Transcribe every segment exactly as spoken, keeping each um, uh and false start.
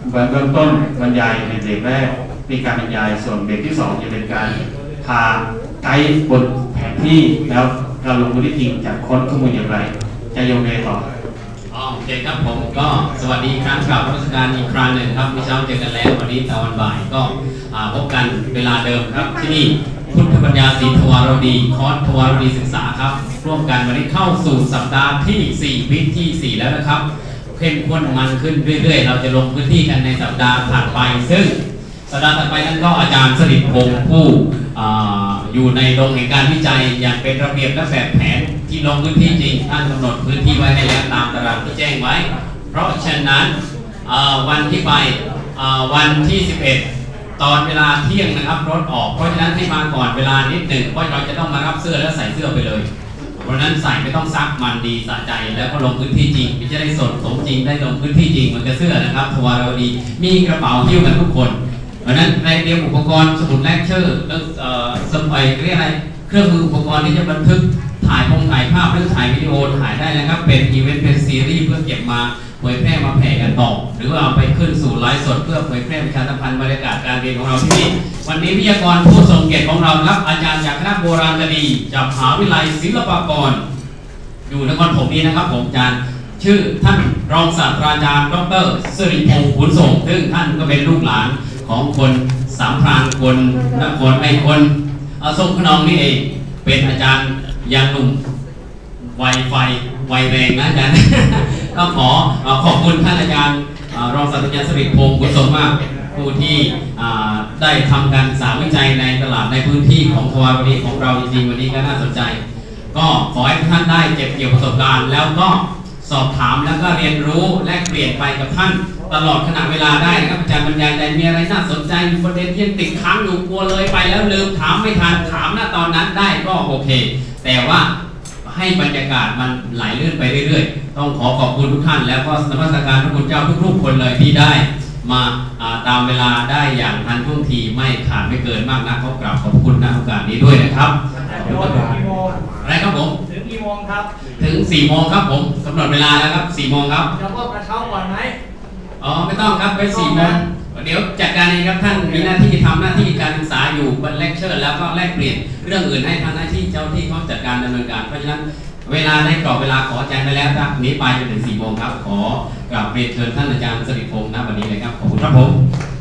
เบื้องต้นบรรยายในเบรกแรกมีการบรรยายส่วนเบรกที่สองจะเป็นการพาไกด์บนแผนที่แล้วการลงมือที่จริงจากค้นข้อมูลอย่างไรจะโยงในต่อโอเคครับผมก็สวัสดีครั้งกลับรัชการอีกครั้งหนึ่งครับเมื่อเช้าเจอกันแล้ววันนี้ตะวันบ่ายก็พบกันเวลาเดิมครับที่นี่พุทธปัญญาศรีทวารดีคอร์สทวารดีศึกษาครับร่วมกันวันนี้เข้าสู่สัปดาห์ที่สี่วิที่สี่แล้วนะครับเข้มข้นมันขึ้นเรื่อยๆเราจะลงพื้นที่กันในสัปดาห์ถัดไปซึ่งสัปดาห์ถัดไปนั้นก็อาจารย์สฤษดิ์พงษ์ผู้อยู่ในโรงแห่งการวิจัยอย่างเป็นระเบียบและแบบแผนที่ลงพื้นที่จริงท่านกำหนดพื้นที่ไว้ให้แล้วตามตารางที่แจ้งไว้เพราะฉะนั้นวันที่ไปวันที่สิบเอ็ดตอนเวลาเที่ยงนะครับรถออกเพราะฉะนั้นให้มาก่อนเวลานิดหนึ่งเพราะเราจะต้องมารับเสื้อแล้วใส่เสื้อไปเลยเพราะฉะนั้นใส่ไม่ต้องซักมันดีสะใจแล้วก็ลงพื้นที่จริงไม่จะได้สดสมจริงได้ลงพื้นที่จริงมันจะเสื้อนะครับทวารวดีมีกระเป๋าหิ้วกันทุกคนเพราะฉะนั้นในเตรียมอุปกรณ์สมุดเลคเชอร์แล้วสมัยเรียกอะไรเครื่องมืออุปกรณ์ที่จะบันทึกถ่ายพงถ่ายภาพหรือถ่ายวิดีโอถ่ายได้นะครับเป็นอีเวนต์เป็นซีรีส์เพื่อเก็บมาเผยแพร่มาแผ่กันต่อหรือว่าเอาไปขึ้นสู่ไลฟ์สดเพื่อเผยแพร่ประชาสัมพันธ์บรรยากาศการเรียนของเราที่นี่วันนี้วิทยากรผู้ทรงเกียรติของเราครับอาจารย์จากคณะโบราณคดีจากมหาวิทยาลัยศิลปากรอยู่นครปฐมนี้นะครับผมอาจารย์ชื่อท่านรองศาสตราจารย์ดร.สิริพงษ์ขุนส่งซึ่งท่านก็เป็นลูกหลานของคนสามพรานคนนครไอคนทรงขนองนี่เองเป็นอาจารย์ยังหนุ่มไวไฟไวแรงนะอาจารย์ก็ขอขอบคุณท่านอาจารย์รองศาสตราจารย์สิริพงษ์ขุนส่งมากผู้ที่ได้ทำการศึกษาวิจัยในตลาดในพื้นที่ของทวารวดีของเราจริงๆวันนี้ก็น่าสนใจก็ขอให้ท่านได้เก็บเกี่ยวประสบการณ์แล้วก็สอบถามแล้วก็เรียนรู้แลกเปลี่ยนไปกับท่านตลอดขณะเวลาได้นะครับอาจารย์บรรยายใดมีอะไรน่าสนใจมีประเด็นที่ติดค้างอยู่กลัวเลยไปแล้วลืมถามไม่ทันถามณตอนนั้นได้ก็โอเคแต่ว่าให้บรรยากาศมันไหลลื่นไปเรื่อยๆต้องขอขอบคุณทุกท่านแล้วก็นมัสการพระคุณเจ้าทุกๆคนเลยที่ได้มาตามเวลาได้อย่างทันท่วงทีไม่ขาดไม่เกินมากนักขอกราบขอบคุณณโอกาสนี้ด้วยนะครับอะไรครับผมถึงกี่โมงครับถึงสี่โมงครับผมกำหนดเวลาแล้วครับสี่โมงครับจะพบกระเช้าก่อนไหมอ๋อไม่ต้องครับไปสี่โมงเดี๋ยวจัดการเองครับท่านมีหน้าที่ทำหน้าที่การศึกษาอยู่บนเลคเชอร์แล้วก็แลกเปลี่ยนเรื่องอื่นให้ทางหน้าที่เจ้าที่เขาจัดการดำเนินการเพราะฉะนั้นเวลาในกรอบเวลาขอแจ้งไปแล้วจากนี้ไปจนถึงสี่โมงครับขอกราบเรียนเชิญท่านอาจารย์สิริพงษ์ณวันนี้เลยครับขอบคุณครับผม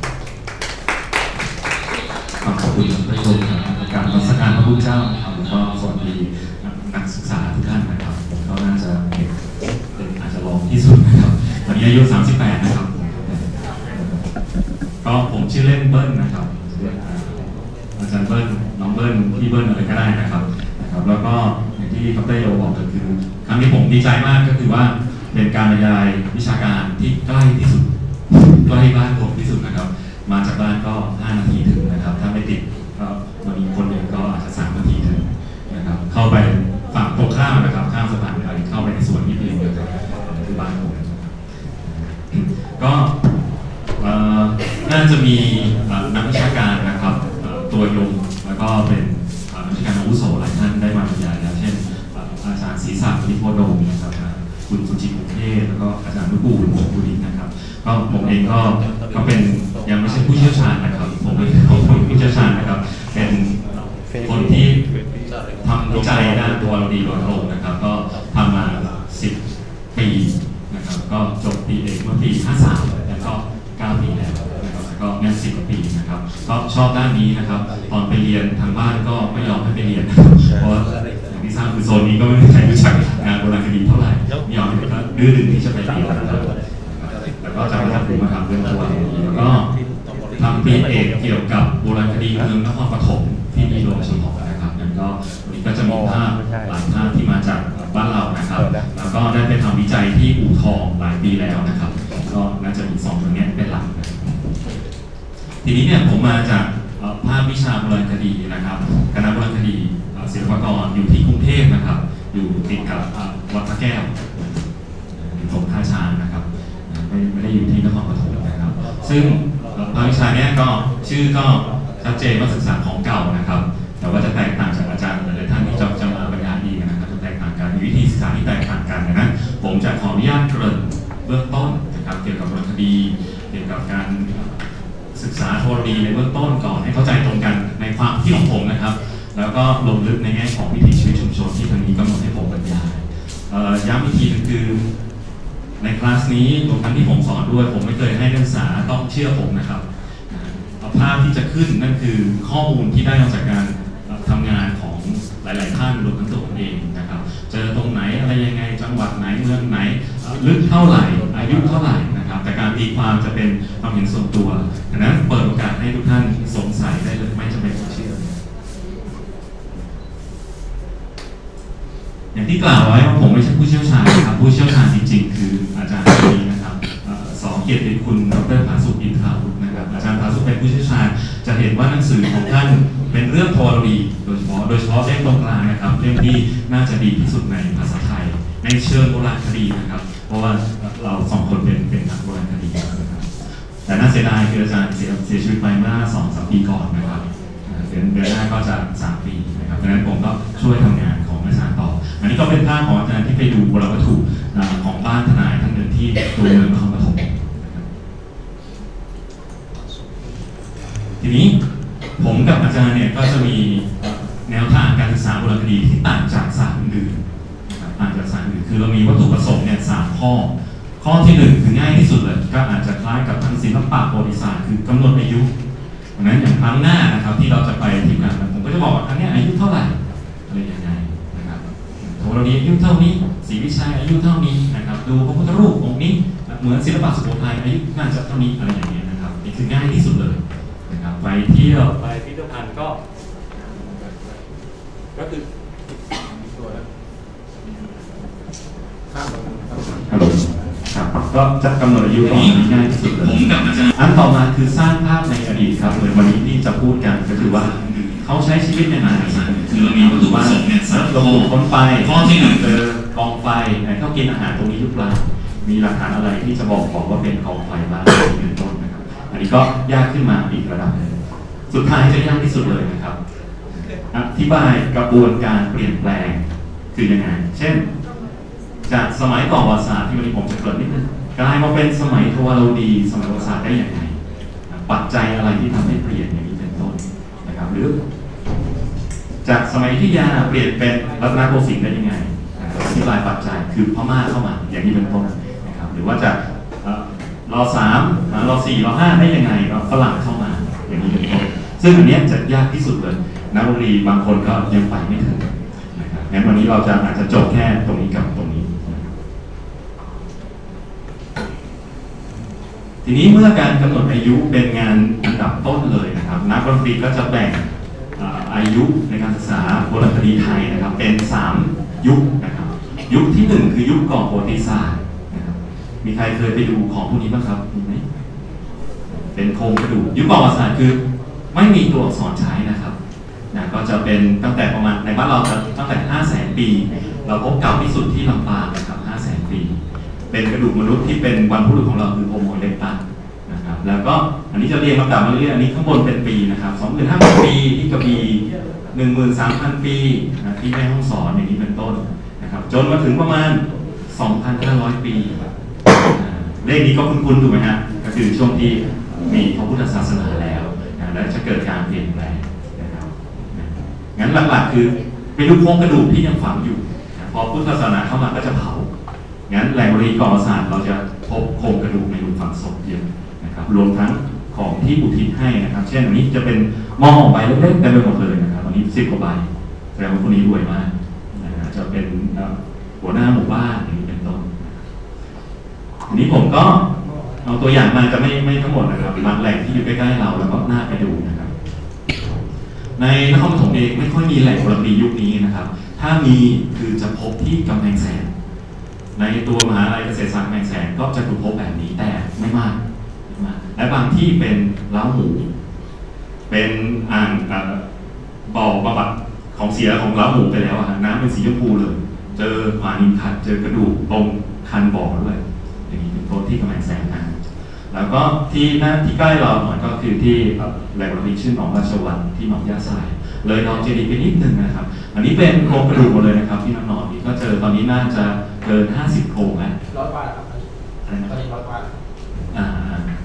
ขอบคุณพระชนการรัชการพระพุทธเจ้าครับก็สวัสดีนักศึกษาทุกท่านนะครับก็น่าจะเป็นอาจจะลองที่สุดนะครับตอนนี้อายุสามสิบแปดนะครับก็ผมชื่อเล่นเบิ้ลนะครับอาจารย์เบิ้ลน้องเบิ้ลพี่เบิ้ลอะไรก็ได้นะครับนะครับแล้วก็อย่างที่ดร.โยบอกก็คือครั้งนี้ผมดีใจมากก็คือว่าเป็นการบรรยายวิชาการที่ใกล้ที่สุดใกล้บ้านผมที่สุดนะครับมาจากบ้านก็ห้านาทีถึงนะครับถ้าไม่ติดก็มันมีคนหนึ่งก็อาจจะสามนาทีถึงนะครับเข้าไปฝั่งตรงข้ามนะครับข้ามสะพานไปเข้าไปในสวนนิดนึงนะครับคือบ้านผมก็น่าจะมีนักวิชาการนะครับตัวยงแล้วก็เป็นนักวิชาการอาวุโสหลายท่านได้มาบรรยายแล้วเช่นอาจารย์ศรีศักดิ์นิโพดมนะครับคุณสุจิตกรุงเทพแล้วก็อาจารย์นุกูลวงศ์บุรินนะครับก็ผมเองก็ก็เป็นยังไม่ใช่ผู้เชี่ยวชาญนะครับผมเป็นผู้เชี่ยวชาญนะครับเป็นคนที่ทำวิจัยด้านตัวเราดีโดยตรงนะครับก็ทำมาสิบปีนะครับก็จบปีเอกเมื่อปีห้าสามแล้วก็เก้าปีแล้วนะครับก็แม่สิบกว่าปีนะครับก็ชอบด้านนี้นะครับตอนไปเรียนทางบ้านก็ไม่ยอมให้ไปเรียนเพราะอย่างที่ทราบคือโซนนี้ก็ไม่มีใครรู้จักงานโบราณคดีเท่าไหร่ไม่ยอมให้ก็ดื้อดึงที่จะไปเรียนนะครับแล้วก็จะมาทำมาทำเรื่องตัวแล้วก็ทำปีเอกเกี่ยวกับโบราณคดีเมืองนครปฐมที่มีโรงฉลองนะครับนั่นก็วันนี้ก็จะมีภาพหลายภาพที่มาจากบ้านเรานะครับแล้วก็ได้ไปทำวิจัยที่อู่ทองหลายปีแล้วนะครับก็น่าจะมีสองตรงนี้เป็นหลักทีนี้เนี่ยผมมาจากภาควิชาโบราณคดีนะครับคณะโบราณคดีศิลปากรอยู่ที่กรุงเทพนะครับอยู่ติดกับวัดพระแก้วอยู่ตรงท่าช้างนะครับไม่ไม่ได้อยู่ที่นครปฐมนะครับซึ่งภาควิชาเนี้ยก็ชื่อก็ชัดเจนว่าศึกษาของเก่านะครับแต่ว่าจะแตกต่างจากอาจารย์หลายท่านที่จะจะมาบรรยายดีนะครับจะแตกต่างกันมีวิธีศึกษาที่แตกต่างกันนะผมจะขออนุญาตเกริ่นเบื้องต้นนะครับเกี่ยวกับโบราณคดีเกี่ยวกับการศึกษาธรณีในเบื้องต้นก่อนให้เข้าใจตรงกันในความคิดของผมนะครับแล้วก็ลงลึกในแง่ของวิถีชีวิตชุมชนที่ทางนี้กำหนดให้ผมบรรยายย้ำอีกทีนึงคือในคลาสนี้รวมทั้งที่ผมสอนด้วยผมไม่เคยให้นักศึกษาต้องเชื่อผมนะครับภาพที่จะขึ้นนั่นคือข้อมูลที่ได้มาจากการทำงานของหลายๆท่านรวมทั้งตัวผมเองนะครับเจอตรงไหนอะไรยังไงจังหวัดไหนเมืองไหนลึกเท่าไหร่อายุเท่าไหร่นะครับแต่การตีความจะเป็นความเห็นส่วนตัวดังนั้นเปิดโอกาสให้ทุกท่านสงสัยได้เลยไม่จำเป็นต้องเชื่ออย่างที่กล่าวไว้ว่าผมไม่ใช่ผู้เชี่ยวชาญนะครับผู้เชี่ยวชาญจริงๆคืออาจารย์คนนี้นะครับสองเกียรติคุณดร.ผาสุกอินทราวุฒินะครับอาจารย์ผาสุกเป็นผู้เชี่ยวชาญจะเห็นว่าหนังสือของท่านเป็นเรื่องธรณีโดยเฉพาะโดยเฉพาะเล่มตรงกลางนะครับเล่มที่น่าจะดีที่สุดในภาษาไทยในเชิงโบราณคดีนะครับเพราะว่าเราสองคนเป็นเป็นนักโบราณคดีนะครับแต่น่าเสียดายคืออาจารย์เสียเสียชีวิตไปเมื่อสองสามปีก่อนนะครับเดือนเดือนหน้าก็จะสามปีนะครับดังนั้นผมก็ช่วยทำงานของอาจารย์ต่ออันนี้ก็เป็นภาพของอาจารย์ที่ไปดูโบราณวัตถุของบ้านทนายท่านหนึ่งที่ตัวเมืองนครปฐมทีนี้ผมกับอาจารย์เนี่ยก็จะมีแนวทางการศึกษาโบราณคดีที่ต่างจากศาสตร์อื่นๆต่างจากศาสตร์อื่นคือเรามีวัตถุประสงค์เนี่ยสามข้อข้อที่หนึ่งคือง่ายที่สุดเลยก็อาจจะคล้ายกับทางศิลปะประวัติศาสตร์คือกำหนดอายุดังนั้นอย่างครั้งหน้านะครับที่เราจะไปทีมงานผมก็จะบอกว่าครั้งนี้อายุเท่าไหร่อะไรยังไงนะครับโทรณีอายุเท่านี้ศรีวิชัยอายุเท่านี้นะครับดูพระพุทธรูปองค์นี้เหมือนศิลปะสุโขทัยอายุน่าจะเท่านี้อะไรอย่างเงี้ยนะครับนี่คือง่ายที่สุดเลยนะครับไปเที่ยวไปพิพิธภัณฑ์ก็ก็คือฮัลโหลครับก็จะกำหนดอายุก่อนง่ายที่สุดเลยผมกับอาจารย์อันต่อมาคือสร้างภาพในอดีตครับเหมือนวันนี้ที่จะพูดกันก็คือว่าเขาใช้ชีวิตยังไงคือเรามีวัตถุประสงค์เนี่ยสำหรับลงคนไฟข้อที่หนึ่งเจอกองไฟเขากินอาหารตรงนี้หรือเปล่ามีหลักฐานอะไรที่จะบอกบอกว่าเป็นกองไฟบ้างเป็นต้นนะครับอันนี้ก็ยากขึ้นมาอีกระดับนึงสุดท้ายจะยากที่สุดเลยนะครับอธิบายกระบวนการเปลี่ยนแปลงคือยังไงเช่นจากสมัยก่อนประวัติศาสตร์ที่วันนี้ผมจะเกริ่นนิดนึงกลายมาเป็นสมัยทวารวดีสมัยประวัติศาสตร์ได้อย่างไรปัจจัยอะไรที่ทำให้เปลี่ยนอย่างนี้เป็นต้นนะครับหรือจากสมัยอยุธยาเปลี่ยนเป็นรัตนโกสินทร์ได้ยังไงอธิบายปัจจัยคือพม่าเข้ามาอย่างนี้เป็นต้นนะครับหรือว่าจากรอสามรอสี่รอห้าได้ยังไงฝรั่งเข้ามาอย่างนี้เป็นต้นซึ่งอันนี้จะยากที่สุดเลยนักดนตรีบางคนก็ยังไปไม่ถึงนะครับงั้นวันนี้เราจะอาจจะจบแค่ตรงนี้กับตรงนี้ทีนี้เมื่อการกำหนดอายุเป็นงานอันดับต้นเลยนะครับนักดนตรีก็จะแบ่งอายุในการศึกษาโบราณคดีไทยนะครับเป็นสามยุคนะครับยุคที่หนึ่งคือยุคก่อนประวัติศาสตร์นะครับมีใครเคยไปดูของพวกนี้บ้างครับมีไหมเป็นโครงกระดูกยุคก่อนประวัติศาสตร์คือไม่มีตัวอักษรใช้นะครับนะก็จะเป็นตั้งแต่ประมาณในบ้านเราตั้งแต่ห้าแสนปีเราพบเก่าที่สุดที่ลำปางนะครับห้าแสนปีเป็นกระดูกมนุษย์ที่เป็นบรรพบุรุษของเราคือโฮโมเอเรกตัสนะครับแล้วก็อันนี้จะเรียงลำดับมาเรื่อยๆอันนี้ข้างบนเป็นปีนะครับ สองหมื่นห้าพัน ปีที่กระบี่ หนึ่งหมื่นสามพัน ปีนะที่แม่ฮ่องสอนอย่างนี้เป็นต้นนะครับจนมาถึงประมาณ สองพันห้าร้อย ปีเลขนี้ก็คุ้นๆถูกไหมฮะก็คือช่วงที่มีพระพุทธศาสนาแล้วนะและจะเกิดการเปลี่ยนแปลงนะครับงั้นหลักๆคือเป็นรูปโครงกระดูกที่ยังฝังอยู่พอพุทธศาสนาเข้ามาก็จะเผางั้นแหล่งรีกรศาสตร์เราจะพบโครงกระดูกในหลุมฝังศพเยอะนะครับรวมทั้งของที่อุทิศให้นะครับเช่นอันนี้จะเป็นหม้อใบเล็กๆเต็มไปหมดเลยนะครับอันนี้สิบกว่าใบแสดงว่าคนนี้รวยมากนะจะเป็นหัวหน้าหมู่บ้านอย่างนี้เป็นต้นทีนี้ผมก็เอาตัวอย่างมาจะไม่ไม่ทั้งหมดนะครับบางแหล่งที่อยู่ใกล้ๆเราแล้วก็น่าไปดูนะครับในนครปฐมเองไม่ค่อยมีแหล่งโบราณคดียุคนี้นะครับถ้ามีคือจะพบที่กำแพงแสนในตัวมหาวิทยาลัยเกษตรศาสตร์กำแพงแสนก็จะถูกพบแบบนี้แต่ไม่มากและบางที่เป็นเล้าหมูเป็นอ่างบ่อบำบัดของเสียของเล้าหมูไปแล้วอะน้ำเป็นสีชมพูเลยเจอขวานินคัดเจอกระดูกตรงคันบ่อด้วยอย่างนี้เป็นต้นที่กำแพงแสนนะแล้วก็ที่หน้าที่ใกล้เราหน่อยก็คือที่แหล่งโบราณคดีชื่อหนองราชวัณที่หนองยาทรายเลยนอนเจดีย์ไปนิดนึงนะครับอันนี้เป็นโครงกระดูกหมดเลยนะครับที่น้องๆนี่ก็เจอตอนนี้น่าจะเกินห้าสิบโครงแล้วร้อยกว่าครับอะไรนะตอนนี้ร้อยกว่าอ่า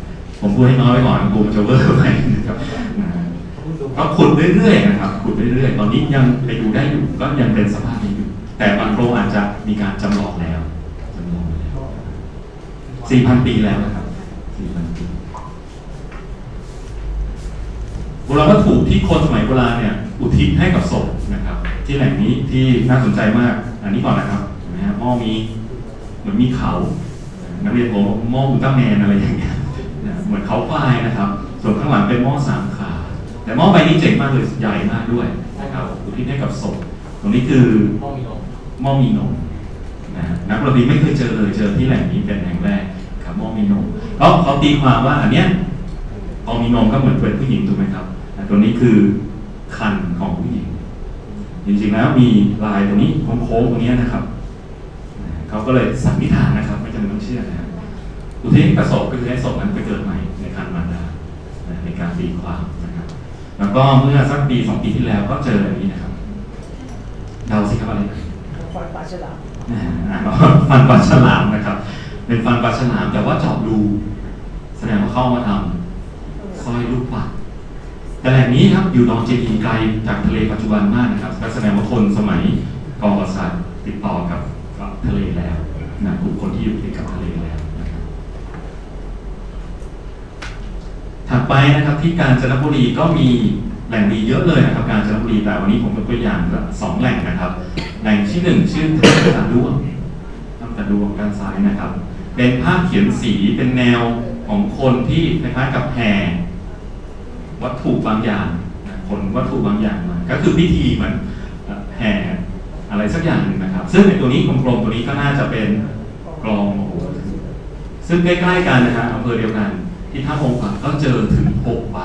ผมพูดให้น้อยไปก่อนกูจะเวอร์ไปนะครับก็ขุดเรื่อยๆนะครับขุดเรื่อยๆตอนนี้ยังไปดูได้อยู่ก็ยังเป็นสภาพนี้อยู่แต่บางโครงอาจจะมีการจำลองแล้วจำลองแล้วสี่พันปีแล้วนะครับสี่พันปีโบราณวัตถุที่คนสมัยโบราณเนี่ยอุทิศให้กับศพนะครับที่แหล่งนี้ที่น่าสนใจมากอันนี้ก่อนนะครับเห็นไหมครับหม้อมีเหมือนมีเขานักเรียนผมหม้ออุลตร้าแมนอะไรอย่างเงี้ยเหมือนเขาควายนะครับส่วนข้างหลังเป็นหม้อสามขาแต่หม้อใบนี้เจ๋งมากเลยใหญ่มากด้วยนะครับอุทิศให้กับศพตรงนี้คือหม้อมีนมหม้อมีนมนะนักประวัติไม่เคยเจอเลยเจอที่แหล่งนี้เป็นแห่งแรกครับหม้อมีนมเขาเขาตีความว่าอันเนี้ยพอมีนมก็เหมือนเป็นผู้หญิงถูกไหมครับตัวนี้คือคันของผู้หญิงจริงๆแล้วมีลายตรงนี้โค้งๆตรงนี้นะครับเขาก็เลยสันนิษฐานนะครับไม่จำเป็นต้องเชื่อนะครับอุทิศให้กับศพก็คือให้ศพนั้นไปเกิดใหม่ในคันมารดาในการตีความนะครับแล้วก็เมื่อสักปีสองปีที่แล้วก็เจอแบบนี้นะครับเดาสิครับอะไรฟันปลาฉลามฟันปลาฉลามนะครับเป็นฟันปลาฉลามแต่ว่าเจาะรูแสดงว่าเข้ามาทำสร้อยลูกปัดแต่แหล่งนี้ครับอยู่ดอนเจดีไกลจากทะเลปัจจุบันมากนะครับแสดงว่าคนสมัยกองประสาทติดต่อกับทะเลแล้วนะกลุ่มคนที่อยู่ติดกับทะเลแล้วนะครับถัดไปนะครับที่กาญจนบุรีก็มีแหล่งดีเยอะเลยนะครับกาญจนบุรีแต่วันนี้ผมยกตัวอย่างสองแหล่งนะครับแหล่งที่หนึ่งชื่อถ้ำตาดวงถ้ำตาดวงด้านซ้ายนะครับเป็นภาพเขียนสีเป็นแนวของคนที่คล้ายๆกับแห่วัตถุบางอย่างขนวัตถุบางอย่างมาก็คือพิธีเหมือนแห่อะไรสักอย่างหนึ่งนะครับซึ่งในตัวนี้กลมๆตัวนี้ก็น่าจะเป็นกลองโอ้โหซึ่งใกล้ๆกันนะฮะอำเภอเดียวกันที่ท่าพงศ์ก็เจอถึงหกใบ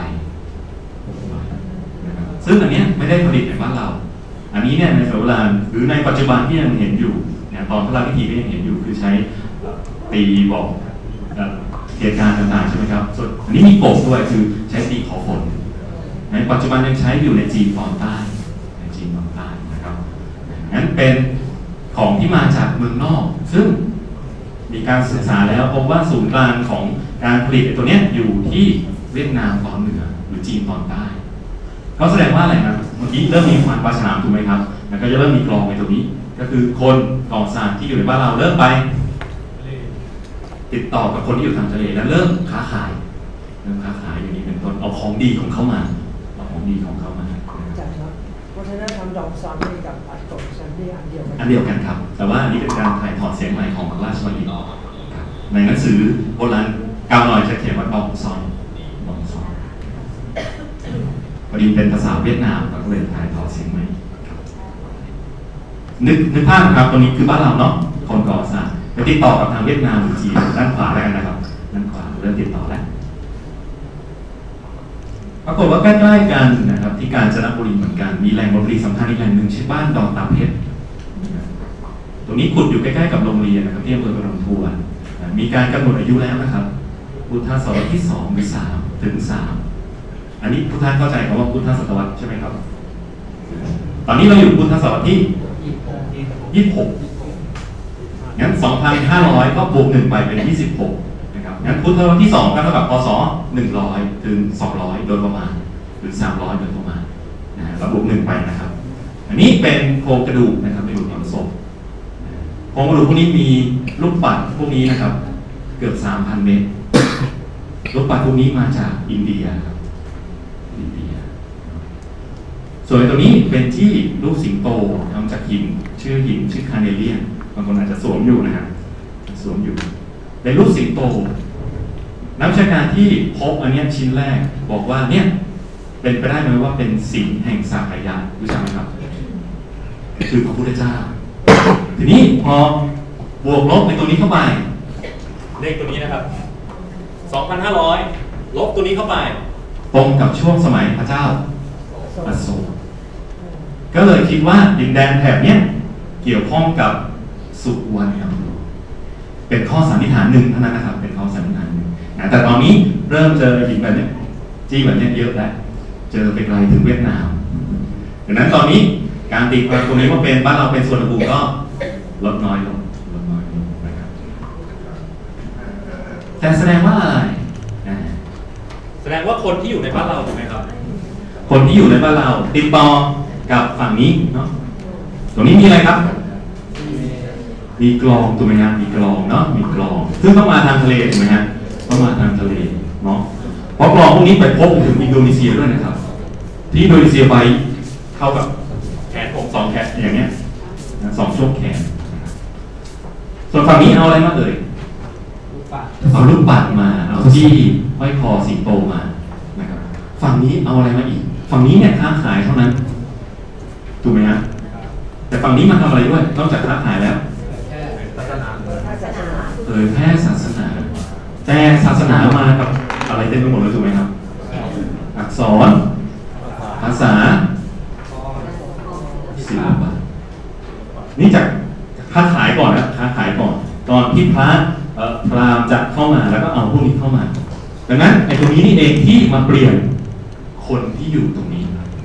นะครับซึ่งอันนี้ไม่ได้ผลิตในบ้านเราอันนี้เนี่ยในสมัยโบราณหรือในปัจจุบันที่ยังเห็นอยู่เนี่ยตอนพระราชพิธีก็ยังเห็นอยู่คือใช้ตีบอกเหตุการณ์ต่างๆใช่ไหมครับส่วนอันนี้มีกบด้วยคือใช้ตีขอฝนในปัจจุบันยังใช้อยู่ในจีนตอนใต้ในจีนตอนใต้นะครับงั้นเป็นของที่มาจากเมืองนอกซึ่งมีการศึกษาแล้วพบว่าศูนย์กลางของการผลิตตัวนี้อยู่ที่เวียดนามตอนเหนือหรือจีนตอนใต้เขาแสดงว่าอะไรนะเมื่อกี้เริ่มมีฟันปลาฉลามถูกไหมครับแล้วก็จะเริ่มมีกลองในตัวนี้ก็คือคนก่อสร้างที่อยู่ในบ้านเราเริ่มไปติดต่อกับคนที่อยู่ทางทะเลแล้วเริ่มค้าขายเริ่มค้าขายอย่างนี้เป็นต้นเอาของดีของเขามาเอาของดีของเขามาจัดครับวัฒนธรรมดอกซอนนี่กับอัดกบซันนี่อันเดียวกันอันเดียวกันครับแต่ว่าอันนี้เป็นการถ่ายทอดเสียงใหม่ของพระราชบัณฑิตในหนังสือโบราณกาวหน่อยจะเขียนว่าดองซอนดองซอนพอดีเป็นภาษาเวียดนามก็เลยถ่ายทอดเสียงใหม่นึกนึกภาพครับตรงนี้คือบ้านเราเนาะคนก่อสร้างไปติดต่อกับทางเวียดนามหรือจีนด้านขวาแล้วกันนะครับด้านขวาเริ่มติดต่อแล้วปรากฏว่าใกล้ๆกันนะครับที่กาญจนบุรีเหมือนกันมีแหล่งดนตรีสำคัญอีกแหล่งหนึ่งชื่อบ้านดอนตาเพชรตรงนี้ขุดอยู่ใกล้ๆกับโรงเรียนนะครับที่อำเภอพนมทวนมีการกำหนดอายุแล้วนะครับพุทธศตวรรษที่สองหรือสามถึงสามอันนี้ทุกท่านเข้าใจคำว่าพุทธศตวรรษใช่ไหมครับตอนนี้เราอยู่พุทธศตวรรษที่ยี่สิบหกงั้น สองพันห้าร้อย ก็บวกหนึ่งไปเป็นยี่สิบหกนะครับงั้นพุทธศตวรรษที่สองก็เท่ากับพศหนึ่งร้อยถึงสองร้อยโดยประมาณหรือสามร้อยโดยประมาณนะฮะเราบวกหนึ่งไปนะครับอันนี้เป็นโครงกระดูกนะครับเป็นกระดูกฝังศพโครงกระดูกพวกนี้มีลูกปัดพวกนี้นะครับเกือบ สามพัน เมตรลูกปัดพวกนี้มาจากอินเดียครับอินเดียส่วนตัวนี้เป็นที่รูปสิงโตทำจากหินชื่อหินชื่อคาเนเลียนบางคนอาจจะสวมอยู่นะฮะสวมอยู่ในรูปสิงโตนักวิชาการที่พบอันนี้ชิ้นแรกบอกว่าเนี่ยเป็นไปได้ไหมว่าเป็นสิงแห่งสักยะรู้จักไหมครับคือพระพุทธเจ้าทีนี้พอบวกลบในตัวนี้เข้าไปเลขตัวนี้นะครับ สองพันห้าร้อย ลบตัวนี้เข้าไปตรงกับช่วงสมัยพระเจ้าอโศกก็เลยคิดว่าดินแดนแถบนี้เกี่ยวข้องกับสุวรรณภูมิเป็นข้อสันนิษฐานหนึ่งเท่านั้นนะครับเป็นข้อสันนิษฐานหนึ่งนะแต่ตอนนี้เริ่มเจอหินแบบนี้จี้แบบนี้เยอะแล้วเจอไปไกลถึงเวียดนามดังนั้นตอนนี้การตีความตรงนี้ว่าเป็นบ้านเราเป็นสุวรรณภูมิก็ลดน้อยลงลดน้อยลงนะครับแต่แสดงว่าอะไรดงว่าคนที่อยู่ในบ้านเราถูกไหมครับคนที่อยู่ในบ้านเราติดต่อกับฝั่งนี้เนาะตรงนี้มีอะไรครับมีกลองถูกไหมฮะมีกลองเนาะมีกลองซึ่งต้องมาทางทะเลถูกไหมฮะต้องมาทางทะเลเนาะเพราะกลองพวกนี้ไปพบถึงอินโดนีเซียด้วยนะครับที่อินโดนีเซียไปเข้ากับแขนผมสองแขนอย่างเงี้ยสองช่วงแขนส่วนฝั่งนี้เอาอะไรมาเอ่ยเอาลูกปัดมาเอาจี้ห้อยคอสิงโตมานะครับฝั่งนี้เอาอะไรมาอีกฝั่งนี้เนี่ยค้าขายเท่านั้นถูกไหมฮะแต่ฝั่งนี้มาทำอะไรด้วยนอกจากค้าขายแล้วเผยแพร่ศาสนาแต่ศาสนามากับอะไรเต็มไปหมดเลยถูกไหมครับอักษรภาษาศิลปะนี่จากค้าขายก่อนนะค้าขายก่อนตอนที่พระพราหมณ์จะเข้ามาแล้วก็เอาพวกนี้เข้ามาดังนั้นไอ้ตรงนี้นี่เองที่มาเปลี่ยนคนที่อยู่ตรงนี้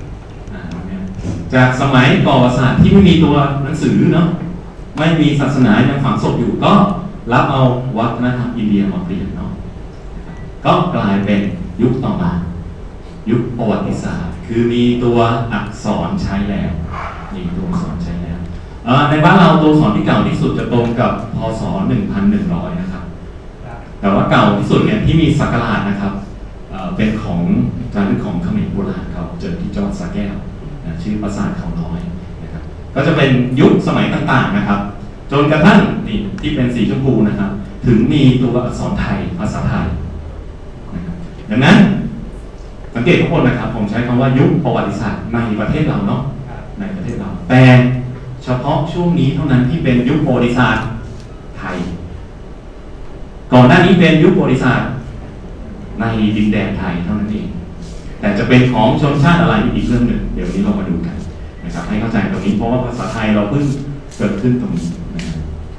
จากสมัยก่อประวัติศาสตร์ที่ไม่มีตัวหนังสือเนาะไม่มีศาสนายังฝังศพอยู่ก็รับเอาวัฒนธรรมอินเดียมาเปลี่ยนเนาะก็กลายเป็นยุคต่อมายุคประวัติศาสตร์คือมีตัวอักษรใช้แล้วมีตัวอักษรใช้แล้วในบ้านเราตัวอักษรที่เก่าที่สุดจะตรงกับพศหนึ่งพันหนึ่งร้อยนะครับแต่ว่าเก่าที่สุดเนี่ยที่มีสักการะนะครับเป็นของจารึกของเขมรโบราณเขาเจอที่จังหวัดสระแก้วชื่อปราสาทเขาน้อยนะครับก็จะเป็นยุคสมัยต่างๆนะครับจนกระทั่งนี่ที่เป็นสีชมพูนะครับถึงมีตัวอักษรไทยภาษาไทยนะครับดังนั้นสังเกตทุกคนนะครับผมใช้คำว่ายุคประวัติศาสตร์ในประเทศเราเนาะในประเทศเราแต่เฉพาะช่วงนี้เท่านั้นที่เป็นยุคประวัติศาสตร์ไทยก่อนหน้านี้เป็นยุคประวัติศาสตร์ในดินแดนไทยเท่านั้นเองแต่จะเป็นของชนชาติอะไรอีกเรื่องหนึ่งเดี๋ยวนี้เรามาดูกันนะครับให้เข้าใจตรงนี้เพราะว่าภาษาไทยเราเพิ่งเกิดขึ้นตรงนี้นะครับ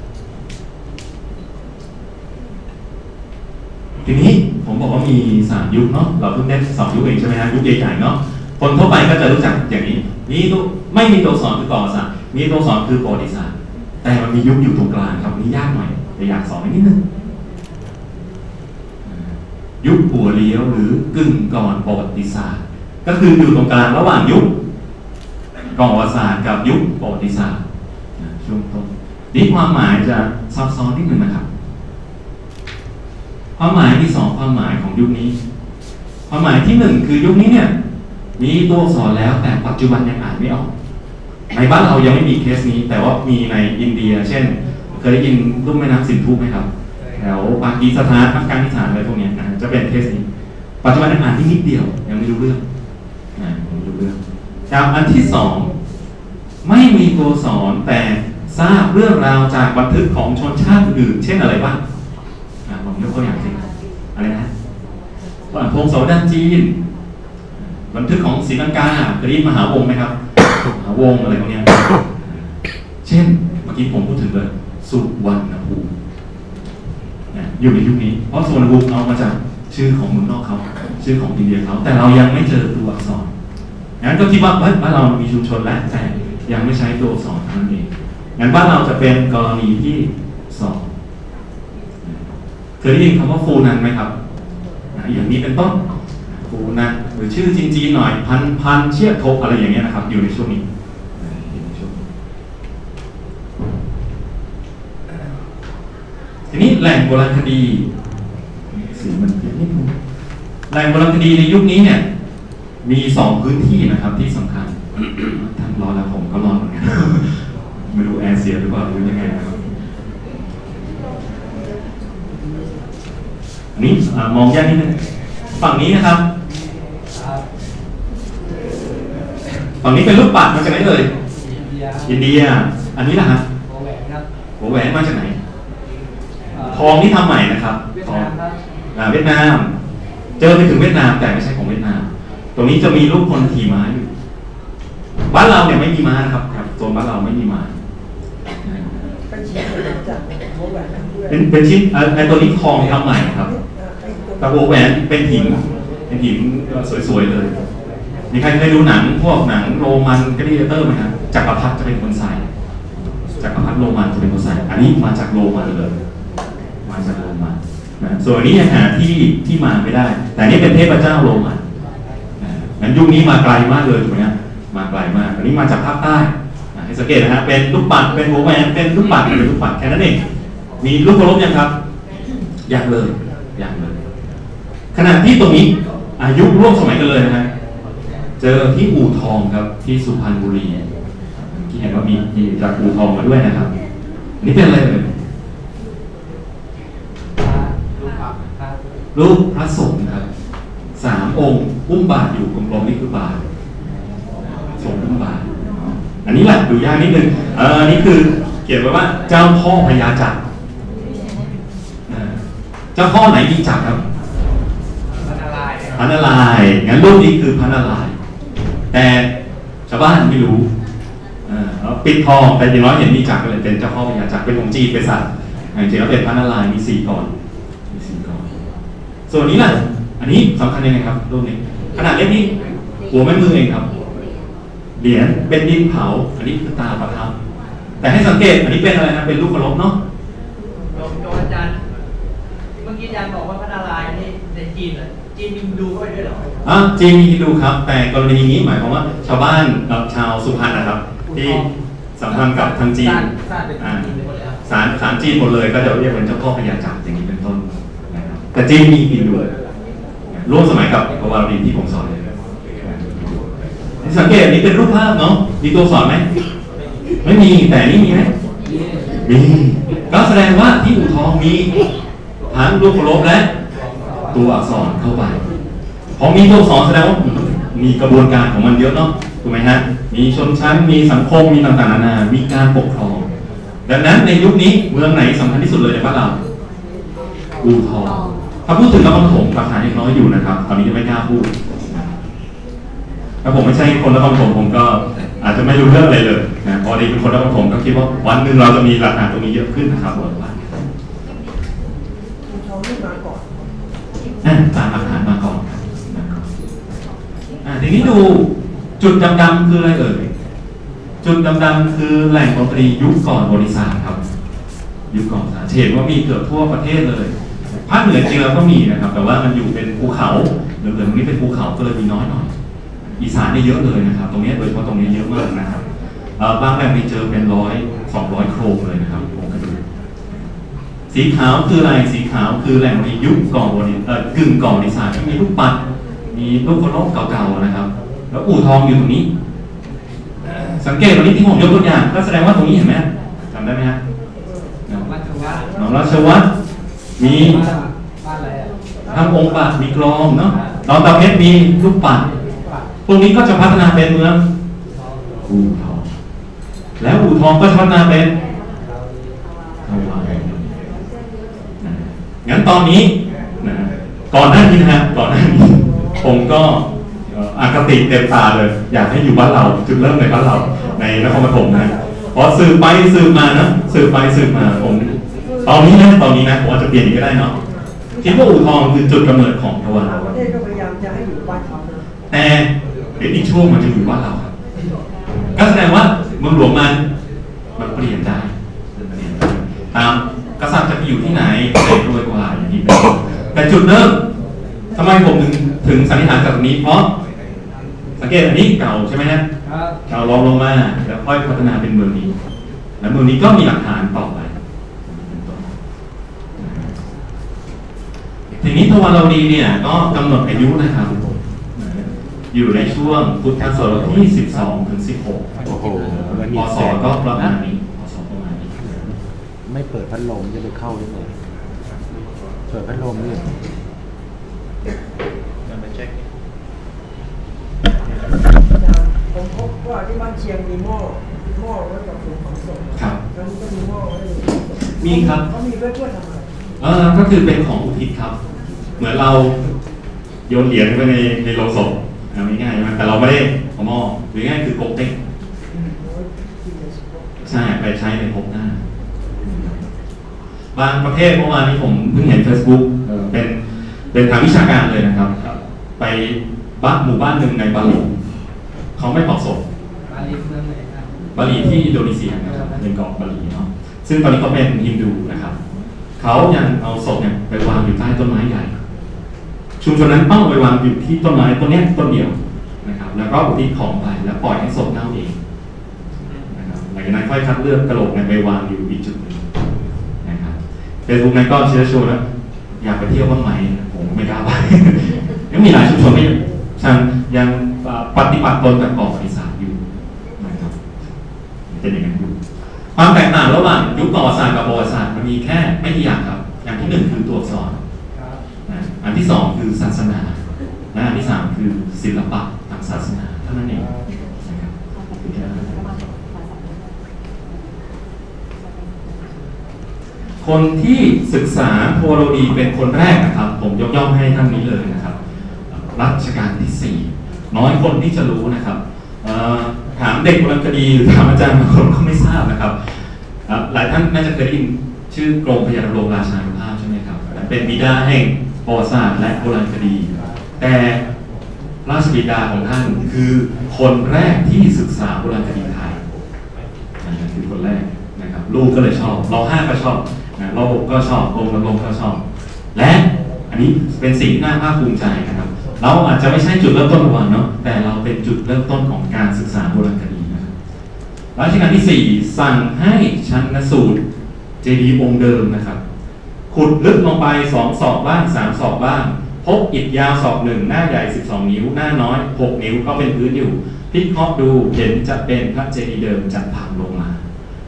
ทีนี้ผมบอกว่ามีสามยุคเนาะเราเพิ่งได้สองยุคเองใช่ไหมฮะยุคใหญ่ๆเนาะคนทั่วไปก็จะรู้จักอย่างนี้มีตัวไม่มีตัวสอนคือประวัติศาสตร์มีตัวสอนคือประวัติศาสตร์แต่มันมียุคอยู่ตรงกลางครับนี่ยากหน่อยแต่อยากสอนนิดนึงยุคหัวเลี้ยวหรือกึ่งก่อนประวัติศาสตร์ก็คืออยู่ตรงกลางระหว่างยุคก่อนประวัติศาสตร์กับยุคประวัติศาสตร์ช่วงต้นนี่ความหมายจะซับซ้อนนิดนึงนะครับความหมายที่สองความหมายของยุคนี้ความหมายที่หนึ่งคือยุคนี้เนี่ยมีตัวอักษรแล้วแต่ปัจจุบันยังอ่านไม่ออกในบ้านเรายังไม่มีเคสนี้แต่ว่ามีในอินเดียเช่นเคยได้ยินลุ่มแม่น้ำสินธุไหมครับแถวปากีสถานอัฟกานิสถานอะไรพวกนี้นะจะเป็นเคสนี้ปัจจุบันยังอ่านที่นิดเดียวยังไม่รู้เรื่องนะไม่รู้เรื่องจากอันที่สองไม่มีตัวสอนแต่ทราบเรื่องราวจากบันทึกของชนชาติอื่นเช่นอะไรบ้างผมยกตัวอย่างสิอะไรนะว่าพงศาวดารจีนบันทึกของศรีลังกาเคยได้ยินมหาวงศ์ไหมครับมหาวงศ์อะไรพวกนี้เช่นเมื่อกี้ผมพูดถึงเลยสุวรรณภูมิอยู่ในยุคนี้เพราะสุวรรณภูมิเอามาจากชื่อของเมืองนอกเขาชื่อของอินเดียเขาแต่เรายังไม่เจอตัวอักษรงั้นก็คิดว่าเฮ้ยบ้านเรามีชุมชนแล้วแต่ยังไม่ใช้ตัวอักษรนั่นเองงั้นบ้านเราจะเป็นกรณีที่สองเคยได้ยินคำว่าฟูนันไหมครับอย่างนี้เป็นต้นฟูนันหรือชื่อจีนๆหน่อยพันพันเชี่ยทกอะไรอย่างเงี้ยนะครับอยู่ในช่วงนี้ทีนี้แหล่งโบราณคดีสีมันเปลี่ยนนิดนึงแหล่งโบราณคดีในยุคนี้เนี่ยมีสองพื้นที่นะครับที่สำคัญท่านรอแล้วผมก็รอเหมือนกันไม่รู้แอร์เสียหรือเปล่าหรือยังไงนะครับอันนี้มองแยกนิดนึงฝั่งนี้นะครับฝั่งนี้เป็นรูปปัดมาจากไหนเลยอินเดียอันนี้นะฮะหัวแหวนครับหัวแหวนมาจากไหนทองที่ทำใหม่นะครับทองเวียดนามเจอไปถึงเวียดนามแต่ไม่ใช่ของเวียดนามตรงนี้จะมีรูปคนขี่ม้าอยู่บ้านเราเนี่ยไม่มีม้านะครับครับโซนบ้านเราไม่มีม้าเป็นเป็นชิ้นไอ้ตัวนี้ทองทำใหม่ครับแต่หัวแหวนเป็นหินเป็นหินสวยๆเลยมีใครเคยดูหนังพวกหนังโรมันกรีเตอร์ไหมครับจักรพรรดิจะเป็นคนใส่จักรพรรดิโรมันจะเป็นคนใส่อันนี้มาจากโรมันเลยมาจากโรมันนะส่วนนี้ยังหาที่ที่มาไม่ได้ แต่นี่เป็นเทพเจ้าโรมันนะงั้นยุคนี้มาไกลมากเลยถูกไหมฮะมาไกลมากอันนี้มาจากภาคใต้นะให้สังเกตนะฮะเป็นลูกปัดเป็นหัวแหวนเป็นลูกปัดเป็นลูกปัดแค่นั้นเองมีลูกเคารพยังครับยังเลยยังเลยขณะที่ตรงนี้อายุร่วมสมัยกันเลยนะฮะเจอที่อู่ทองครับที่สุพรรณบุรีที่เห็นว่ามีมีจากอู่ทองมาด้วยนะครับนี่เป็นอะไรเลยรูปพระสงฆ์ครับสามองค์อุ้มบาตรอยู่กลมๆนี่คือบาตรสงฆ์อุ้มบาตรอันนี้แหละดูยากนิดนึงเอออันนี้คือเขียนไว้ว่าเจ้าพ่อพญาจักรเจ้าพ่อไหนมีจักรครับพระนารายณ์พระนารายณ์งั้นรูปนี้คือพระนารายณ์แต่ชาวบ้านไม่รู้ปิดทองแต่อย่างน้อยเห็นมีจักรเลยเป็นเจ้าพ่อพญาจักรเป็นองค์จีนเป็นสัตว์จริงๆแล้วเป็นพระนารายณ์มีสี่ก่อนมีสี่ก่อนส่วนนี้ล่ะอันนี้สำคัญยังไงครับรูปนี้ขนาดเล็กนี้หัวแม่มือเองครับเหรียญเป็นดินเผาอันนี้คือตาประทับแต่ให้สังเกตอันนี้เป็นอะไรนะเป็นลูกเคารพเนาะโยมอาจารย์เมื่อกี้อาจารย์บอกว่าพระนารายณ์นี่ในจีนเหรอจีนมีฮินดูเข้าไปด้วยเหรออ่ะจีนมีฮินดูครับแต่กรณีนี้หมายความว่าชาวบ้านกับชาวสุพรรณนะครับที่สัมพันธ์กับทางจีนสารสารจีนหมดเลยก็จะเรียกเป็นเจ้าพ่อพญาจักรอย่างนี้เป็นต้นนะครับแต่จีนมีฮินดูร่วมสมัยกับพระวรดินที่ผมสอนเลยสังเกตนี่เป็นรูปภาพเนาะมีตัวสอนไหมไม่มีแต่นี่มีไหมมีก็แสดงว่าที่อู่ทองมีทั้งรูปเคารพและตัวอักษรเข้าไปพอมีตัวอักษรแสดงว่ามีกระบวนการของมันเยอะเนาะถูกไหมฮะมีชนชั้นมีสังคมมีต่างๆนานามีการปกครองดังนั้นในยุคนี้เมืองไหนสำคัญที่สุดเลยในบ้านเราอู่ทองถ้าพูดถึงนครปฐมราคายังน้อยอยู่นะครับตอนนี้ยังไม่กล้าพูดถ้าผมไม่ใช่คนนครปฐมผมก็อาจจะไม่รู้เรื่องอะไรเลยนะพอดีเป็นคนนครปฐมก็คิดว่าวันหนึ่งเราจะมีราคาตรงนี้เยอะขึ้นนะครับผมว่าเขาไม่มาก่อนตามหลักฐานมาก่อนอ่าทีนี้ดูจุดดำๆคืออะไรเอ่ยจุดดำๆคือแหล่งดนตรียุคก่อนบริษัทครับยุคก่อนบริษัทเห็นว่ามีเกือบทั่วประเทศเลยภาคเหนือจริงเราก็มีนะครับแต่ว่ามันอยู่เป็นภูเขาเหลืองๆนี่เป็นภูเขาก็เลยมีน้อยหน่อยอีสานนี่เยอะเลยนะครับตรงนี้โดยเฉพาะตรงนี้เยอะมากนะครับบางแหล่งไปเจอเป็นร้อยสองร้อยโครงเลยนะครับโครงกระดูกสีขาวคืออะไรสีขาวคือแหล่งในยุคก่อนบริเอ่อกึ่งก่อนบริษัทมีลูกปัดมีลูกเคารพเก่าๆนะครับแล้วอู่ทองอยู่ตรงนี้สังเกตวันนี้ที่ผมยกตัวอย่างก็แสดงว่าตรงนี้เห็นไหมจำได้ไหมฮะหนองราชวัฒน์มีทำองค์ปัดมีกลองเนาะดอนตาเพชรมีลูกปัดตรงนี้ก็จะพัฒนาเป็นเมืองอู่ทองแล้วอู่ทองก็จะพัฒนาเป็นทวารงั้นตอนนี้นะก่อนหน้านี้นะฮะก่อนหน้านี้ผมก็อคติเต็มตาเลยอยากให้อยู่บ้านเราจุดเริ่มในบ้านเราในนครปฐมนะพอสืบไปสืบมานะสืบไปสืบมาผมตอนนี้นะตอนนี้นะผมอาจจะเปลี่ยนอีกก็ได้เนาะคิดว่าอู่ทองคือจุดกำเนิดของทวารเราประเทศก็พยายามจะให้อยู่บ้านเขานะแต่เดี๋ยวอีกช่วงมันจะอยู่บ้านเราครับก็แสดงว่าเมืองหลวงมันมันเปลี่ยนได้ตามกษัตริย์จะไปอยู่ที่ไหนเด็กรวยกว่าอย่างนี้เป็นแต่จุดเริ่มทำไมผมถึงถึงสันนิษฐานจากตรงนี้เพราะสังเกตอันนี้เก่าใช่ไหมฮะเก่าลองลงมาแล้วค่อยพัฒนาเป็นเมืองนี้แล้วเมืองนี้ก็มีหลักฐานต่อไปทีนี้ทวารวดีเนี่ยก็กำหนดอายุนะครับอยู่ในช่วงพุทธศตวรรษที่สิบสองถึงสิบหกโอ้โหพศก็ประมาณนี้พศประมาณนี้ไม่เปิดพัดลมจะไปเข้าได้เลยเปิดพัดลมนี่มาเช็คผมพบว่าที่บ้านเชียงมีหม้อหม้อไว้กับถุงของสดครับแล้วมันก็มีหม้อไว้มีครับเขามีไว้เพื่อทำอะไรเออก็คือเป็นของอุทิศครับเหมือนเราโยนเหรียญไปในในโลงศพง่ายๆใช่ไหมแต่เราไม่ได้เอาหม้อหรือง่ายคือกบเต็กใช่ไปใช้ในภพหน้าบางประเทศเมื่อวานนี้ผมเพิ่งเห็น Facebook เป็นเป็นทางวิชาการเลยนะครับไปบ้านหมู่บ้านหนึ่งในบาหลีเขาไม่เผาศพบาหลีเมืองไหนครับบาหลีที่อินโดนีเซียนะครับเป็นเกาะบาหลีเนาะซึ่งตอนนี้เขาเป็นฮินดูนะครับเขเขายังเอาศพเนี่ยไปวางอยู่ใต้ต้นไม้ใหญ่ชุมชนนั้นต้องไปวางอยู่ที่ต้นไม้ต้นนี้ต้นเดียวนะครับแล้วก็อุทิศของไปแล้วปล่อยให้ศพเน่าเองนะครับหลังจากนั้นค่อยคัดเลือกกระโหลกเนี่ยไปวางอยู่อีกจุดหนึ่งนะครับเฟซบุ๊กนั้นก็เชื้อชวนแล้วอยากไปเที่ยวบ้างไหมผมไม่กล้าไป ยังมีหลายชุมชนไม่ยังยังปฏิบัติตนกับกรอบประวัติศาสตร์อยู่นะครับเป็นอย่างนั้นอยู่ความแตกต่างระหว่างยุคประวัติศาสตร์กับประวัติศาสตร์มันมีแค่ไม่กี่อย่างครับอย่างที่หนึ่งคือตัวอักษรนะอันที่สองคือศาสนาและอันที่สามคือศิลปะทางศาสนาเท่านั้นเองนะครับคนที่ศึกษาโพโลดีเป็นคนแรกนะครับผมยกย่องให้ท่านนี้เลยนะครับรัชกาลที่สี่น้อยคนที่จะรู้นะครับถามเด็กโบราณคดีหรือถามอาจารย์บางคนก็ไม่ทราบนะครับหลายท่านน่าจะเคยได้ยินชื่อกรมพยาดำรงราชานุภาพใช่ไหมครับเป็นบิดาแห่งประวัติศาสตร์และโบราณคดีแต่ราชบิดาของท่านคือคนแรกที่ศึกษาโบราณคดีไทยนั่นคือคนแรกนะครับลูกก็เลยชอบเราห้าก็ชอบนะเราก็ชอบกรมดำรงก็ชอบและอันนี้เป็นสิ่งที่น่าภาคภูมิใจนะครับเราอาจจะไม่ใช่จุดเริ่มต้นของวันเนาะแต่เราเป็นจุดเริ่มต้นของการศึกษาโบราณคดีนะครับรัชกาลที่สี่สั่งให้ชันสูตรเจดีย์องค์เดิมนะครับขุดลึกลงไปสองศอกบ้างสามศอกบ้างพบอิฐยาวศอกหนึ่งหน้าใหญ่สิบสองนิ้วหน้าน้อยหกนิ้วก็เป็นพื้นอยู่พิเคราะห์ดูเห็นจะเป็นพระเจดีย์เดิมจะพังลงมา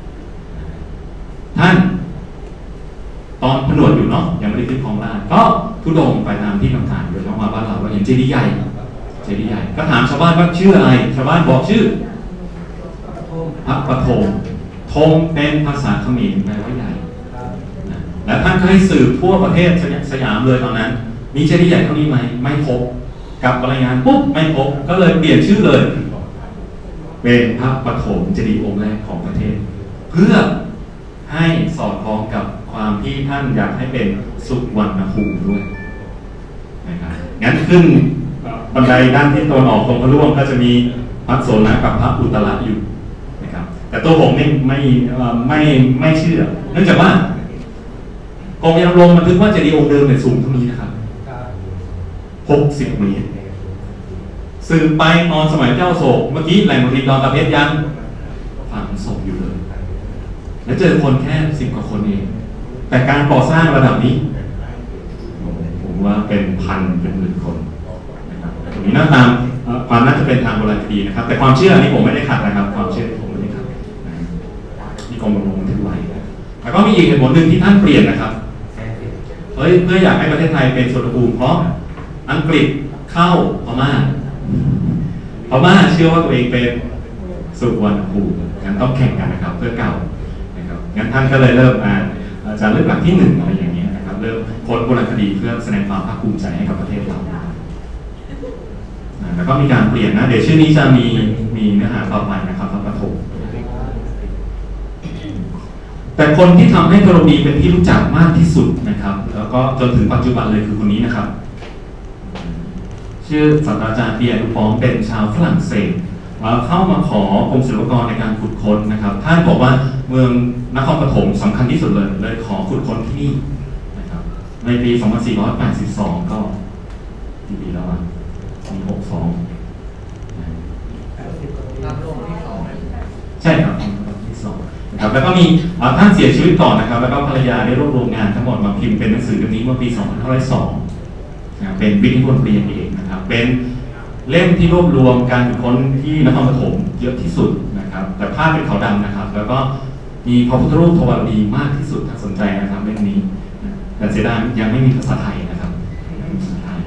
ท่านตอนผนวดอยู่เนาะยังไม่ได้ขึ้นครองราชย์ก็ทุดงไปตามที่ต่างๆโดยเฉพาะมาบ้านเราว่าเห็นเจดีย์ใหญ่เจดีย์ใหญ่ก็ถามชาวบ้านว่าชื่ออะไรชาวบ้านบอกชื่อพระปฐมธงเป็นภาษาเขมรแปลว่าใหญ่นะและท่านก็ให้สืบทั่วประเทศสยามเลยตอนนั้นมีเจดีย์ใหญ่เท่านี้ไหมไม่พบกับรายงานปุ๊บไม่พบก็เลยเปลี่ยนชื่อเลยเป็นพระปฐมเจดีย์องค์แรกของประเทศเพื่อให้สอดคล้องกับความที่ท่านอยากให้เป็นสุวรรณภูมิด้วยนะครับงั้นขึ้นบันไดด้านที่ตะวันออกตรงพระร่วงก็จะมีพระโสนะกับพระอุตระอยู่นะครับแต่ตัวผมไม่ไม่ไม่ไม่เชื่อเนื่องจากว่ากรมพยาดำรงบันทึกว่าเจดีย์องค์เดิมเนี่ยสูงเท่านี้นะครับหกสิบเมตรสืบไปตอนสมัยเจ้าโศกเมื่อกี้แหล่งมณีดอนตะเพชรยังฝังศพอยู่เลยแล้วเจอคนแค่สิบกว่าคนเองแต่การก่อสร้างระดับนี้ผมว่าเป็นพันเป็นหมื่นคนนะครับตรงนี้น่าตามความน่าจะเป็นทางโบราณคดีนะครับแต่ความเชื่อนี้ผมไม่ได้ขัดนะครับความเชื่อผมไม่ได้ขัดนี่กรมบังคับบันทึกไว้แล้วก็มีอีกเหตุผลหนึ่งที่ท่านเปลี่ยนนะครับเฮ้ยเพื่ออยากให้ประเทศไทยเป็นสุวรรณภูมิเพราะอังกฤษเข้าพม่าพม่าเชื่อว่าตัวเองเป็นสุวรรณภูมิงั้นต้องแข่งกันนะครับเพื่อเก่านะครับงั้นท่านก็เลยเริ่มอ่านอาจารย์เลือกหลักที่หนึ่งอะไรอย่างเงี้ยนะครับเริ่มโพสต์โบราณคดีเพื่อแสดงความภาคภูมิใจให้กับประเทศเราแล้วก็มีการเปลี่ยนนะเดี๋ยวชื่อนี้จะมีมีเนื้อหาต่อไปนะครับพระปฐมแต่คนที่ทำให้โทรบีเป็นที่รู้จักมากที่สุดนะครับแล้วก็จนถึงปัจจุบันเลยคือคนนี้นะครับชื่อศาสตราจารย์เปียร์ดูปองเป็นชาวฝรั่งเศสเข้ามาขอกรมศิลปากรในการขุดค้นนะครับท่านบอกว่าเมืองนครปฐมสำคัญที่สุดเลยเลยขอขุดค้นที่นี่นะครับในปีสองพันสี่ร้อยแปดสิบสองก็กี่ปีแล้วอ่ะปีหกสองใช่ครับที่สองนะครับแล้วก็มีท่านเสียชีวิตก่อนนะครับแล้วก็ภรรยาได้รวบรวมงานทั้งหมดมาพิมพ์เป็นหนังสือเล่มนี้เมื่อปีสองพันห้าร้อยสองเป็นวิทยานิพนธ์ปริญญาเอกนะครับเป็นเล่มที่รวบรวมการขุดค้นที่นครปฐมเยอะที่สุดนะครับแต่ภาพเป็นขาวดำนะครับแล้วก็มีพระพุทธรูปทวารดีมากที่สุดถ้าสนใจนะครับเล่มนี้แต่เสียดายยังไม่มีภาษาไทยนะครับภาษาไทย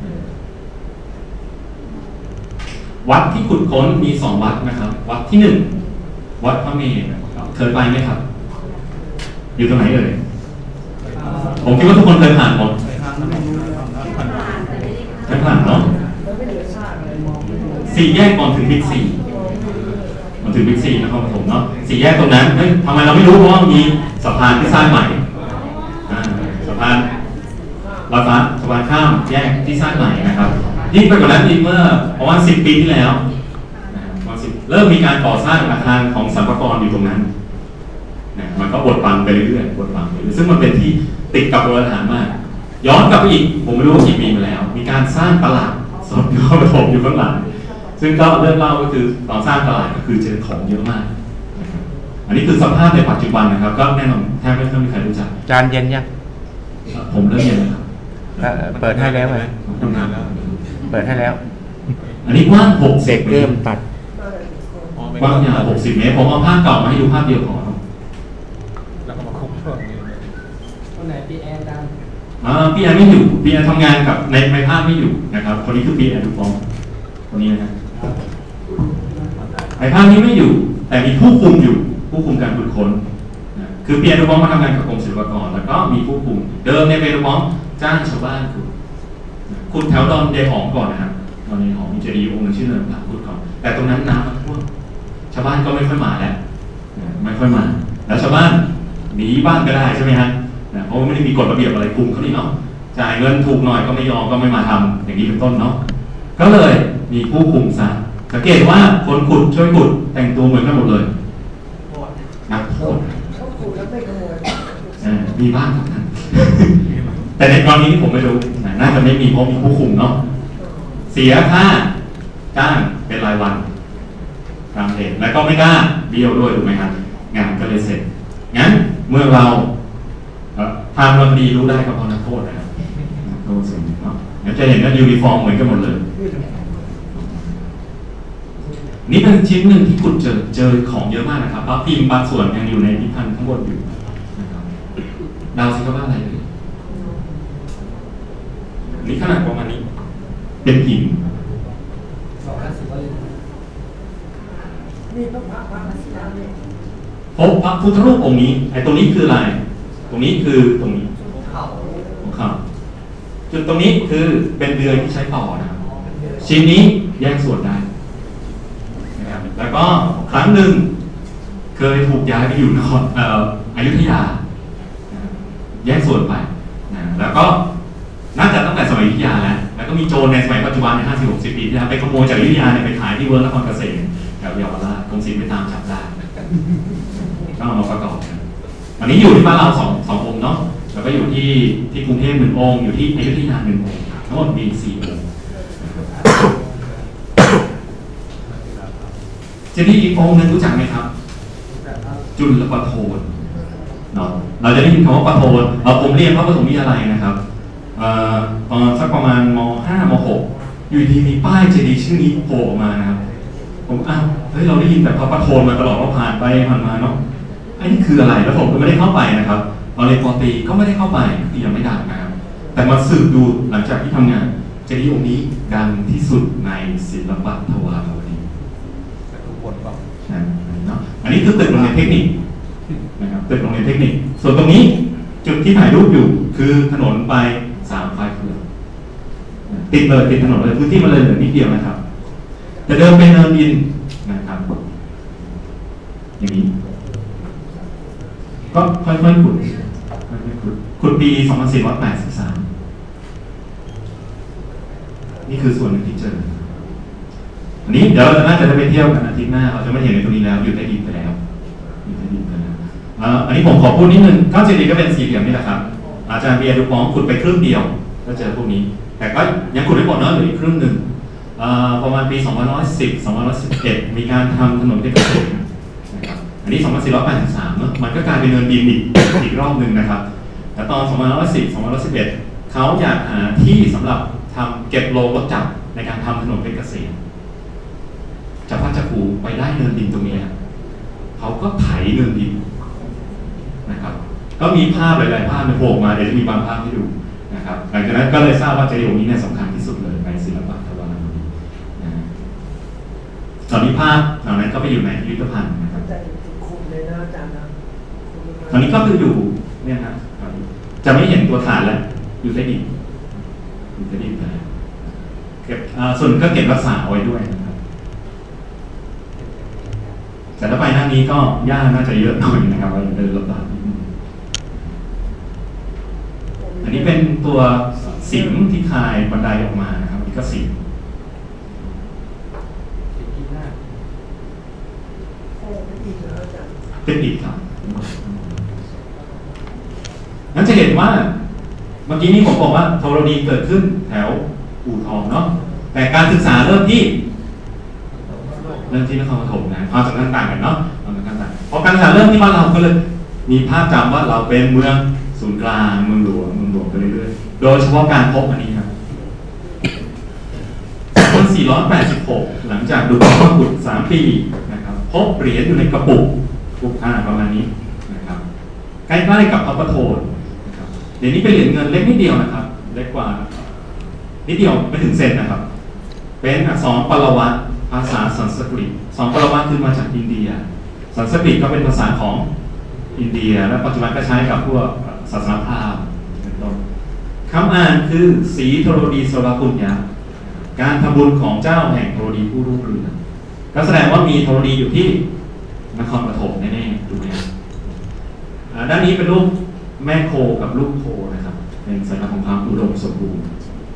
วัดที่ขุดค้นมีสองวัดนะครับวัดที่หนึ่งวัดพระเมรุเคยไปไหมครับอยู่ตรงไหนเอ่ยผมคิดว่าทุกคนเคยผ่านหมดเคยผ่านเนาะสี่แยกก่อนถึงบิ๊กซีมาถึงบิ๊กซีนะครับผมเนาะสี่แยกตรงนั้นเฮ้ยทำไมเราไม่รู้เพราะว่ามีสะพานที่สร้างใหม่สะพานลอยฟ้าสะพานข้ามแยกที่สร้างใหม่นะครับยิ่งไปกว่านั้นอีกเมื่อประมาณสิบปีที่แล้วเริ่มมีการก่อสร้างอาคารของสรรพากรอยู่ตรงนั้นมันก็บดบังไปเรื่อยๆบดบังไปเรื่อยๆซึ่งมันเป็นที่ติดกับโบราณสถานมากย้อนกลับไปอีกผมไม่รู้ว่ากี่ปีมาแล้ว มีการสร้างตลาดสดนครปฐมอยู่ข้างหลังซึ่งก็เรื่องเล่าก็คือตอนสร้างตลาดก็คือเจอของเยอะมากอันนี้คือสภาพในปัจจุบันนะครับก็แน่นอนแทบไม่ต้องมีใครรู้จักจานเย็นยังผมเริ่มเย็นแล้วครับเอ่อเปิดให้แล้วไหมทำงานแล้วเปิดให้แล้วอันนี้กว้างหกสิเด็บกเมเริ่ตมรตัดกว้างยาวหกสิบเมตรผมเอาภาพเก่ามาให้ดูภาพเดียวพอแล้วก็มาคุกช่วงนี้คนไหนปีแอนดังอ่าพี่แอนไม่อยู่พี่แอนทำงานกับในในภาพไม่อยู่นะครับคนนี้คือพี่แอนดูฟองคนนี้นะครับในภาพนี้ไม่อยู่แต่มีผู้คุมอยู่ผู้คุมการขุดค้นนะคือพี่แอนดูฟองมาทำงานกับกรมศิลปากรแล้วก็มีผู้คุมเดิมในเปรูฟองจ้างชาวบ้านขุดขุดแถวดอนเดหอมก่อนนะครับดอนเดหอมมีเจดีย์องค์หนึงชื่อเนินพระขุดก่อนแต่ตรงนั้นน้ำมันท่วมชาวบ้านก็ไม่ค่อยมาแล้วไม่ค่อยมาแล้วชาวบ้านหนีบ้านก็ได้ใช่ไหมฮะนะเพราะว่าไม่ได้มีกฎระเบียบอะไรคุมเขานี่เนาะจ่ายเงินถูกหน่อยก็ไม่ยอมก็ไม่มาทำอย่างนี้เป็นต้นเนาะก็เลยมีผู้คุมซะสังเกตว่าคนขุดช่วยขุดแต่งตัวเหมือนกันหมดเลยนักโทษเขาขู่แล้วไม่ขโมยอ่ามีบ้างครับท่าน แต่ในกรณีนี้ผมไม่รู้นะน่าจะไม่มีเพราะมีผู้คุมเนาะเสียค่าจ้างเป็นรายวันตามเหตุแล้วก็ไม่กล้าเบี้ยวด้วยถูกไหมครับงานก็เลยเสร็จงั้นเมื่อเราทางคดีรู้ได้ก็เพราะนักโทษนะครับนักโทษสิ่งเนาะเดี๋ยวจะเห็นว่ายูนิฟอร์มเหมือนกันหมดเลยนี่เป็นชิ้นหนึ่งที่คุณเจอเจอของเยอะมากนะครับเพราะพิมพ์บางส่วนยังอยู่ในพิพิธภัณฑ์ข้างบนอยู่นะครับดาวสิครับว่าอะไรเลยนี่ขนาดประมาณนี้เป็นหินสองห้าสิบวันนี่พระพระพระศิลาเนี่ยพบพระพุทธรูปองค์นี้ไอ้ตรงนี้คืออะไรตรงนี้คือตรงนี้เขาของเขาจุดตรงนี้คือเป็นเดือยที่ใช้ต่อนะครับชิ้นนี้แยกส่วนได้นะครับแล้วก็ครั้งหนึ่งเคยถูกย้ายไปอยู่นครเอ่ออยุธยาแยกส่วนไปนะแล้วก็น่าจะตั้งแต่สมัยอยุธยาแล้วแล้วก็มีโจรในสมัยปัจจุบันในห้าสิบหกสิบปีที่แล้วไปขโมยจากอยุธยาเนี่ยไปขายที่เวิร์กนครเกษมแถวเยาวราชกรมศิลป์ไปตามจับได้ก็เอามาประกอบกันอันนี้อยู่ที่บ้านเราสองสององค์เนาะแล้วก็อยู่ที่ที่กรุงเทพหนึ่งองค์อยู่ที่อยุธยาหนึ่งองค์ทั้งหมดมีสี่องค์เจดีย์อีกองค์นึงรู้จักไหมครับจุลปโทนเนาะเราจะได้ยินคำว่าปโทนเราผมเรียนพระปฐมวิทยาลัยนะครับตอนสักประมาณม ห้าม หกอยู่ดีมีป้ายเจดีย์ชื่อนี้โผล่ออกมานะครับผมอ้าวเฮ้ยเราได้ยินแต่พระปโทนมาตลอดว่าผ่านไปผ่านมาเนาะไอ้นี่คืออะไรแล้วผมก็ไม่ได้เข้าไปนะครับตอนเรียนป.ตรีก็ไม่ได้เข้าไปคือยังไม่ดังนะครับแต่มาสืบดูหลังจากที่ทำงานเจดีย์องค์นี้ดังที่สุดในศิลปะทวารวดีทุกคนก็เนาะอันนี้คือตึกโรงเรียนเทคนิคนะครับตึกโรงเรียนเทคนิคส่วนตรงนี้จุดที่ถ่ายรูปอยู่คือถนนไปสามไฟเฟืองติดเลยติดถนนเลยพื้นที่มันเลยเหลือนิดเดียวนะครับจะเดินไปเนินดินนะครับอย่างนี้ก็ค่อยๆขุดค่อยๆขุดขุดปีสองพันสี่ร้อยแปดสิบสามนี่คือส่วนหนึ่งที่เจออันนี้เดี๋ยวเราจะน่าจะได้ไปเที่ยวกันอาทิตย์หน้าเราจะไม่เห็นในตรงนี้แล้วอยู่ใต้ดินไปแล้วอยู่ใต้ดินไปแล้วอันนี้ผมขอพูดนิดนึงก้าวเจดีย์ก็เป็นสี่เหลี่ยมนี่แหละครับอาจารย์เบียร์ดูฟองขุดไปครึ่งเดียวก็เจอพวกนี้แต่ก็ยังขุดไม่หมดเนาะเหลืออีกครึ่งหนึ่งประมาณปีสองพันสิบ สองพันสิบเอ็ดมีการทำถนนเพชรเกษมนะครับอันนี้สองพันสี่ร้อยแปดสิบสามเนาะมันก็กลายเป็นเนินดินอีกอีกรอบหนึ่งนะครับแต่ตอนสองพันสิบ สองพันสิบเอ็ดเขาอยากหาที่สำหรับทำเก็บโลรถจักรในการทำถนนเพชรเกษมจากพัชภูไปได้เนินดินตรงนี้เขาก็ไถเนินดินนะครับก็มีภาพหลายๆภาพในโผล่มาเดี๋ยวจะมีบางภาพให้ดูนะครับหลังจากนั้นก็เลยทราบว่าเจดีย์องค์นี้เนี่ยสำคัญที่สุดเลยในศิลปะทวารวดีนะตอนนี้ภาพเหล่านั้นก็ไปอยู่ในพิพิธภัณฑ์นะครับใจคุมเลยนะอาจารย์นะตอนนี้ก็คืออยู่เนี่ยนะจะไม่เห็นตัวฐานแล้วอยู่ใต้ดินอยู่ใต้ดินไปเก็บส่วนก็เก็บรักษาเอาไว้ด้วยนะครับแต่ถ้าไปหน้านี้ก็ย่าน่าจะเยอะหน่อยนะครับเราเดินลำบากอันนี้เป็นตัวสิงที่คลายบันไดออกมานะครับนี่ก็สิง เป็นอีกครับนั้นจะเห็นว่าว่าเมื่อกี้นี้ผมบอกว่าธรณีเกิดขึ้นแถวอู่ทองเนาะแต่การศึกษาเริ่มที่เริ่มที่นครปฐมนะความสำคัญต่างกันเนาะความสำคัญต่างพอการศึกษาเริ่มที่บ้านเราก็เลยมีภาพจำว่าเราเป็นเมืองศูนย์กลางเมืองหลวงเมืองหลวงไปเรื่อยๆโดยเฉพาะการพบอันนี้ครับปีสี่ร้อยแปดสิบหกหลังจากดูพระบุตรสามปีนะครับพบเหรียญอยู่ในกระปุกปุกผ้าประมาณนี้นะครับใกล้ๆกับพระประโทนนะครับเดี๋ยวนี้เป็นเหรียญเงินเล็กนิดเดียวนะครับเล็กกว่านิดเดียวไม่ถึงเซนนะครับเป็นอักษรปรวัตภาษาสันสกฤตสองปรวัตคือมาจากอินเดียสันสกฤตก็เป็นภาษาของอินเดียและปัจจุบันก็ใช้กับพวกศาสนาพราหมณ์เป็นต้นคำอ่านคือสีธรณีสวาปุญญาการทำบุญของเจ้าแห่งธรณีผู้รุ่งเรืองก็แสดงว่ามีธรณีอยู่ที่นครปฐมแน่ๆถูกไหมครับด้านนี้เป็นรูปแม่โคกับลูกโคนะครับเป็นสัญลักษณ์ของความอุดมสมบูรณ์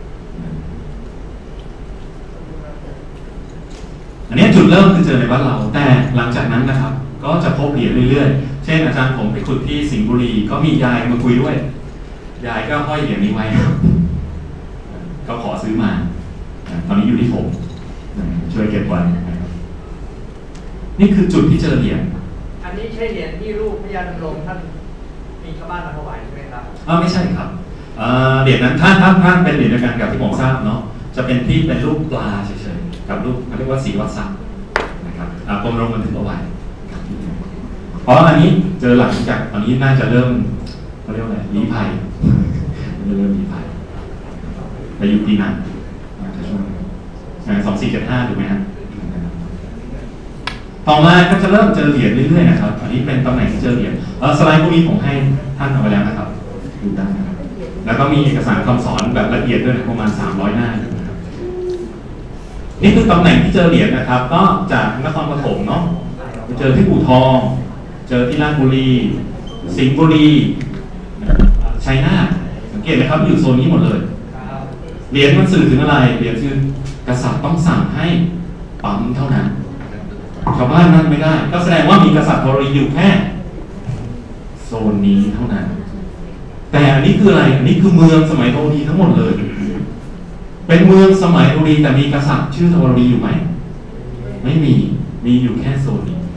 อันนี้จุดเริ่มคือเจอในบ้านเราแต่หลังจากนั้นนะครับก็จะพบเหรียญเรื่อยๆเช่นอาจารย์ผมไปขุดที่สิงห์บุรีก็มียายมาคุยด้วยยายก็ห้อยเหรียญนี้ไว้ก็ขอซื้อมาตอนนี้อยู่ที่ผมช่วยเก็บไว้นะครับนี่คือจุดที่เจอเหรียญอันนี้ใช่เหรียญที่รูปพญาดำรงท่านมีชาวบ้านมาถวายใช่ไหมครับอ๋อไม่ใช่ครับเหรียญนั้นท่านท่านท่านเป็นเหรียญเดียวกันกับที่ผมทราบเนาะจะเป็นที่เป็นรูปปลาเฉยๆกับรูปเขาเรียกว่าสีวัดซักนะครับกรมลงบันทึกเอาไว้เพราะอันนี้เจอหลังจากตอนนี้น่าจะเริ่มเขาเรียกว่าอะไรลี้ภัยเริ่มลี้ภัยไปอยู่ปีนั้นสองสี่เจ็ดห้าถูกไหมครับต่อมาก็จะเริ่มเจอเหรียญเรื่อยๆนะครับอันนี้เป็นตำแหน่งที่เจอเหรียญสไลด์พวกนี้ผมให้ท่านเอาไว้แล้วนะครับดูได้นะครับแล้วก็มีเอกสารคำสอนแบบละเอียดด้วยนะประมาณสามร้อยหน้านะครับนี่คือตำแหน่งที่เจอเหรียญนะครับก็จากนครปฐมเนาะไปเจอที่อู่ทองเจอที่ราชบุรีสิงห์บุรีชัยนาทสังเกตไหมครับอยู่โซนนี้หมดเลยเหรียญมันสื่อถึงอะไรเหรียญคือกษัตริย์ต้องสั่งให้ปั๊มเท่านั้นชาวบ้านนั้นไม่ได้ก็แสดงว่ามีกษัตริย์ทรณีอยู่แค่โซนนี้เท่านั้นแต่อันนี้คืออะไรอันนี้คือเมืองสมัยธรณีทั้งหมดเลยเป็นเมืองสมัยธรณีแต่มีกษัตริย์ชื่อธรณีอยู่ไหมไม่มีมีอยู่แค่โซนนี้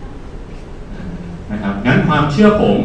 นะครับงั้นความเชื่อผม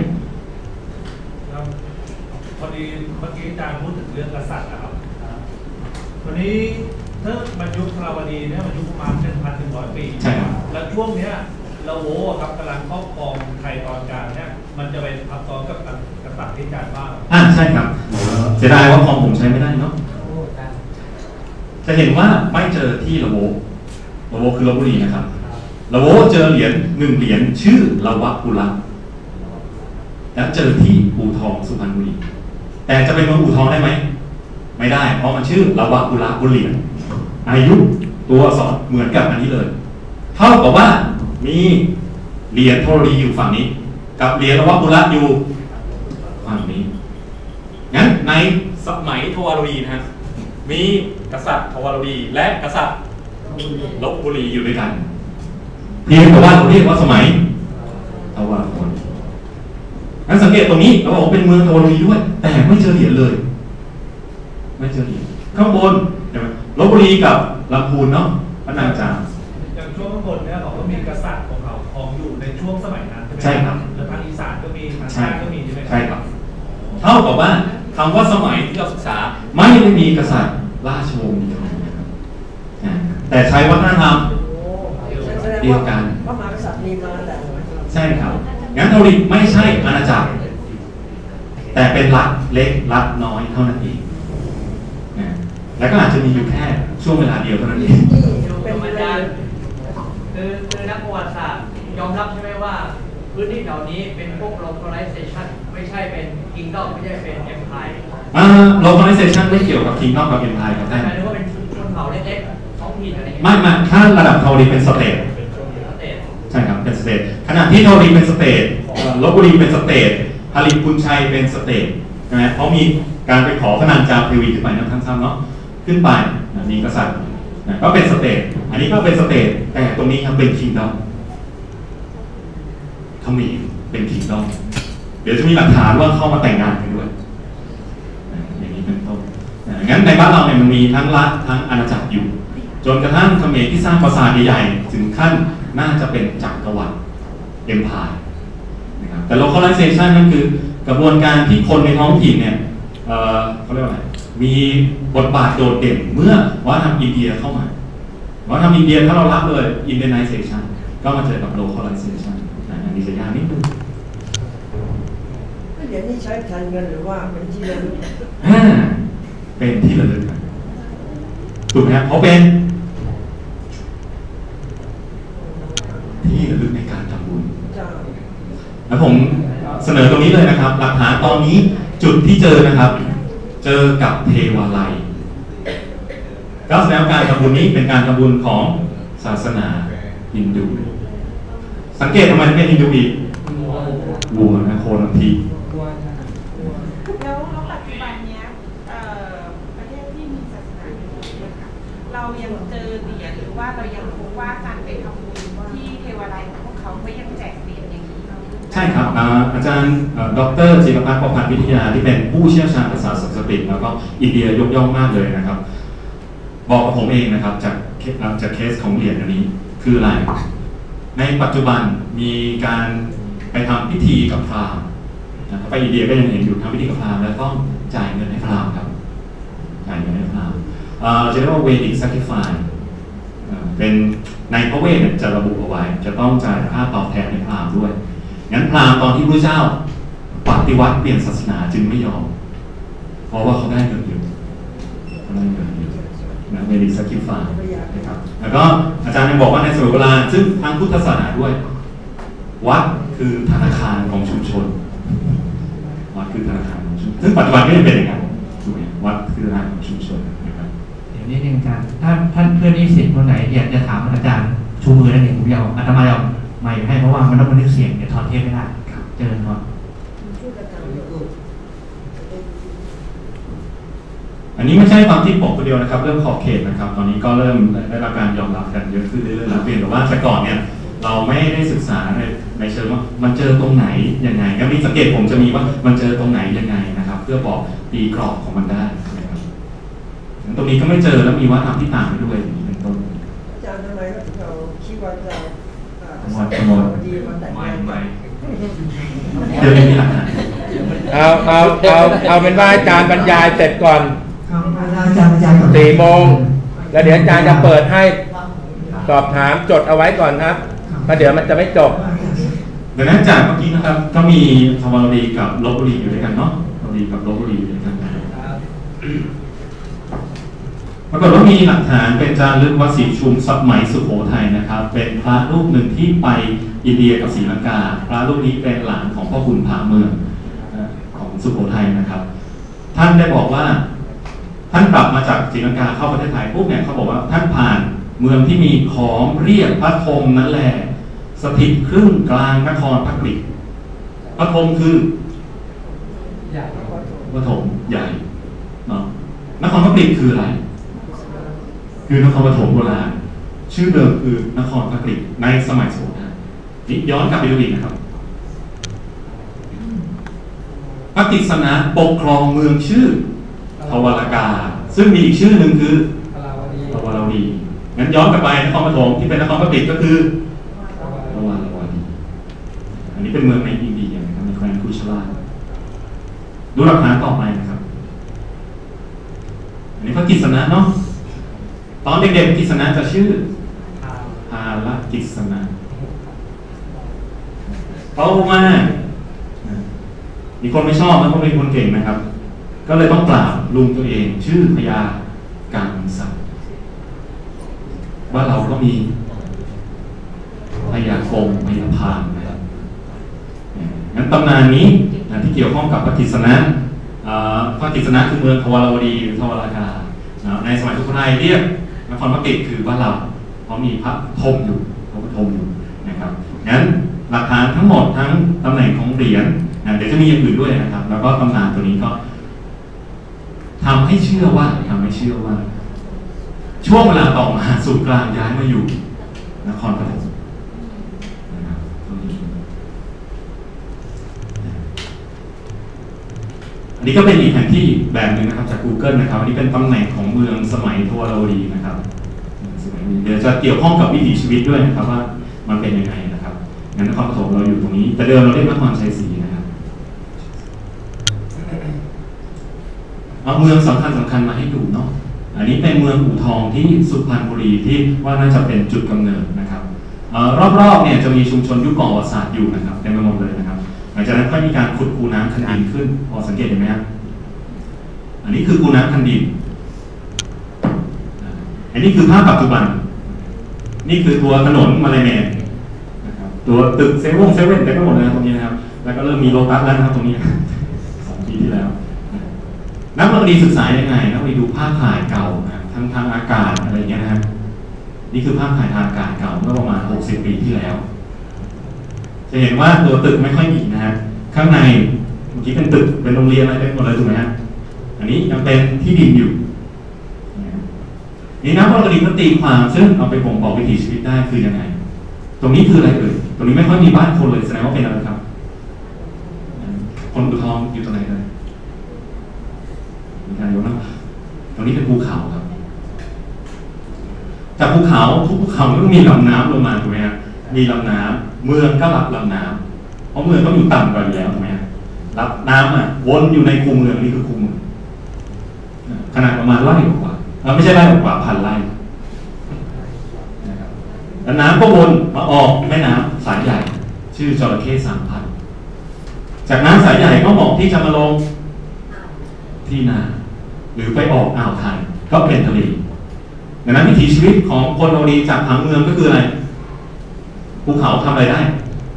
พอดีเมื่อกี้อาจารย์พูดถึงเรื่องกษัตริย์นะครับวันนี้ถ้ามันยุคธรวดีเนี่ยมันยุคประมาณหนึ่งพันหนึ่งร้อยปีใช่ครับแล้วช่วงเนี้ยละโวครับกำลังครอบครองไทยตอนกลางเนี่ยมันจะไปทับซ้อนกับกษัตริย์ที่อาจารย์ว่าอ่าใช่ครับเสียดายว่าคอมผมใช้ไม่ได้เนาะจะเห็นว่าไม่เจอที่ละโวละโวคือลพบุรีนะครับละโวเจอเหรียญหนึ่งเหรียญชื่อละวะกุละแล้วเจอที่อู่ทองสุพรรณบุรีแต่จะเป็นเมืองอู่ทองได้ไหมไม่ได้เพราะมันชื่อละวะกุละบุรีอายุตัวอักษรเหมือนกับอันนี้เลยเท่ากับว่ามีเหรียญธรณีอยู่ฝั่งนี้กับเหรียญละวะกุละอยู่ฝั่งนี้งั้นในสมัยทวารวดีนะครับมีกษัตริย์ทวารวดีและกษัตริย์ลพบุรีอยู่ด้วยกันเพียงแต่ว่าเราเรียกว่าสมัยทวารวดีงั้นสังเกตตรงนี้เราบอกว่าเป็นเมืองทวารวดีด้วยแต่ไม่เจอเหรียญเลยไม่เจอเหรียญข้างบนลพบุรีกับลำพูนเนาะพระนางจามอย่างช่วงข้างบนเนี่ยเขาก็มีกษัตริย์ของเขาของอยู่ในช่วงสมัยนั้นใช่ครับแล้วทางอีสานก็มีทางใต้ก็มีใช่ไหมใช่ครับเท่ากับว่าคำว่าสมัยที่เราศึกษาไม่ได้มีกษัตริย์ราชวงศ์เดียวแต่ใช้วัฒนธรรมเดียวกันพระมหากษัตริย์มีมาแต่ใช่ครับงั้นธรณีไม่ใช่อาณาจักรแต่เป็นรัฐเล็กรัฐน้อยเท่านั้นเองแล้วก็อาจจะมีอยู่แค่ช่วงเวลาเดียวเท่านั้นเองเป็นอาจารย์คือคือนักประวัติศาสตร์ยอมรับใช่ไหมว่าพื้นที่แถวนี้เป็นพวก localization ไม่ใช่เป็น kingdom ไม่ใช่เป็น empire อ่า localization ไม่เกี่ยวกับ kingdom กับ empire ครับท่านหมายถึงว่าเป็นชนเผ่าเล็กๆท้องถิ่นอะไรอย่างเงี้ยไม่ไม่ถ้าระดับทวารวดีเป็นสเตทใช่ครับเป็นสเตทขณะที่ทวารวดีเป็นสเตทลพบุรีเป็นสเตทหฤปุญชัยเป็นสเตทใช่ไหมเพราะมีการไปขอพระนางจามเทวีขึ้นไปนะท่านทราบเนาะขึ้นไปมีกษัตริย์ก็เป็นสเตทอันนี้ก็เป็นสเตทแต่ตรงนี้ครับเป็นคิงดอมเขามีเป็นคิงดอมเดี๋ยวจะมีหลักฐานว่าเข้ามาแต่งงานกันด้วยงั้นในบ้านเราเนี่ยมันมีทั้งรัฐทั้งอาณาจักรอยู่จนกระทั่งเขมรที่สร้างปราสาทใหญ่ๆถึงขั้นน่าจะเป็นจักรวรรดิเอ็มพายนะครับแต่ localization นั่นคือกระบวนการที่คนในท้องถิ่นเนี่ยเอ่อเขาเรียกว่าอะไรมีบทบาทโดดเด่นเมื่อวัฒนธรรมอินเดียเข้ามาวัฒนธรรมอินเดียถ้าเรารับเลย Indianization ก็มาเจอกับ localization อันนี้จะยากนิดนึงเหรียญนี้ใช้แทนเงินหรือว่าเป็นที่ระลึกเป็นที่ระลึกถูกไหมครับเพราะเป็นที่ระลึกในการทำบุญแล้วผมเสนอตรงนี้เลยนะครับหลักฐานตอนนี้จุดที่เจอนะครับเจอกับเทวาลัยก็แสดงการทำบุญนี้เป็นการทำบุญของศาสนาฮินดูสังเกตทำไมเป็นฮินดูอีกวัวนะโคนันทีแล้วปัจจุบันเนี้ยประเทศที่มีศาสนาฮินดูนะคะเรายังเจอเหรียญหรือว่าเรายังพบว่าการไปทำบุญที่เทวาลัยของพวกเขาก็ยังแจกเหรียญอย่างนี้ใช่ครับอาจารย์ดรจิรพัฒน์ประพันธ์วิทยาที่เป็นผู้เชี่ยวชาญภาษาสันสกฤตแล้วก็อินเดียยกย่องมากเลยนะครับบอกกับผมเองนะครับจากจากเคสของเหรียญอันนี้คืออะไรในปัจจุบันมีการไปทำพิธีกับพราหมณ์ถ้าไปอินเดียก็ยังเห็นอยู่ทำพิธีกับพราหมณ์แล้วต้องจ่ายเงินให้พราหมณ์ครับจ่ายเงินให้พราหมณ์เราจะเรียกว่า Vedic Sacrifice เป็นในพระเวทจะระบุเอาไว้จะต้องจ่ายค่าตอบแทนให้พราหมณ์ด้วยงั้นพราหมณ์ตอนที่พระเจ้าปฏิวัติเปลี่ยนศาสนาจึงไม่ยอมเพราะว่าเขาได้เงินอยู่เขาได้เงินอยู่นะ Vedic Sacrifice นะครับแล้วก็อาจารย์ยังบอกว่าในสมัยโบราณซึ่งทางพุทธศาสนาด้วยวัดคือธนาคารของชุมชนวัดคือธนาคารของชุมชนซึ่งปัจจุบันก็ยังเป็นอย่างนั้นถูกไหมวัดคือธนาคารของชุมชนนะครับเดี๋ยวนี้อาจารย์ถ้าท่านเพื่อนนิสิตคนไหนอยากจะถามอาจารย์ชูมือได้เลยผมเอาอาตมาเอาไม่ให้เพราะว่ามันต้องบันทึกเสียงเดี๋ยวถอดเทปไม่ได้เจริญพรอันนี้ไม่ใช่ความที่ปกตัวเดียวนะครับเรื่องขอบเขตนะครับตอนนี้ก็เริ่มได้รับการยอมรับกันเยอะขึ้นเรื่อยๆแล้วเพียงแต่ว่าแต่ก่อนเนี่ยเราไม่ได้ศึกษาในในเชิงว่ามันเจอตรงไหนยังไงก็มีสังเกตผมจะมีว่ามันเจอตรงไหนยังไงนะครับเพื่อบอกตีกรอบของมันได้นะครับตรงนี้ก็ไม่เจอแล้วมีวัฒนธรรมที่ต่างไปด้วยเป็นต้นอาจารย์ทำไมเราคิดว่าจะวันขโมยดีมันแต่งงานไปเดี๋ยวมีหลักฐานเอาเอาเอาเอาเป็นว่าอาจารย์บรรยายเสร็จก่อนสี่โมงแล้วเดี๋ยวอาจารย์จะเปิดให้สอบถามจดเอาไว้ก่อนครับเพราะเดี๋ยวมันจะไม่จบเดี๋ยวนั้นจากเมื่อกี้นะครับก็มีธรรมบุรีกับลพบุรีอยู่ด้วยกันเนาะธรรมบุรีกับลพบุรีอยู่ด้วยกันปรากฏว่ามีหลักฐานเป็นจารึกวัดศรีชุมสมัยสุโขทัยนะครับเป็นพระรูปหนึ่งที่ไปอินเดียกับศรีลังกาพระรูปนี้เป็นหลานของพ่อขุนผาเมืองของสุโขทัยนะครับท่านได้บอกว่าท่านกลับมาจากศรีลังกาเข้าประเทศไทยปุ๊บเนี่ยเขาบอกว่าท่านผ่านเมืองที่มีของเรียกพระธงนั่นแหละสถิตครึ่งกลางนครพักดิพระธงคือใหญ่พระธงใหญ่เนาะนครพักดิคืออะไรคือนครปฐมโบราณชื่อเดิมคือนครพักดิในสมัยสุโขทัยนี่ย้อนกลับไปดูอีกนะครับพระกฤษณะปกครองเมืองชื่อทวารกาซึ่งมีอีกชื่อหนึ่งคือทวารวดีงั้นย้อนกลับไปนครปฐมที่เป็นนครพักดิก็คือทวารวดีอันนี้เป็นเมืองในอินเดียนะครับในแคว้นกุชลาดูหลักฐานต่อไปนะครับอันนี้พระกฤษณะเนาะตอนเด็กๆกฤษณะจะชื่อภาลกฤษณะโตมามีคนไม่ชอบนะเพราะเป็นคนเก่งนะครับก็เลยต้องปราบลุงตัวเองชื่อพญากังสักว่าเราก็มีพญากงพญาพามนะครับงั้นตำนานนี้ที่เกี่ยวข้องกับพระกฤษณะพระกฤษณะคือเมืองทวารวดีหรือทวารากาในสมัยสุโขทัยเรียกนครพักดิคือบ้านเราเพราะมีพระธงอยู่พระธงอยู่นะครับงั้นหลักฐานทั้งหมดทั้งตำแหน่งของเหรียญเดี๋ยวจะมีอย่างอื่นด้วยนะครับแล้วก็ตำนานตัวนี้ก็ทำให้เชื่อว่าทำให้เชื่อว่าช่วงเวลาต่อมาศูนย์กลางย้ายมาอยู่นครปฐมนะครับอันนี้นี้ก็เป็นอีกแผนที่แบบหนึ่งนะครับจาก Google นะครับอันนี้เป็นตำแหน่งของเมืองสมัยทวารวดีนะครับเดี๋ยวจะเกี่ยวข้องกับวิถีชีวิตด้วยนะครับว่ามันเป็นยังไงนะครับงั้นนครปฐมเราอยู่ตรงนี้แต่เดิมเราเรียกนครชัยศรีนะครับเอาเมืองสำคัญสำคัญมาให้ดูเนาะอันนี้เป็นเมืองอู่ทองที่สุพรรณบุรีที่ว่าน่าจะเป็นจุดกำเนิดนะครับรอบๆเนี่ยจะมีชุมชนยุคก่อนประวัติศาสตร์อยู่นะครับเต็มไปหมดเลยนะครับหลังจากนั้นก็มีการขุดคูน้ำคันดินขึ้นพอสังเกตเห็นไหมครับอันนี้คือคูน้ำคันดินอันนี้คือภาพปัจจุบันนี่คือตัวถนนมาเลเมนนะครับตัวตึกเซเว่นเซเว่นแต่ก็หมดเลยตรงนี้นะครับแล้วก็เริ่มมีโลตัสแล้วนะครับตรงนี้สองปีที่แล้วนักวรรณคดีศึกษายังไงนักวรรณคดีดูภาพถ่ายเก่านะทั้งทางอากาศอะไรอย่างเงี้ยนะครับนี่คือภาพถ่ายทางอากาศเก่าเมื่อประมาณหกสิบปีที่แล้วจะเห็นว่าตัวตึกไม่ค่อยมีนะฮะข้างในเมื่อกี้เป็นตึกเป็นโรงเรียนอะไรได้หมดเลยถูกไหมฮะอันนี้ยังเป็นที่ดินอยู่นี่นักวรรณคดีก็ตีความซึ่งเอาไปบ่งบอกวิถีชีวิตได้คือยังไงตรงนี้คืออะไรเอ่ยตรงนี้ไม่ค่อยมีบ้านคนเลยแสดงว่าเป็นอะไรครับคนอู่ทองอยู่ตรงไหนเลยมีการยกนะตรงนี้เป็นภูเขาครับจากภูเขาทุกภูเขาก็มีลำน้ำลงมาถูกไหมฮะมีลำน้ำเมืองก็รับลำน้ำเพราะเมืองต้องอยู่ต่ำกว่าอยู่แล้วถูกไหมฮะรับน้ำอ่ะวนอยู่ในคูเมืองนี่คือคูเมืองขนาดประมาณไร่กว่าไม่ใช่ไร่กว่าพันไร่นะครับแล้วน้ำก็วนมาออกแม่น้ำสายใหญ่ชื่อจระเข้สามพันจากน้ำสายใหญ่ก็เหมาะที่จะมาลงที่นาหรือไปออกอ่าวไทยก็เป็นทะเลดังนั้นวิถีชีวิตของคนเราดีจากผังเมืองก็คืออะไรภูเขาทำอะไรได้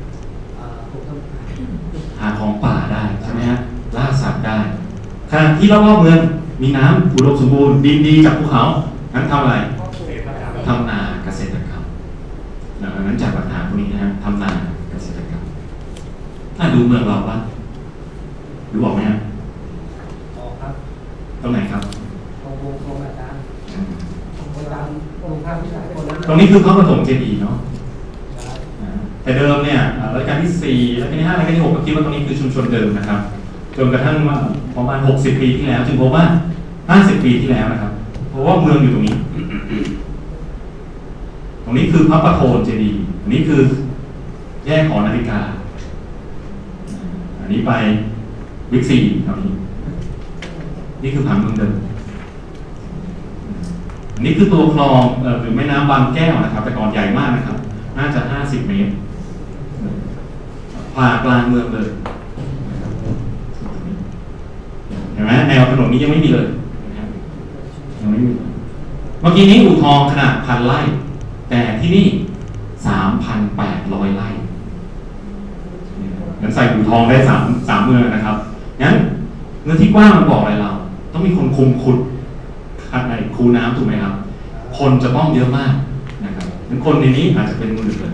หาของป่าได้ใช่ไหมฮะล่าสัตว์ได้ขณะที่รอบๆเมืองมีน้ำอุดมสมบูรณ์ดินดีจากภูเขานั้นทำอะไรทำนาเกษตรกรรมดังนั้นจากปัญหาพวกนี้นะฮะทำนาเกษตรกรรมถ้าดูเมืองเราบ้างดูออกไหมฮะตรงไหนครับตรงนี้คือพระปฐมเจดีย์เนาะแต่เดิมเนี่ยรัชกาลที่สี่รัชกาลที่ห้ารัชกาลที่หกก็คิดว่าตรงนี้คือชุมชนเดิมนะครับจนกระทั่งว่าประมาณหกสิบปีที่แล้วจึงพบว่าห้าสิบปีที่แล้วนะครับเพราะว่าเมืองอยู่ตรงนี้ตรงนี้คือพระปฐมเจดีย์อันนี้คือแยกหอนาฬิกาอันนี้ไปวิกซีแถวนี้นี่คือผังเมืองเดิมอันนี้คือตัวคลองหรือแม่น้ำบางแก้วนะครับแต่ก่อนใหญ่มากนะครับน่าจะห้าสิบเมตรผ่ากลางเมืองเลยเห็นไหมแนวถนนนี้ยังไม่มีเลยยังไม่มีเมื่อกี้นี้อู่ทองขนาดพันไร่แต่ที่นี่สามพันแปดร้อยไร่งั้นใส่อู่ทองได้สามสามเมืองนะครับงั้นเนื้อที่กว้างมันบอกอะไรเราต้องมีคนคุมขุดขัดในคูน้ำถูกไหมครับคนจะต้องเยอะมากนะครับงั้นคนในนี้อาจจะเป็นหมื่นเลย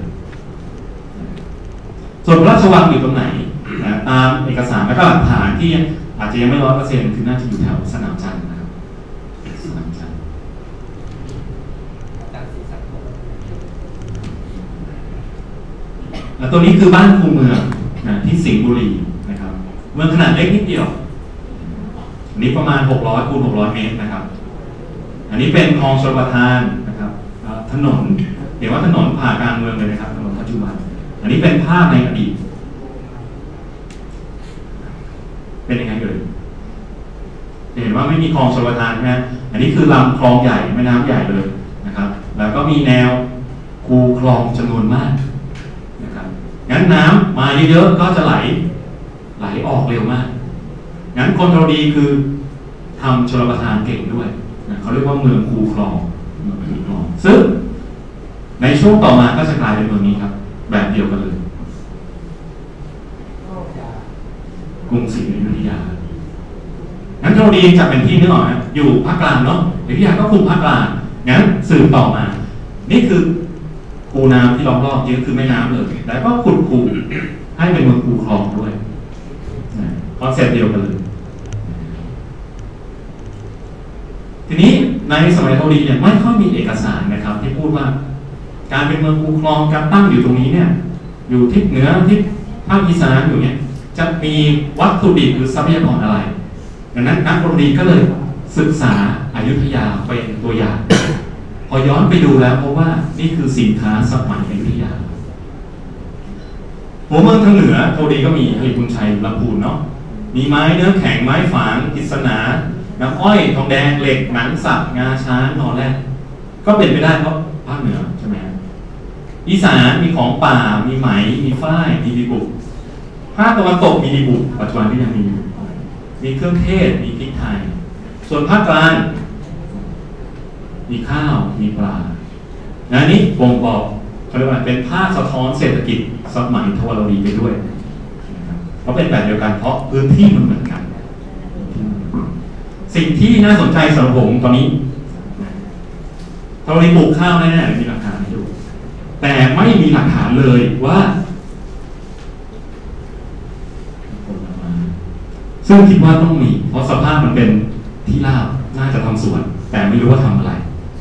ส่วนพระราชวังอยู่ตรงไหนนะตามเอกสารและก็หลักฐานที่อาจจะยังไม่ร้อยเปอร์เซ็นต์คือน่าจะอยู่แถวสนามจันทร์นะครับสนามจันทร์แล้วตัวนี้คือบ้านคูเมืองนะที่สิงห์บุรีนะครับเมืองขนาดเล็กนิดเดียวอันนี้ประมาณหกร้อยคูณหกร้อยเมตรนะครับอันนี้เป็นคลองชลประทานนะครับถนนเห็นว่าถนนผ่ากลางเมืองเลยนะครับถนนปัจจุบันอันนี้เป็นภาพในอดีตเป็นยังไงเอ่ยเห็นว่าไม่มีคลองชลประทานใช่ไหมอันนี้คือลำคลองใหญ่แม่น้ำใหญ่เลยนะครับแล้วก็มีแนวคูคลองจำนวนมากนะครับงั้นน้ำมาเยอะๆก็จะไหลไหลออกเร็วมากงั้นคนเราดีคือทำชลประทานเก่งด้วยนะเขาเรียกว่าเมืองคูคลองเมืองคูคลองซึ่งในช่วงต่อมาก็จะกลายเป็นเมืองนี้ครับแบบเดียวกันเลยกรุงศรีอยุธยางั้นเราดีจะเป็นที่นึกออกนะอยู่ภาคกลางเนาะอยุธยาก็คุมภาคกลางงั้นสืบต่อมานี่คือคูน้ำที่ล้อมรอบเยอะคือแม่น้ำเลยแล้วก็ขุดคูให้เป็นเมืองคูคลองด้วยคอนเซ็ปต์เดียวกันเลยทีนี้ในสมัยธรณีเนี่ยไม่ค่อยมีเอกสารนะครับที่พูดว่าการเป็นเมืองคูคลองการตั้งอยู่ตรงนี้เนี่ยอยู่ทิศเหนือทิศภาคอีสานอยู่เนี่ยจะมีวัตถุดิบหรือทรัพยากรอะไรดังนั้นนักธรณีก็เลยศึกษาอยุธยาเป็นตัวอย่าง พอย้อนไปดูแล้วเพราะว่านี่คือสินค้าสมัยอยุธยาหัวเมืองทางเหนือธรณีก็มีอริบุญชัยลำพูนเนาะมีไม้เนื้อแข็งไม้ฝางกิษณาน้ำอ้อยทองแดงเหล็กหนังสัตว์งาช้างนอแรกก็เป็นไปได้เพราะภาคเหนือใช่ไหมอีสานมีของป่ามีไหมมีฝ้ายมีดีบุกภาคตะวันตกมีดีบุกปัจจุบันก็ยังมีอยู่มีเครื่องเทศมีพริกไทยส่วนภาคกลางมีข้าวมีปลานะนี้บ่งบอกเขาเรียกว่าเป็นภาคสะท้อนเศรษฐกิจสมัยทวารวดีไปด้วยเพราะเป็นแบบเดียวกันเพราะพื้นที่มันเหมือนกันสิ่งที่น่าสนใจสำหรับผมตอนนี้ทวารวดีปลูกข้าวแน่ๆมีหลักฐานให้ดูแต่ไม่มีหลักฐานเลยว่าซึ่งคิดว่าต้องมีเพราะสภาพมันเป็นที่ราบน่าจะทำสวนแต่ไม่รู้ว่าทำอะไร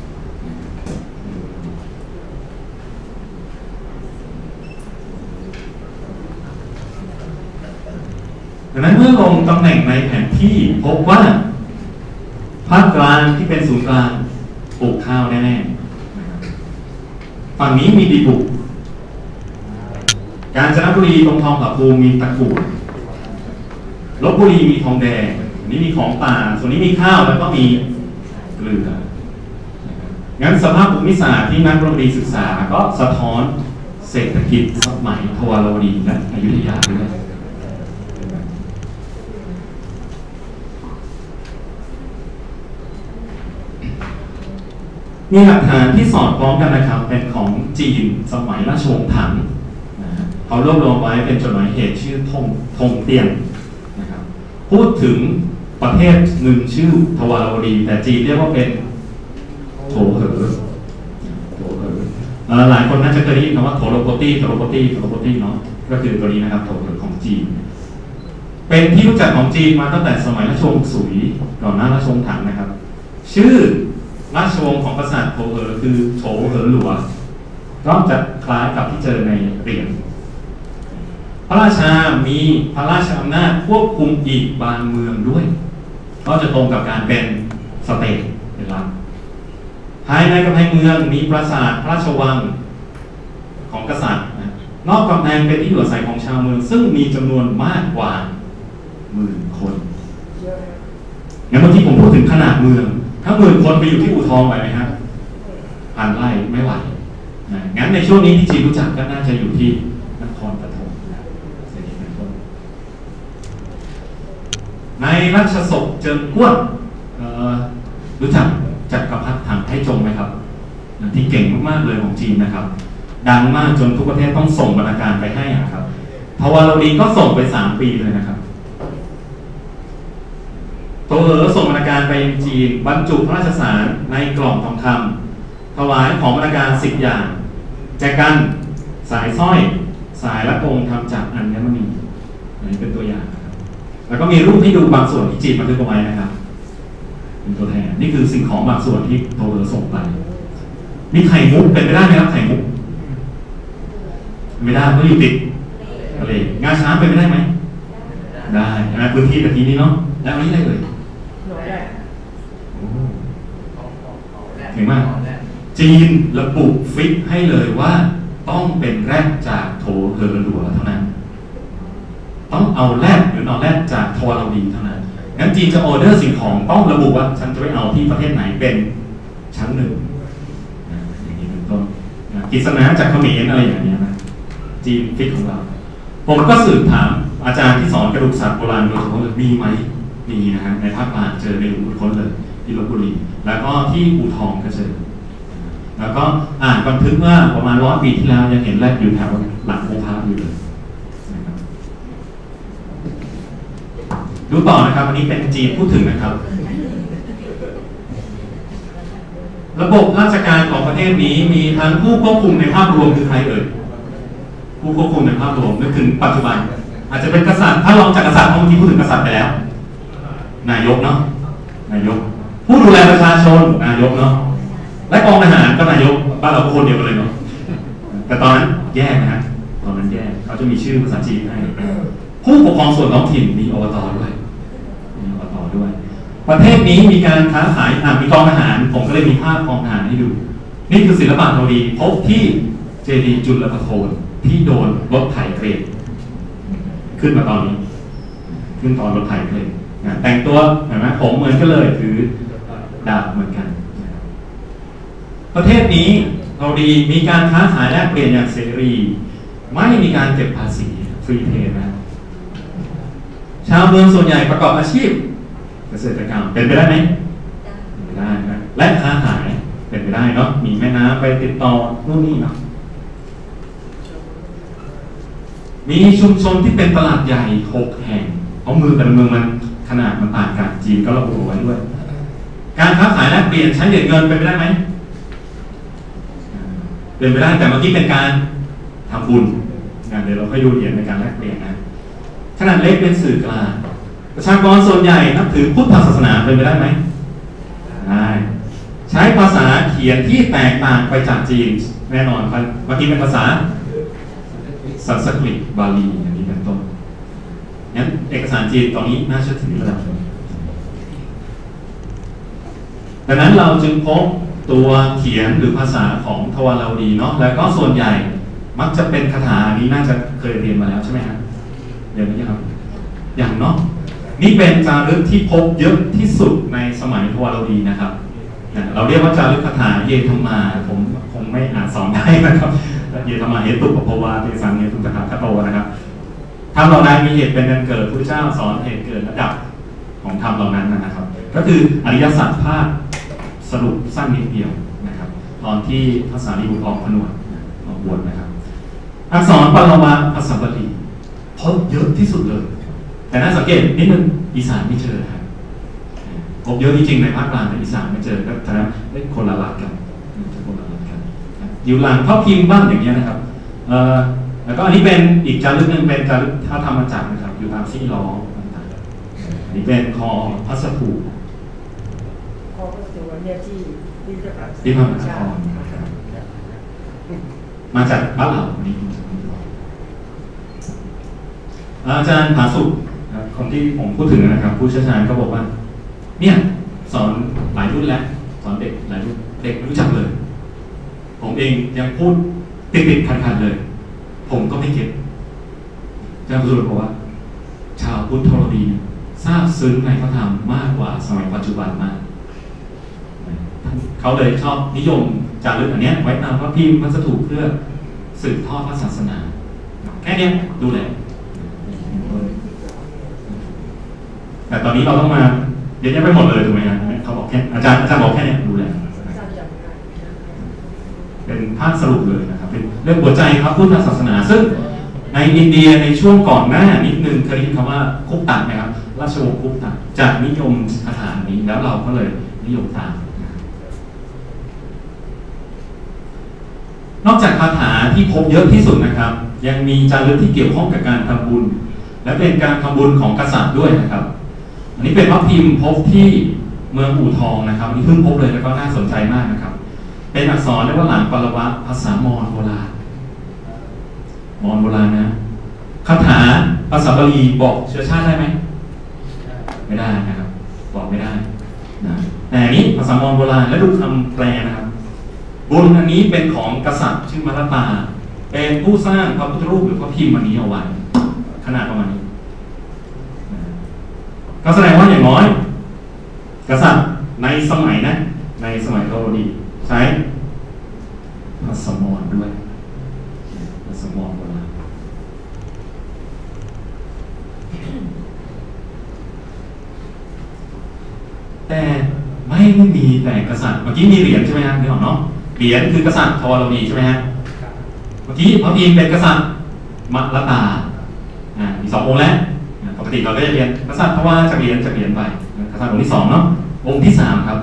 ดังนั้นเมื่อลงตำแหน่งในแผนที่พบว่าภาคกลางที่เป็นศูนย์กลางปลูกข้าวแน่ๆฝั่งนี้มีดีบุกกาญจนบุรีตรงทองผาภูมิมีตะกั่วลพบุรีมีทองแดงนี่มีของป่าส่วนนี้มีข้าวแล้วก็มีเกลืองั้นสภาพภูมิศาสตร์ที่นักธรณีศึกษาก็สะท้อนเศรษฐกิจสมัยทวารวดีและอยุธยาด้วยมีหลักฐานที่สอดคล้องกันนะครับเป็นของจีนสมัยราชวงศ์ถังนะเขารวบรวมไว้เป็นจดหมายเหตุชื่อธงธงเตียงนะครับพูดถึงประเทศหนึ่งชื่อทวารวดีแต่จีนเรียกว่าเป็นโถเหอโถเหอหลายคนน่าจะเคยได้ยินคำว่าโถโลโกตี้โถโลโกตี้โถโลโกตี้เนาะก็คือตัวนี้นะครับโถเหอของจีนเป็นที่รู้จักของจีนมาตั้งแต่สมัยราชวงศ์สุยก่อนหน้าราชวงศ์ถังนะครับชื่อราชวงศ์ของกษัตริย์โถเหอคือโถเหอหลวงก็จะคล้ายกับที่เจอในเหรียญพระราชามีพระราชอำนาจควบคุมอีกบางเมืองด้วยก็จะตรงกับการเป็นสเตทเป็นรัฐภายในกำแพงเมืองมีปราสาทพระราชวังของกษัตริย์นะนอกกำแพงเป็นที่อยู่อาศัยของชาวเมืองซึ่งมีจำนวนมากกว่าหมื่นคนงั้นเมื่อกี้ผมพูดถึงขนาดเมืองถ้าหมื่นคนไปอยู่ที่อู่ทองไหวไหมครับพันไร่ไม่ไหวนะงั้นในช่วงนี้ที่จีนรู้จักก็น่าจะอยู่ที่นครปฐมเสด็จเป็นต้นในรัชสกเจิงก้วนรู้จักจักรพรรดิถังไทจงไหมครับที่เก่งมากๆเลยของจีนนะครับดังมากจนทุกประเทศต้องส่งบรรณาการไปให้ครับทวารวดีก็ส่งไปสามปีเลยนะครับโถเหอส่งบรรณาการไปจีนบรรจุพระราชสารในกล่องทองคำถวายของบรรณาการสิบอย่างแจกันสายสร้อยสายละกงทำจากอัญมณีอันนี้เป็นตัวอย่างนะครับแล้วก็มีรูปให้ดูบางส่วนที่จีนบันทึกเอาไว้นะครับเป็นตัวแทนนี่คือสิ่งของบางส่วนที่โถเหอส่งไปมีไข่มุกเป็นไปได้ไหมครับไข่มุกไม่ได้เพราะอยู่ติดทะเลงาช้างเป็นไปได้ไหมได้นะพื้นที่ตะกี้นี้เนาะแล้วอันนี้ได้เลยเห็นไหมจีนระบุฟิกให้เลยว่าต้องเป็นแรดจากโถเหอหลวเท่านั้นต้องเอาแรดหรือนอแรดจากทวารวดีเท่านั้นงั้นจีนจะออเดอร์สิ่งของต้องระบุว่าฉันจะไปเอาที่ประเทศไหนเป็นชั้นหนึ่งอย่างนี้เป็นต้นกิษณะจากเขมรอะไรอย่างเงี้ยนะจีนฟิกของเราผมก็สืบถามอาจารย์ที่สอนกระดูกสัตว์โบราณโดยเฉพาะมีไหมมีนะฮะในภาคกลางเจอในหลวงปู่ค้นเลยที่ลพบุรีแล้วก็ที่อู่ทองก็เจอแล้วก็อ่านบันทึกว่าประมาณร้อยปีที่แล้วยังเห็นแรดอยู่แถวหลังองค์พระอยู่เลยนะครับดูต่อนะครับอันนี้เป็นจีนพูดถึงนะครับระบบราชการของประเทศนี้มีทั้งผู้ควบคุมในภาพรวมคือใครเอ่ยผู้ควบคุมในภาพรวมนึกถึงปัจจุบันอาจจะเป็นกษัตริย์ถ้าลองจากกษัตริย์เมื่อกี้พูดถึงกษัตริย์ไปแล้วนายกเนาะนายกผู้ดูแลประชาชนนายกเนาะและกองทหารก็นายกบ้านเราคนเดียวกันเลยเนาะแต่ตอนนั้นแยกนะฮะตอนนั้นแยกเขาจะมีชื่อภาษาจีนให้ผู้ปกครองส่วนท้องถิ่นมีอบตด้วยมีอบตด้วยประเทศนี้มีการค้าขายอ่ะมีกองทหารผมก็เลยมีภาพกองทหารให้ดูนี่คือศิลปะธรณีพบที่เจดีย์จุลประโคนที่โดนรถไถเกรดขึ้นมาตอนนี้ขึ้นตอนรถไถเกรดแต่งตัวเห็นไหมผมเหมือนกันเลยถือดาบเหมือนกันประเทศนี้เราดีมีการค้าขายแลกเปลี่ยนอย่างเสรีไม่มีการเก็บภาษีฟรีเทรดนะชาวเมืองส่วนใหญ่ประกอบอาชีพเกษตรกรรมเป็นไปได้ไหมเป็นไปได้นะและค้าขายเป็นไปได้เนาะมีแม่น้ำไปติดต่อนู่นนี่เนาะมีชุมชนที่เป็นตลาดใหญ่หกแห่งเพราะเมืองแต่ละเมืองมันขนาดมันต่างกันจีนก็ระบุไว้ด้วยการค้าขายแลกเปลี่ยนใช้เหรียญเงินเป็นไปได้ไหมเป็นไปได้แต่เมื่อกี้เป็นการทำบุญเดี๋ยวเราค่อยดูเหรียญในการแลกเปลี่ยนนะขนาดเล็กเป็นสื่อกลางประชากรส่วนใหญ่นับถือพุทธศาสนาเป็นไปได้ไหมได้ใช้ภาษาเขียนที่แตกต่างไปจากจีนแน่นอนครับเมื่อกี้เป็นภาษาสันสกฤตบาลีอย่างนี้เป็นต้นงั้นเอกสารจีนตอนนี้น่าเชื่อถือระดับหนึ่งดังนั้นเราจึงพบตัวเขียนหรือภาษาของทวาราวดีเนาะแล้วก็ส่วนใหญ่มักจะเป็นคาถานี้น่าจะเคยเรียนมาแล้วใช่ไหมครับเรียนไหมครับอย่างเนาะนี่เป็นจารึกที่พบเยอะที่สุดในสมัยทวาราวดีนะครับเราเรียกว่าจารึกคาถาเยธรรมาผมคงไม่อ่านสอนได้นะครับเยธรรมาเหตุปปวาเตสังเยตุตถาคโตนะครับธรรมเหล่านั้นมีเหตุเป็นการเกิดพระเจ้าสอนเหตุเกิดระดับของธรรมเหล่านั้นนะครับก็คืออริยสัจภาคสรุปสั้นนิดเดียวนะครับตอนที่ภาษาลิบุตรออกผนวดออกบวชนะครับอักษรปรมาภาษาบาลีพบเยอะที่สุดเลยแต่น่าสังเกตนิดนึงอีสานไม่เจอครับพบเยอะจริงๆในภาคกลางแต่อีสานไม่เจอก็แสดงเป็นคนละหลักกันคนละหลักกันอยู่หลังพระพิมพ์บ้างอย่างเงี้ยนะครับเอ่อแล้วก็อันนี้เป็นอีกจารึกหนึ่งเป็นจารึกท่าธรรมจักรนะครับอยู่ตามซี่ล้อต่างๆนี่เป็นคอพัสดุคอพัสดุวันนี้ที่ที่จะปรับที่พระมหาครมาจากบ้านเหล่านี้อาจารย์ผาสุกคนที่ผมพูดถึงนะครับผู้เชี่ยวชาญก็บอกว่าเนี่ยสอนหลายรุ่นแล้วสอนเด็กหลายรุ่นเด็กไม่รู้จักเลยผมเองยังพูดติดติดขัดขัดเลยผมก็ไม่เก็ตอาจารย์ผาสุกบอกว่าชาวพุทธทรดีทราบซึ้งในพระธรรมมากกว่าสมัยปัจจุบันมากเขาเลยชอบนิยมจารึกอันนี้ไว้ตามพระพิมพ์พัสดุเพื่อสืบทอดพระศาสนาแค่นี้ดูแลแต่ตอนนี้เราต้องมาเยอะแยะไปหมดเลยถูกไหมครับเขาบอกแค่อาจารย์อาจารย์บอกแค่นี้ดูแลเป็นภาพสรุปเลยนะครับเป็นเรื่องหัวใจครับพุทธศาสนาซึ่งในอินเดียในช่วงก่อนหน้านิดนึงเคยได้ยินคำว่าคุปตักไหมครับราชวงศ์คุปตักจะนิยมคาถานี้แล้วเราก็เลยนิยมตามนอกจากคาถาที่พบเยอะที่สุดนะครับยังมีจารึกที่เกี่ยวข้องกับการทำบุญและเป็นการทำบุญของกษัตริย์ด้วยนะครับอันนี้เป็นพระพิมพ์พบที่เมืองอู่ทองนะครับอันนี้เพิ่งพบเลยแล้วก็น่าสนใจมากนะครับเป็นอักษรเรียกว่าหลังปรวะภาษามอญโบราณมอญโบราณนะคาถาภาษาบาลีบอกเชื้อชาติได้ไหมไม่ได้นะครับบอกไม่ได้นะแต่อันนี้ภาษามอญโบราณและดูคำแปลนะครับบุญอันนี้เป็นของกษัตริย์ชื่อมรตาเป็นผู้สร้างพระพุทธรูปหรือพระพิมพ์อันนี้เอาไว้ขนาดประมาณนี้ก็แสดงว่าอย่างน้อยกษัตริย์ในสมัยนะในสมัยโรดีใช้ภาษามอญด้วยภาษามอญโบราณแต่ไม่ได้มีแต่กษัตริย์เมื่อกี้มีเหรียญใช่ไหมครับนี่หรอเนาะเหรียญคือกษัตริย์ทวารวดีใช่ไหมฮะเมื่อกี้พระพิมพ์เป็นกษัตริย์มรตาอ่ามีสององค์แล้วปกติเราก็จะเรียนกษัตริย์เพราะว่าจะเรียนจะเรียนไปกษัตริย์องค์ที่สองเนาะองค์ที่สามครับ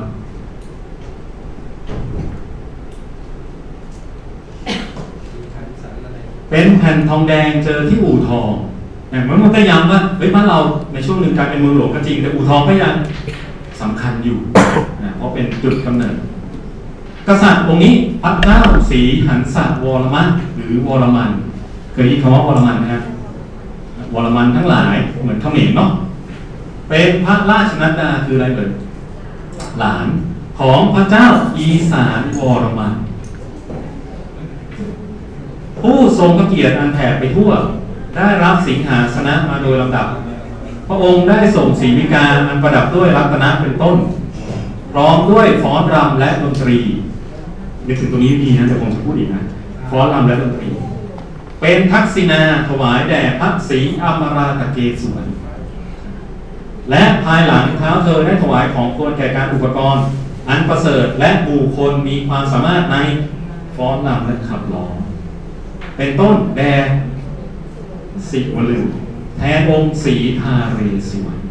เป็นแผ่นทองแดงเจอที่อู่ทองอย่างเมื่อมันก็ย้ำว่าเฮ้ยบ้านเราในช่วงหนึ่งกลายเป็นเมืองหลวงก็จริงแต่อู่ทองก็ยังสำคัญอยู่เพราะเป็นจุดกำเนิดกษัตริย์องค์นี้พระเจ้าศรีหันษวรมันหรือวรมันเคยได้ยินคำว่าวรมันไหมครับวรมันทั้งหลายเหมือนเขมรเนาะไปเป็นพระราชนัดดาคืออะไรเอ่ยหลานของพระเจ้าอีสานวรมันผู้ทรงพระเกียรติอันแผ่ไปทั่วได้รับสิงหาสนะมาโดยลำดับพระองค์ได้ส่งศรีวิกาอันประดับด้วยรัตนะเป็นต้นพร้อมด้วยฟ้อนรำและดนตรีนึกถึงตรงนี้ดีนะเดี๋ยวผมจะพูดอีกนะฟ้อนรำและดนตรีเป็นทักษิณาถวายแด่พระศรีอมราตเกศวรและภายหลังเท้าเธอได้ถวายของควรแก่การอุปกรณ์อันประเสริฐและบุคคลมีความสามารถในฟ้อนรำและขับร้องเป็นต้นแด่สิวลึงแทนองค์ศรีทาเรศวร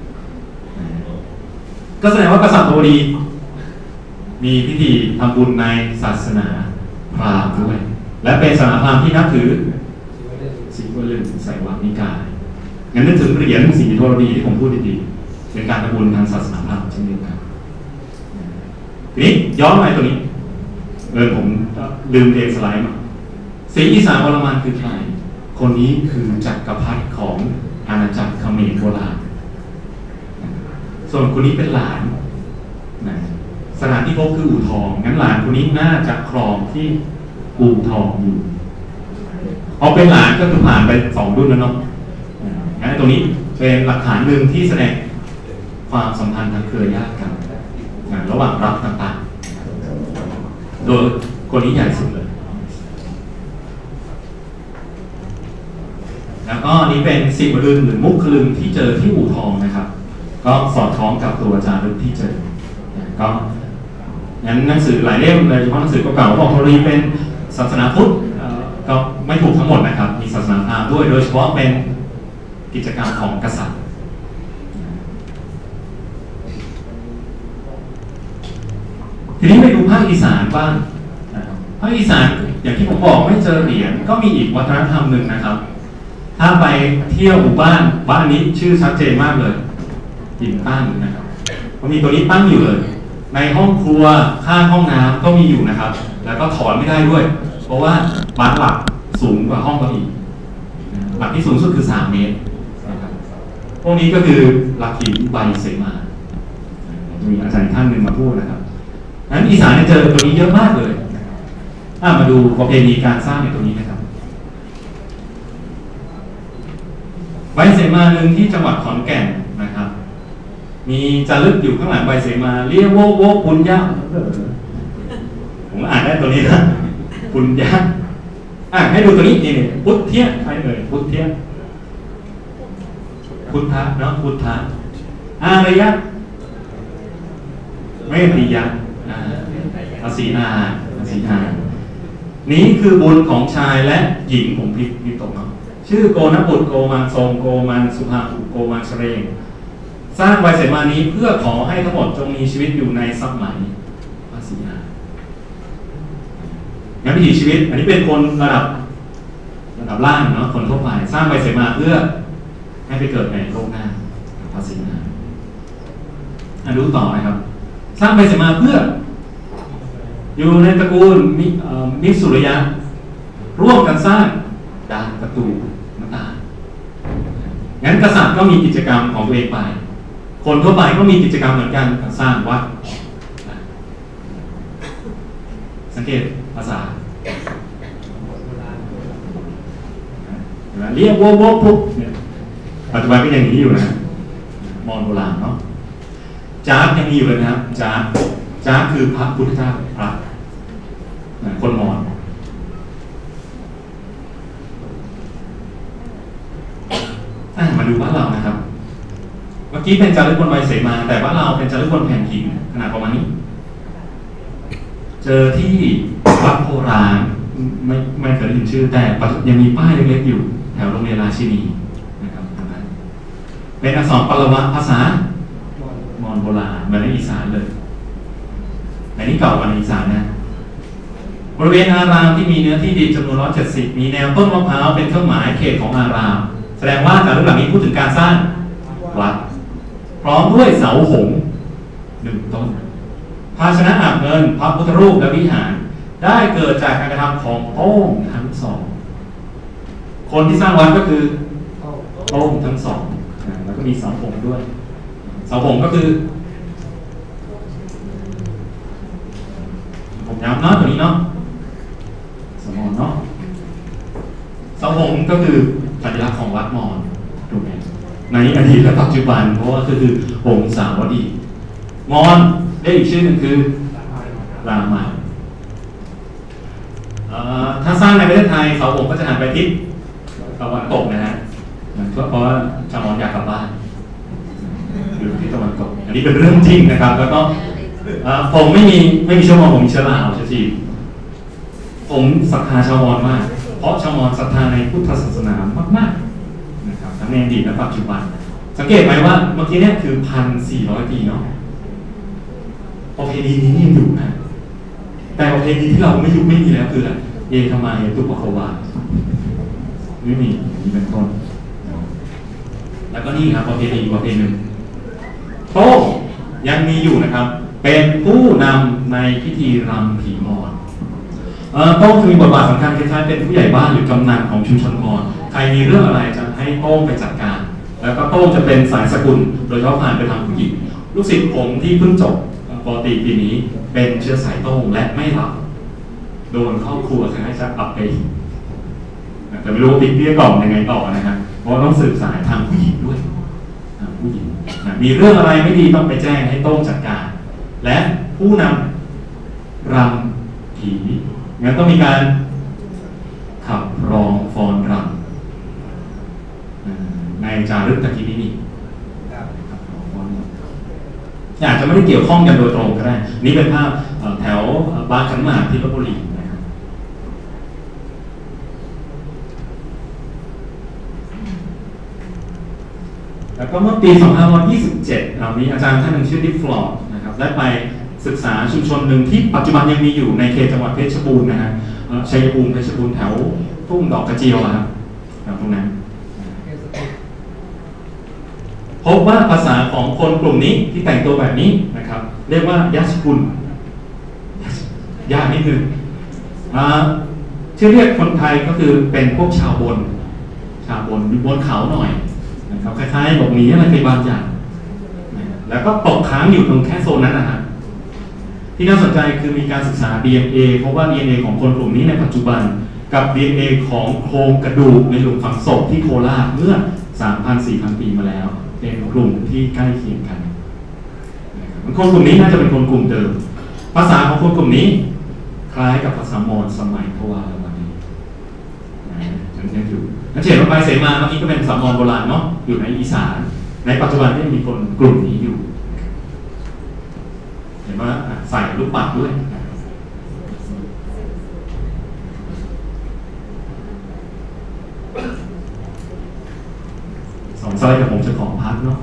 ก็แสดงว่ากษัตริย์โตดีมีพิธีทำบุญในศาสนาพราหมณ์ด้วยและเป็นศาสนาพราหมณ์ที่นับถือสิวลึงไสยวนิกายงั้นนึกถึงเหรียญศรีโทรดีที่ผมพูดดีๆเป็นการทำบุญทางศาสนาพราหมณ์เช่นเดียวกันทีนี้ย้อนไปตัวนี้เออผมลืมเรียงสไลด์มาศรีอีสานวรมันคือใครคนนี้คือจักรพรรดิของอาณาจักรเขมรโบราณส่วนคนนี้เป็นหลานนะสถานที่พบคืออู่ทองงั้นหลานคนนี้น่าจะครองที่อู่ทองอยู่เอาเป็นหลานก็คือผ่านไปสองรุ่นแล้วเนาะงั้นตรงนี้เป็นหลักฐานหนึ่งที่แสดงความสัมพันธ์ทางเครือญาติกันระหว่างรัฐต่างๆโดยคนนี้ใหญ่สุดเลยแล้วก็นี้เป็นสิวลึงหรือมุขลึงที่เจอที่อู่ทองนะครับก็สอดคล้องกับตัวจารึกที่เจอก็งั้นหนังสือหลายเล่มโดยเฉพาะหนังสือเก่าๆบอกโทรีเป็นศาสนาพุทธก็ไม่ถูกทั้งหมดนะครับมีศาสนาพราหมณ์ด้วยโดยเฉพาะเป็นกิจกรรมของกษัตริย์ทีนี้ไปดูภาคอีสานบ้างภาคอีสานอย่างที่ผมบอกไม่เจอเหรียญก็มีอีกวัฒนธรรมหนึ่งนะครับถ้าไปเที่ยวหมู่บ้านบ้านนี้ชื่อชัดเจนมากเลยหินตั้งนะครับมันมีตัวนี้ตั้งอยู่เลยในห้องครัวข้างห้องน้ำก็มีอยู่นะครับแล้วก็ถอนไม่ได้ด้วยเพราะว่าบ้านหลักสูงกว่าห้องเราอีกหลักที่สูงสุดคือสามเมตรนะครับพวกนี้ก็คือหลักหินใบเสมาจะมีอาจารย์ท่านหนึ่งมาพูดนะครับนั้นอีสานเนี่ยเจอตัวนี้เยอะมากเลยอ่ะมาดูประเพณีการสร้างในตัวนี้นะครับใบเสมาหนึ่งที่จังหวัดขอนแก่นนะครับมีจารึกอยู่ข้างหลังใบเสมาเรียกโวโวปุญญาผมอ่านได้ตัวนี้นะปุญญาอ่ะให้ดูตัวนี้นี่พุทธเทียใครเอ่ยพุทธเทียพุทธะเนาะพุทธะอารยะเมติยะอาศีนาอาศีนานี้คือบุญของชายและหญิงผมพิพิตกเนาะชื่อโกนบุตรโกมันทรงโกมันสุภาอุโกมันเชเรงสร้างใบเสมานี้เพื่อขอให้ทั้งหมดจงมีชีวิตอยู่ในสมัยพระศรีนางั้นวิถีชีวิตอันนี้เป็นคนระดับระดับล่างเนาะคนทั่วไปสร้างใบเสมาเพื่อให้ไปเกิดในโลกหน้าพระศรีนาอ่ะดูต่อนะครับสร้างใบเสมาเพื่ออยู่ในตระกูลมิมิสุริยะร่วมกันสร้างดานประตูหน้าต่างงั้นกษัตริย์ก็มีกิจกรรมของตัวเองไปคนทั่วไปก็มีกิจกรรมเหมือนกันสร้างวัดสังเกตภาษาเรียกโวโวปุ๊บเนี่ยปัจจุบันก็ยังมีอยู่นะมอญโบราณเนาะจาร์ยังมีอยู่เลยนะครับจาร์จาร์คือพระพุทธเจ้าพระคนมอญมาดูบ้านเรานะครับเมื่อกี้เป็นจารึกบนใบเสมาแต่บ้านเราเป็นจารึกบนแผ่นหินขนาดประมาณนี้เจอที่วัดโพรางไม่ไม่เคยได้ยินชื่อแต่ยังมีป้ายเล็กๆอยู่แถวโรงเรียนราชินีนะครับเป็นอักษรปรวะภาษามอญโบราณเหมือนในอีสานเลยในนี้เก่ากว่าในอีสานนะบริเวณอารามที่มีเนื้อที่ดินจำนวนหนึ่งร้อยเจ็ดสิบมีแนวต้นมะพร้าวเป็นเครื่องหมายเขตของอารามแสดงว่าจารึกหลังนี้พูดถึงการสร้างวัดพร้อมด้วยเสาหงส์หนึ่งต้นภาชนะอาบเงินพระพุทธรูปและวิหารได้เกิดจากการกระทำของโต้งทั้งสองคนที่สร้างวัดก็คือโต้งทั้งสองแล้วก็มีเสาหงส์ด้วยเสาหงก็คือผมย้ำเนาะตัวนี้เนาะสมอนเนาะเสาหงก็คือสัญลักษณ์ของวัดมอญถูกไหมในอดีตและปัจจุบันเพราะว่าก็คือหงสาวดีมอญได้อีกชื่อหนึ่งคือรามันถ้าสร้างในประเทศไทยเสาหงก็จะหันไปทิศตะวันตกนะฮะเพราะว่าชาวมอญอยากกลับบ้านอยู่ที่ตะวันตกอันนี้เป็นเรื่องจริงนะครับแล้วก็ผมไม่มีไม่มีเชื้อมอญผมมีเชื้อลาวเชื้อจีนผมศรัทธาชาวมอญมากเพราะชาวมอญศรัทธาในพุทธศาสนามากๆนะครับทั้งในอดีตและปัจจุบันสังเกตไหมว่าเมื่อกี้เนี่ยคือพันสี่ร้อยปีเนาะประเพณีนี้ยังอยู่นะแต่ประเพณีที่เราไม่ยุคไม่มีแล้วคืออะไรเยธรรมายตุปะควาไม่มีนี่เป็นต้นแล้วก็นี่ครับประเพณีประเพณีหนึ่งโต้งยังมีอยู่นะครับ เป็นผู้นำในพิธีรำผีมอญโต้งคือมีบทบาทสำคัญคล้ายๆเป็นผู้ใหญ่บ้านหรือกำนันของชุมชนมอญใครมีเรื่องอะไรจะให้โต้งไปจัดการแล้วก็โต้งจะเป็นสายสกุลโดยเฉพาะผ่านไปทางผู้หญิงลูกศิษย์ผมที่เพิ่งจบปอตรีปีนี้เป็นเชื้อสายโต้งและไม่หลับโดนครอบครัวจะให้จะอับไปแต่ไม่รู้ติดเบี้ยกล่อมยังไงต่อนะครับเพราะต้องสืบสายทางผู้หญิงด้วยผู้หญิงมีเรื่องอะไรไม่ดีต้องไปแจ้งให้โต้งจัดการและผู้นำรำผีงั้นต้องมีการขับร้องฟ้อนรำในจารึกตะกี้นี้นี่อาจจะไม่ได้เกี่ยวข้องกันโดยตรงก็ได้นี่เป็นภาพแถวบางขันหมากที่ลพบุรีนะครับแล้วก็เมื่อปีสองพันห้าร้อยยี่สิบเจ็ดมีอาจารย์ท่านหนึ่งชื่อดิฟฟลอร์ดนะครับได้ไปศึกษาชุมชนหนึ่งที่ปัจจุบันยังมีอยู่ในเขตจังหวัดเพชรบูรณ์นะฮะชัยภูมิเพชรบูรณ์แถวทุ่งดอกกระเจียวครับตรงนั้นพบว่าภาษาของคนกลุ่มนี้ที่แต่งตัวแบบนี้นะครับเรียกว่ายัชกุลยากนิดนึงชื่อเรียกคนไทยก็คือเป็นพวกชาวบนชาวบนอยู่บนเขาหน่อยนะครับคล้ายๆหลบหนีอะไรไปบางอย่างแล้วก็ตกค้างอยู่ตรงแค่โซนนั้นนะฮะที่น่าสนใจคือมีการศึกษา ดี เอ็น เอ เพราะว่า ดี เอ็น เอ ของคนกลุ่มนี้ในปัจจุบันกับ ดี เอ็น เอ ของโครงกระดูกในหลุมฝังศพที่โคราชเมื่อ สามพัน สี่พัน ปีมาแล้วเป็นกลุ่มที่ใกล้เคียงกันคนกลุ่มนี้น่าจะเป็นคนกลุ่มเดิมภาษาของคนกลุ่มนี้คล้ายกับภาษามอญสมัยทวารวดียังยังอยู่นั่นเฉยว่าไปเสมาเมื่อกี้ก็เป็นภาษามอญโบราณเนาะอยู่ในอีสานในปัจจุบันก็ยังมีคนกลุ่มนี้อยู่เห็นว่าใส่ลูกปัดด้วยสองสไลด์กับผมจะขอพักเนาะ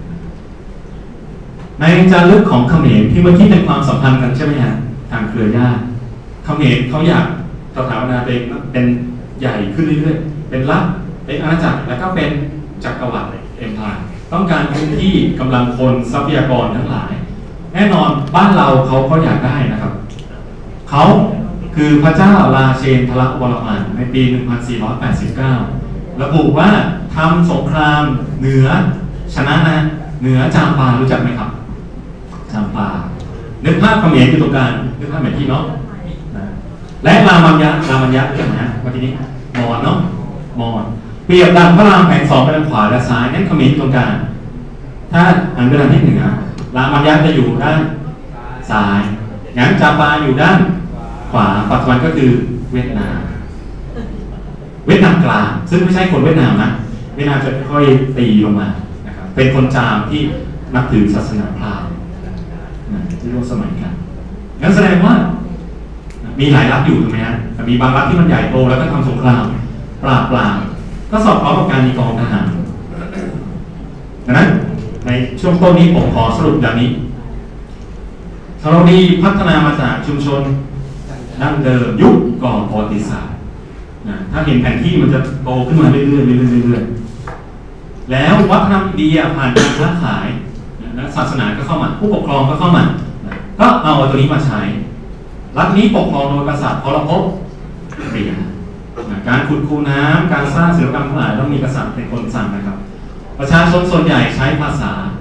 ในจารึกของเขมรที่เมื่อกี้เป็นความสัมพันธ์กันใช่ไหมฮะทางเครือญาติเขมรเขาอยากสถาปนาเป็นเป็นใหญ่ขึ้นเรื่อยๆเป็นรัฐเป็นอาณาจักรแล้วก็เป็นจักรวรรดิเอ็มพายต้องการพื้นที่กำลังคนทรัพยากรทั้งหลายแน่นอนบ้านเราเขาก็อยากได้นะครับเขาคือพระเจ้าราเชนทรวรมันในปี หนึ่งพันสี่ร้อยแปดสิบเก้า ระบุว่าทำสงครามเหนือชนะนะเหนือจามปารู้จักไหมครับจามปานึกภาพเขมรอยู่ตรงกลางนึกภาพแบบที่เนาะและรามัญญะรามัญญะอย่างนะวันนี้มอญเนาะมอญเปรียบดังพระรามแผงสองไปทางขวาและซ้ายนั่นเขมรอยู่ตรงกลางถ้าหันไปทางที่เหนือรามัญญะจะอยู่ด้านซ้ายงั้นจามปาอยู่ด้านขวาปัจจุบันก็คือเวียดนามเวียดนามกลางซึ่งไม่ใช่คนเวียดนามนะเวียดนามจะค่อยตีลงมานะครับเป็นคนจามที่นับถือศาสนาพราหมณ์ที่ร่วมสมัยกันงั้นแสดงว่ามีหลายรัฐอยู่ถูกไหมฮะแต่มีบางรัฐที่มันใหญ่โตแล้วก็ทำสงครามปราบปรามก็สอดคล้องกับการมีกองทหารดังนั้นในช่วงต้นนี้ผมขอสรุปอย่างนี้ธรณีพัฒนามาจากชุมชนดั้งเดิมยุคก่อนประวัติศาสตร์ถ้าเห็นแผนที่มันจะโตขึ้นมาเรื่อยๆเรื่อยๆเรื่อยๆแล้ววัฒนธรรมอินเดียผ่านการค้าขายและศาสนาก็เข้ามาผู้ปกครองก็เข้ามาก็เอาตัวนี้มาใช้รัฐนี้ปกครองโดยกษัตริย์พลภพเปลี่ยนการขุดคูน้ำการสร้างศิลปกรรมทั้งหลายต้องมีกษัตริย์เป็นคนสั่งนะครับประชาชนส่วนใหญ่ใช้ภาษา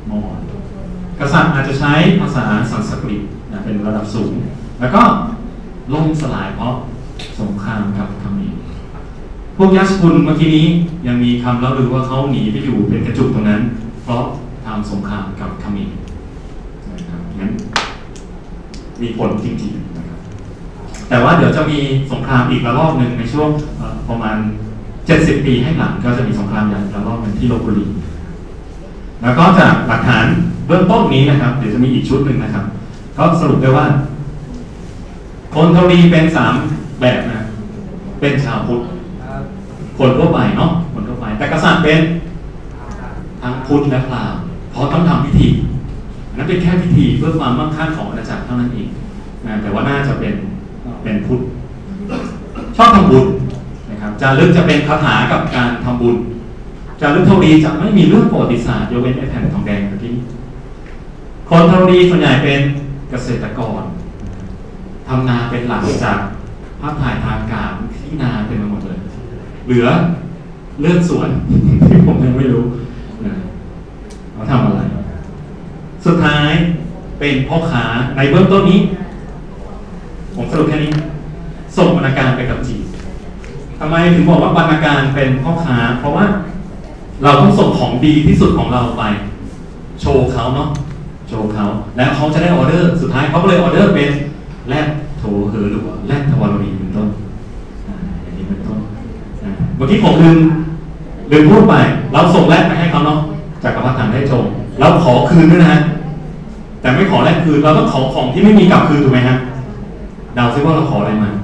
มอญกษัตริย์อาจจะใช้ภาษาสันสกฤตนะเป็นระดับสูงแล้วก็ล่มสลายเพราะสงครามกับเขมรพวกยัชกุลเมื่อกี้นี้ยังมีคำเล่าลือว่าเขาหนีไปอยู่เป็นกระจุกตรงนั้นเพราะทำสงครามกับเขมรนะครับงั้นมีผลจริงๆนะครับแต่ว่าเดี๋ยวจะมีสงครามอีกระลอกหนึ่งในช่วงประมาณเจ็ดสิบปีให้หลังก็จะมีสงครามใหญ่ระลอกหนึ่งที่ลพบุรีแล้วก็จากหลักฐานเบื้องต้นนี้นะครับเดี๋ยวจะมีอีกชุดหนึ่งนะครับก็สรุปได้ว่าคนทวีเป็นสามแบบนะเป็นชาวพุทธคนทั่วไปเนาะคนทั่วไปแต่กษัตริย์เป็นทั้งพุทธและพราหมณ์เพราะต้องทำพิธีนั้นเป็นแค่พิธีเพื่อความมั่งคั่งของอาณาจักรเท่านั้นเองนะแต่ว่าน่าจะเป็นเป็นพุทธชอบทำบุญนะครับจารึกจะเป็นคาถากับการทำบุญจารึกทวีจะไม่มีเรื่องประวัติศาสตร์ยกเว้นไอ้แผ่นทองแดงเมื่อกี้คนทวีส่วนใหญ่เป็นเกษตรกรทำนาเป็นหลักจากภาพถ่ายทางการที่นาเป็นมาหมดเลยเหลือเลือกสวนที่ผมยังไม่รู้นะเขาทำอะไรสุดท้ายเป็นพ่อค้าในเบื้องต้นนี้ผมสรุปแค่นี้ส่งบรรณาการไปกับจีนทำไมถึงบอกว่าบรรณาการเป็นพ่อค้าเพราะว่าเราต้องส่งของดีที่สุดของเราไปโชว์เขาเนาะโชว์เขาแล้วเขาจะได้ออเดอร์สุดท้ายเขาก็เลยออเดอร์เป็นแลบโถเหอหรือว่าแลบทวารวดีเป็นต้นอย่างนี้เป็นต้นเมื่อกี้ผมลืมลืมพูดไปเราส่งแลบไปให้เขาเนาะจากกรรมฐานได้โจมเราขอคืนด้วยนะแต่ไม่ขอแลกคืนเราต้องขอของที่ไม่มีกลับคืนถูกไหมฮะเดาซิว่าเราขออะไรมา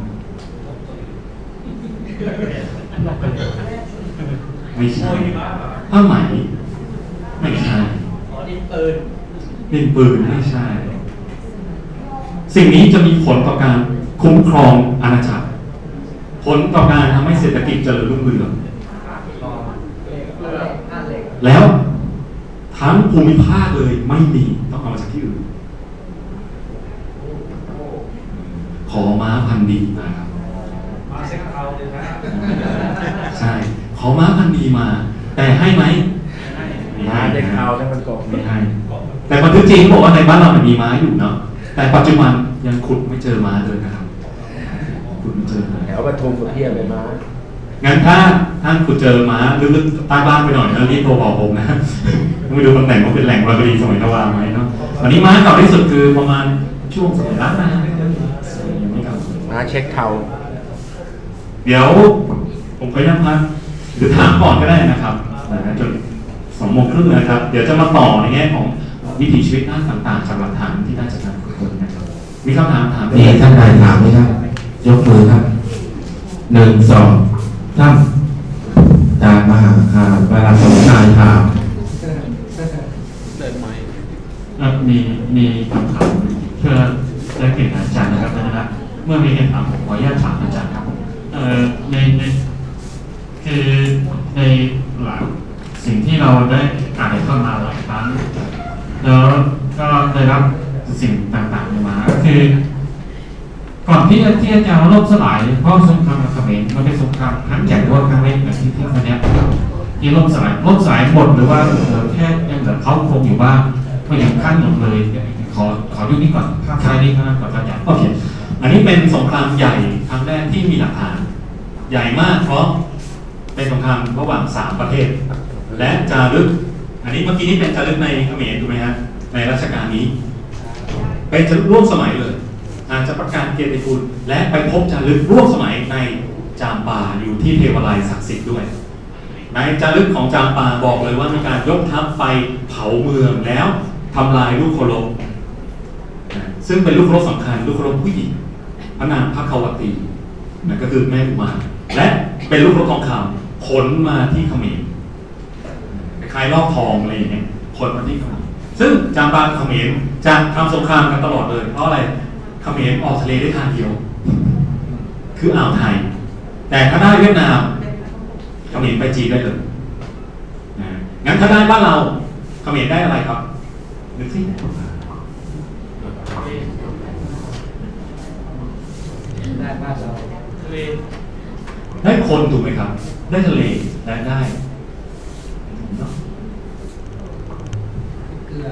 ไม่ใช่ผ้าไหมไม่ใช่ดินปืนดินปืนไม่ใช่สิ่งนี้จะมีผลต่อการคุ้มครองอาณาจักรผลต่อการทำให้เศรษฐกิจเจริญรุ่งเรืองแล้วทั้งภูมิภาคเลยไม่มีต้องเอามาจากที่อื่นขอม้าพันธุ์ดีมาครับม้าเซ็กเทาเลยนะใช่ขอม้าพันธุ์ดีมาแต่ให้ไหมม้าเซ็กเทาได้มันกบไม่ให้แต่บันทึกจริงบอกว่าในบ้านเรามันมีม้าอยู่เนาะแต่ปัจจุบันยังขุดไม่เจอม้าเลยนะครับขุดไม่เจอแถวปทุมก็เพียบเลยม้างั้นถ้าท่านขุดเจอม้าลึกๆใต้บ้านไปหน่อยแล้วรีบโทรบอกผมนะไม่รู้ตำแหน่งว่าเป็นแหล่งวรรณคดีสมัยนวาไหมเนาะวันนี้ม้าเก่าที่สุดคือประมาณช่วงสมัยรัตน์นะม้าเช็คเทาเดี๋ยวผมไปนั่งพักหรือถามก่อนก็ได้นะครับจนสองโมงครึ่งนะครับเดี๋ยวจะมาต่อในแง่ของวิถีชีวิตด้านต่างๆจากหลักฐานที่ได้จากการขุดค้นนะครับมีคำถามถามได้ท่านใดถามไหมครับยกมือครับหนึ่งสองท่านอาจารย์มหาคาเวลาสมนายถามมีมีคำถามเพื่อได้เกียรติอาจารย์นะครับนะครับเมื่อมีคำถามผมขออนุญาตถามอาจารย์ครับเอ่อในในคือในหลักสิ่งที่เราได้อ่านเข้ามาหลายครั้งแล้วก็ได้รับสิ่งต่างๆมาก็คือก่อนที่ที่อาจารย์ล่มสลายเพราะสงครามกับเขมรมันเป็นสงครามครั้งใหญ่ด้วยครั้งเล็กแบบที่ที่คนนี้ที่ล่มสลายล่มสลายหมดหรือว่าแค่ยังเหลือเขาคงอยู่บ้างไม่อย่างขั้นหมดเลยขอขอดูนี้ก่อนภาพท้ายนี้ครับก่อนอาจารย์โอเคอันนี้เป็นสงครามใหญ่ครั้งแรกที่มีหลักฐานใหญ่มากเพราะเป็นสงครามระหว่างสามประเทศและจารึกอันนี้เมื่อกี้นี้เป็นจารึกในเขมรถูกไหมฮะในรัชกาลนี้เป็นจารึกร่วมสมัยเลยอาจจะประกาศเกียรติคุณและไปพบจารึกร่วมสมัยในจามปาอยู่ที่เทวาลัยศักดิ์สิทธิ์ด้วยในจารึกของจามปาบอกเลยว่ามีการยกทัพไปเผาเมืองแล้วทำลายลูกโคลบซึ่งเป็นลูกโคลบสำคัญลูกโคลบผู้หญิงพระนางพระขวตีนั่นก็คือแม่อุมาและเป็นลูกโคลบทองคำขนมาที่เขมรคล้ายๆลอกทองอะไรอย่างเงี้ยขนมาที่เขมรซึ่งจามปากับเขมรจะทำสงครามกันตลอดเลยเพราะอะไรเขมรออกทะเลได้ทางเดียวคืออ่าวไทยแต่ถ้าได้เวียดนามเขมรไปจีนได้เลยนะงั้นถ้าได้บ้านเราเขมรได้อะไรครับนึกสิได้บ้านเราทะเลได้คนถูกไหมครับได้ทะเลได้ได้คือ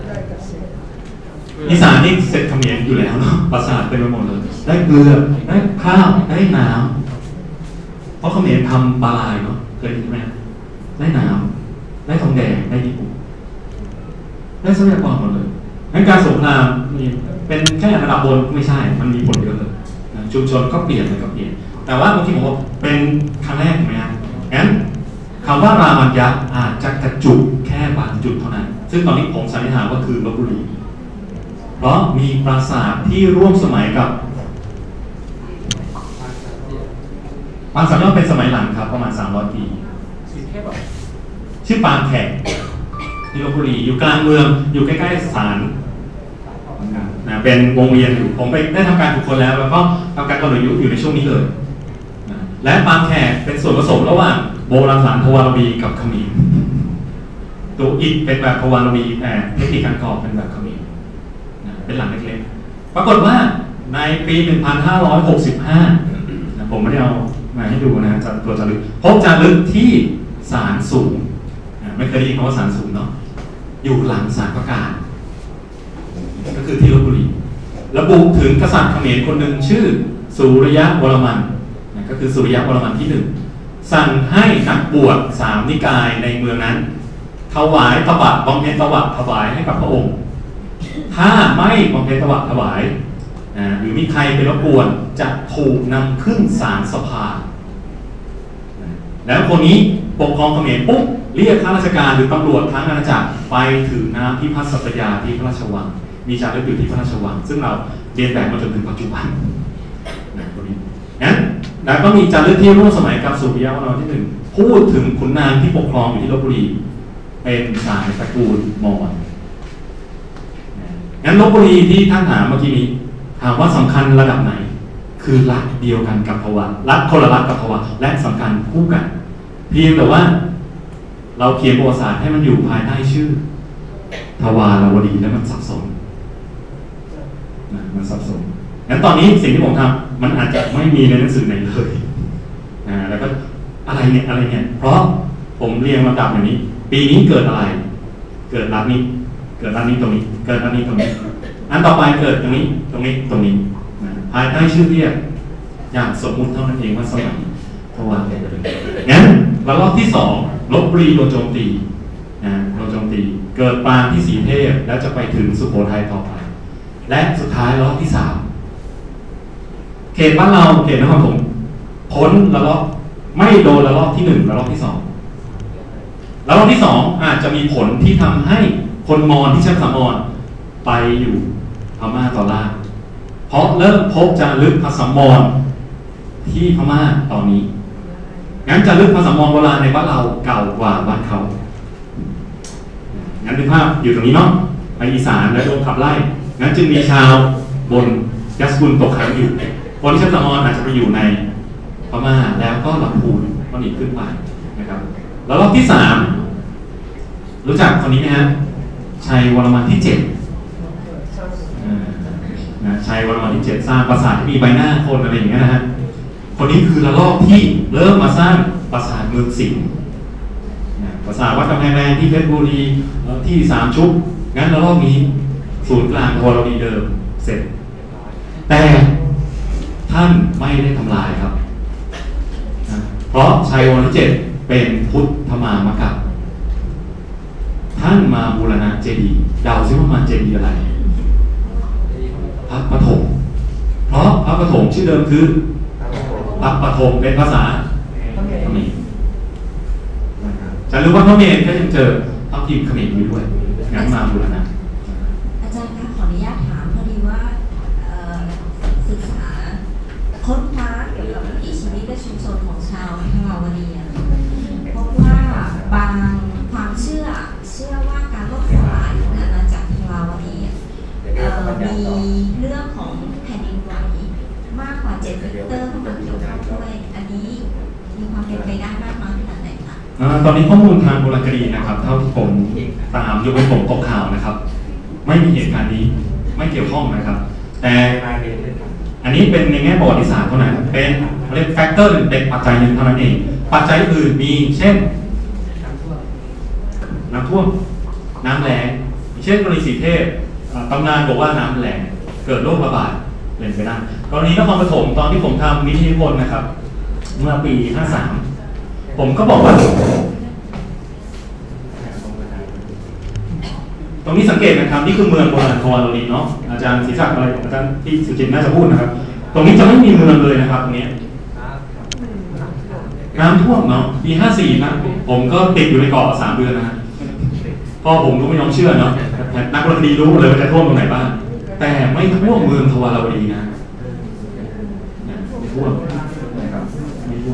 อีสานนี่เสร็จเขมรอยู่แล้วเนาะปราสาทเต็มไปหมดเลยได้เกลือได้ข้าวได้น้ำเพราะเขมรทำปลาลายเนาะเคยได้ยินไหมได้น้ำได้ทองแดงได้ญี่ปุ่นได้ทรัพยากรหมดเลยงั้นการสงครามมีเป็นแค่ระดับบนไม่ใช่มันมีผลเยอะเลยชุมชนก็เปลี่ยนเลยก็เปลี่ยนแต่ว่าบางทีผมบอกเป็นครั้งแรกไหมครับงั้นคำว่ารามัญยะอาจจะกระจุกแค่บางจุดเท่านั้นซึ่งตอนนี้ผมสันนิษฐานว่าคือลพบุรีเพราะมีปราสาทที่ร่วมสมัยกับปางสามยอดเป็นสมัยหลังครับประมาณสามร้อยปีชื่อปางแขกที่ลพบุรีอยู่กลางเมืองอยู่ใกล้ๆศาลนะเป็นวงเวียนอยู่ผมไปได้ทำการฝึกคนแล้วแล้วก็ทำการกำหนดอายุอยู่ในช่วงนี้เลยนะและปางแขกเป็นส่วนผสมระหว่างโบราณสถานทวารวดีกับเขมรตัวอิฐเป็นแบบทวารวดีแต่เทคนิคการก่อเป็นแบบเขมรนะเป็นหลังเล็กๆปรากฏว่าในปี หนึ่งพันห้าร้อยหกสิบห้า นะผมไม่ได้เอามาให้ดูนะตัวจารึกพบจารึกที่ศาลสูงนะไม่เคยได้ยินคำว่าศาลสูงเนาะอยู่หลังศาลประกาศก็คือที่ลพบุรีระบุถึงกษัตริย์เขมรคนหนึ่งชื่อสุริยะวรมันนะก็คือสุริยะวรมันที่หนึ่งสั่งให้นักบวชสามนิกายในเมืองนั้นถวายตบะบำเพ็ญตบะถวายให้กับพระองค์ถ้าไม่บำเพ็ญตบะถวายนะหรือมีใครเป็นรบกวนจะถูกนำขึ้นศาลสภาแล้วคนนี้ปกครองเขมรปุ๊บเรียกข้าราชการหรือตำรวจทั้งอาณาจักรไปถือน้ำที่พัสตยาที่พระราชวังมีจารึกอยู่ที่พระราชวังซึ่งเราเรียนแบบมาจนถึงปัจจุบันนะคนนี้งั้นแล้วก็มีจารึกที่ร่วมสมัยกับสุริยะวรมันที่หนึ่งพูดถึงขุนนางที่ปกครองอยู่ที่ลพบุรีเป็นสายตระกูลมอญงั้นลพบุรีที่ท่านถามเมื่อกี้นี้ถามว่าสำคัญระดับไหนคือรัฐเดียวกันกับภวะรัฐคนละรัฐกับภวะและสำคัญคู่กันเพียงแต่ว่าเราเขียนประวัติศาสตร์ให้มันอยู่ภายใต้ชื่อทวารวดีแล้วมันสับสนนะมันสับสนงั้นตอนนี้สิ่งที่ผมทำมันอาจจะไม่มีในหนังสือไหนเลยนะแล้วก็อะไรเนี่ยอะไรเนี่ยเพราะผมเรียงลำดับอย่างนี้ปีนี้เกิดอะไรเกิดรัฐนี้เกิดรัฐนี้ตรงนี้เกิดรัฐนี้ตรงนี้อันต่อไปเกิดตรงนี้ตรงนี้ตรงนี้นะภายใต้ชื่อเรียกอย่างสมมุติเท่านั้นเองว่าสมัยทวารงั้นระลอกที่สองลพบุรีโดนโจมตีนะโดนโจมตีเกิดปางที่สีเทพแล้วจะไปถึงสุโขทัยต่อไปและสุดท้ายระลอกที่สามเขตบ้านเราเขตนครปฐมพ้นระลอกไม่โดนระลอกที่หนึ่งระลอกที่สองระลอกที่สองอาจจะมีผลที่ทำให้คนมอญที่ใช้ภาษามอญไปอยู่พม่าตอนล่างเพราะเริ่มพบจารึกภาษามอญที่พม่าตอนนี้งั้นจารึกภาษามอญโบราณในบ้านเราเก่ากว่าบ้านเขางั้นเป็นภาพอยู่ตรงนี้เนาะไปอีสานและโดนขับไล่งั้นจึงมีชาวบนยัสกุลตกค้างอยู่คนที่ใช้ภาษามอญอาจจะไปอยู่ในพม่าแล้วก็ลำพูนก็หนีขึ้นไปนะครับแล้วรอบที่สามรู้จักคนนี้ไหมฮะชัยวรมันที่เจ็ดนะชัยวรมันที่เจ็ดสร้างปราสาทที่มีใบหน้าคนอะไรอย่างเงี้ยนะฮะคนนี้คือระลอกที่เริ่มมาสร้างปราสาทเมืองสิงห์ปราสาทวัดกำแพงแดงที่เพชรบุรีที่สามชุกงั้นระลอกนี้ศูนย์กลางทวารวดีเดิมเสร็จแต่ท่านไม่ได้ทำลายครับนะเพราะชัยวรมันที่เจ็ดเป็นพุทธมามกัปท่านมาบูรณะเจดีย์เดาซิว่ามาเจดีย์อะไรพระปฐมเพราะพระปฐมชื่อเดิมคือพระปฐมเป็นภาษาเขมรจะรู้ว่าเขมรก็ยังเจอพระพิมพ์เขมรอยู่ด้วยงั้นมาบูรณะอาจารย์คะขออนุญาตถามพอดีว่าศึกษาค้นคว้าเกี่ยวกับวิถีชีวิตและชุมชนของชาวทวารวดีพบว่าบางความเชื่อเชื่อว่าการล่มสลายของอาณาจักรทวารวดีมีเรื่องของแผ่นดินไหวมากกว่าเจ็ดริกเตอร์เข้ามาเกี่ยวข้องด้วยอันนี้มีความเป็นไปได้มากน้อยขนาดไหนคะตอนนี้ข้อมูลทางโบราณคดีนะครับเท่าที่ผมตามยกเว้นผมตกข่าวนะครับไม่มีเหตุการณ์นี้ไม่เกี่ยวข้องนะครับแต่อันนี้เป็นในแง่ประวัติศาสตร์เท่านั้นเป็นเรียกแฟกเตอร์หรือเป็นปัจจัยหนึ่งเท่านั้นเองปัจจัยอื่นมีเช่นน้ำท่วมน้ำแล้งเช่นกรณีสีเทพตำนานบอกว่าน้ำแหลงเกิดโรคระบาดเป็นไปได้กรณีนครปฐมตอนที่ผมทำวิทยานิพนธ์นะครับเมื่อปีห้าสามผมก็บอกว่าตรงนี้สังเกตนะครับนี่คือเมืองโบราณทวารวดีเนาะอาจารย์ศรีศักดิ์อะไรของอาจารย์ที่สุจินต์น่าจะพูดนะครับตรงนี้จะไม่มีเมืองเลยนะครับตรงนี้น้ำท่วมเนาะปีห้าสี่นะผมก็ติดอยู่ในเกาะสามเดือนนะฮะพ่อผมก็ไม่ยอมเชื่อเนาะนักวรรณคดีรู้เลยว่าจะท่วมตรงไหนบ้างแต่ไม่ท่วมเมืองทวารวดีนะไม่ท่วมนะครับไม่ท่วม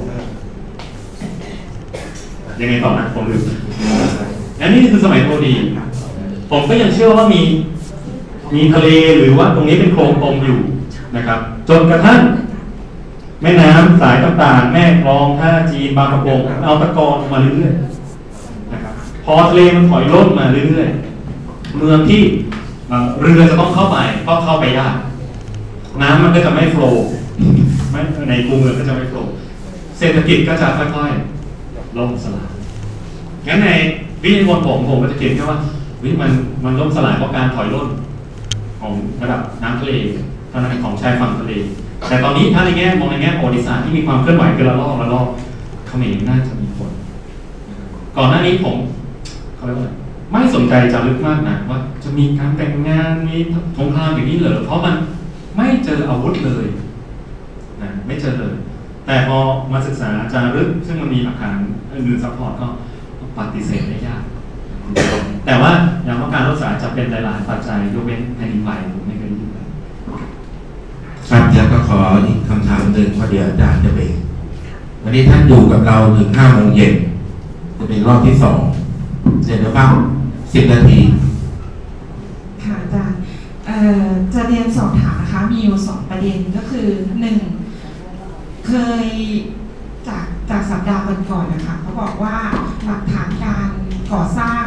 ยังไงต่อนะผมลืมอันนี้คือสมัยทวารวดีผมก็ยังเชื่อว่ามีมีทะเลหรือว่าตรงนี้เป็นโคลนตมอยู่นะครับจนกระทั่งแม่น้ำสายต่างๆแม่กลองท่าจีนบางประกงเอาตะกอนมาเรื่อยๆนะครับพอทะเลมันถอยร่นมาเรื่อยๆเมืองที่เรือจะต้องเข้าไปก็เข้าไปยากน้ำมันก็จะไม่โฟลว์ในกรุงเมืองก็จะไม่โฟลว์เศรษฐกิจก็จะค่อยๆล่มสลายงั้นในวิทยานิพนธ์ผมผมก็จะเขียนแค่ว่าวิมันมันล่มสลายเพราะการถอยร่นของระดับน้ำทะเลเท่านั้นของชายฝั่งทะเลแต่ตอนนี้ถ้าในแง่มองในแง่ประวัติศาสตร์ที่มีความเคลื่อนไหวเป็นระลอกระลอกเขมรน่าจะมีผลก่อนหน้านี้ผมเขาเรียกว่าไม่สนใจจะลึกมากนะว่าจะมีการแต่งงานมีสงครามอย่างนี้เหรอเพราะมันไม่เจออาวุธเลยนะไม่เจอเลยแต่พอมาศึกษาจารึกซึ่งมันมีหลักฐานอื่นซัพพอร์ตก็ปฏิเสธได้ยากแต่ว่าอย่างว่าการรักษาจะเป็นหลายๆปัจจัยยกเว้นแผ่นดินไหวผมไม่เคยได้ยินครับเดี๋ยวก็ขออีกคำถามหนึ่งเพราะเดี๋ยวอาจารย์จะเบรกวันนี้ท่านอยู่กับเราถึงห้าโมงเย็นจะเป็นรอบที่สองเดี๋ยวบ้างสิบนาทีค่ะอาจารย์จะเรียนสอบถามนะคะมีอยู่สองประเด็นก็คือหนึ่งเคยจากจากสัปดาห์ก่อนๆนะคะเขาบอกว่าหลักฐานการก่อสร้าง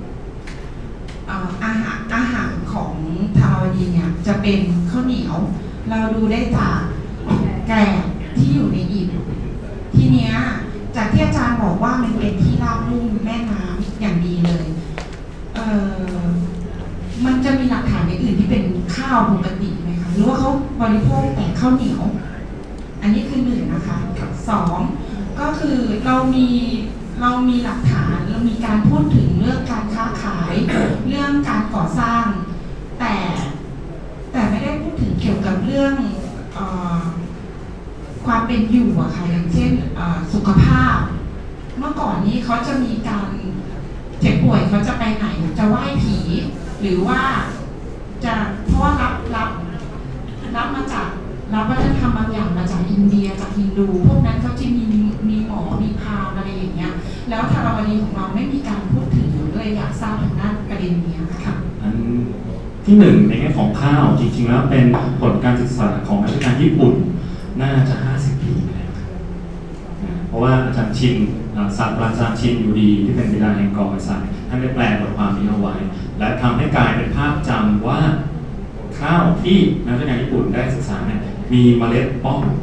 อาหารอาหารของทาราวดีเนี่ยจะเป็นข้าวเหนียวเราดูได้จากแกลบที่อยู่ในอิฐทีเนี้ยจากที่อาจารย์บอกว่ามันเป็นที่ราบลุ่มแม่น้ำอย่างดีเลยเอ่อมันจะมีหลักฐานอื่นที่เป็นข้าวปกติไหมคะหรือว่าเขาบริโภคแต่ข้าวเหนียวอันนี้คือหนึ่งนะคะสองก็คือเรามีเรามีหลักฐานเรามีการพูดถึงเรื่องการค้าขายเรื่องการก่อสร้างแต่แต่ไม่ได้พูดถึงเกี่ยวกับเรื่องเอ่อความเป็นอยู่อะค่ะอย่างเช่นสุขภาพเมื่อก่อนนี้เขาจะมีการเจ็บป่วยเขาจะไปไหนจะไหว้ผีหรือว่าจะเพราะว่ารับรับรับมาจากรับวัฒนธรรมบางอย่างมาจากอินเดียจากฮินดูพวกนั้นเขาจะมีมีหมอมีพราหมณ์อะไรอย่างเงี้ยแล้วทาราวดีของเราไม่มีการพูดถึงเลยอยากทราบทางด้านประเด็นนี้ค่ะอันที่หนึ่งในแง่ของข้าวจริงๆแล้วเป็นผลการศึกษาของนักวิชาการญี่ปุ่นน่าจะห้าสิบปีแล้วเพราะว่าอาจารย์ชินศาสตราจารย์ชินอยู่ดีที่เป็นบิดาแห่งกอไก่สายท่านได้แปลบทความนี้เอาไว้และทำให้กลายเป็นภาพจำว่าข้าวที่นักวิชาการญี่ปุ่นได้ศึกษาเนี่ยมีเมล็ดป้อง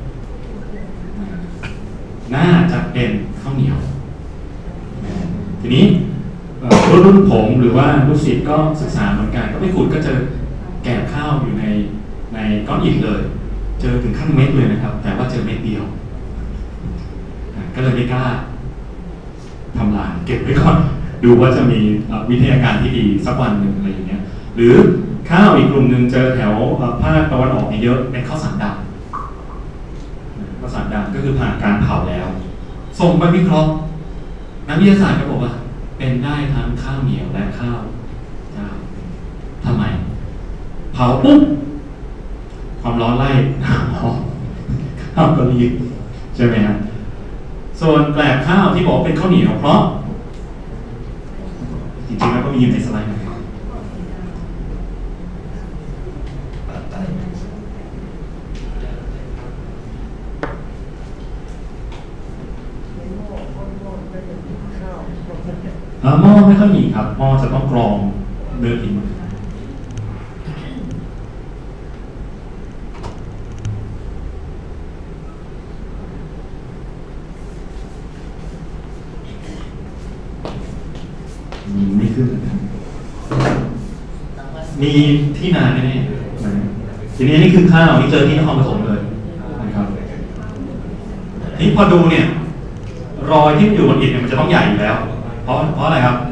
น่าจะเป็นข้าวเหนียวทีนี้รุ่นรุ่นผมหรือว่าลูกศิษย์ก็ศึกษาเหมือนกันก็ไปขุดก็เจอแกบข้าวอยู่ในในก้อนอิฐเลยเจอถึงขั้นเม็ดเลยนะครับแต่ว่าเจอเม็ดเดียวก็เลยไม่กล้าทำลายเก็บไว้ก่อนดูว่าจะมีวิทยาการที่ดีสักวันหนึ่งอะไรอย่างเงี้ยหรือข้าวอีกกลุ่มหนึ่งเจอแถวภาคตะวันออกเยอะเป็นข้าวสารดำข้าวสารดำก็คือผ่านการเผาแล้วส่งไปวิเคราะห์นักวิทยาศาสตร์ก็บอกว่าเป็นได้ทั้งข้าวเหนียวและข้าวเจ้าทำไมเผาปุ๊บความร้อนไล่ข้าวก็รีบใช่ไหมครับส่วนแปลกข้าวที่บอกเป็นข้าวเหนียวเพราะจริงๆแล้วก็มีอยู่ในสไลด์นะครับหม้อไม่ค่อยมีครับหม้อจะต้องกรองเนื้อหินไม่ขึ้นนะครับมีที่นาแน่ๆทีนี้นี่คือข้าวนี่เจอที่นครปฐมเลยนะครับทีนี้พอดูเนี่ยรอยที่อยู่บนอิฐเนี่ยมันจะต้องใหญ่อยู่แล้ว เพราะเพราะอะไรครับ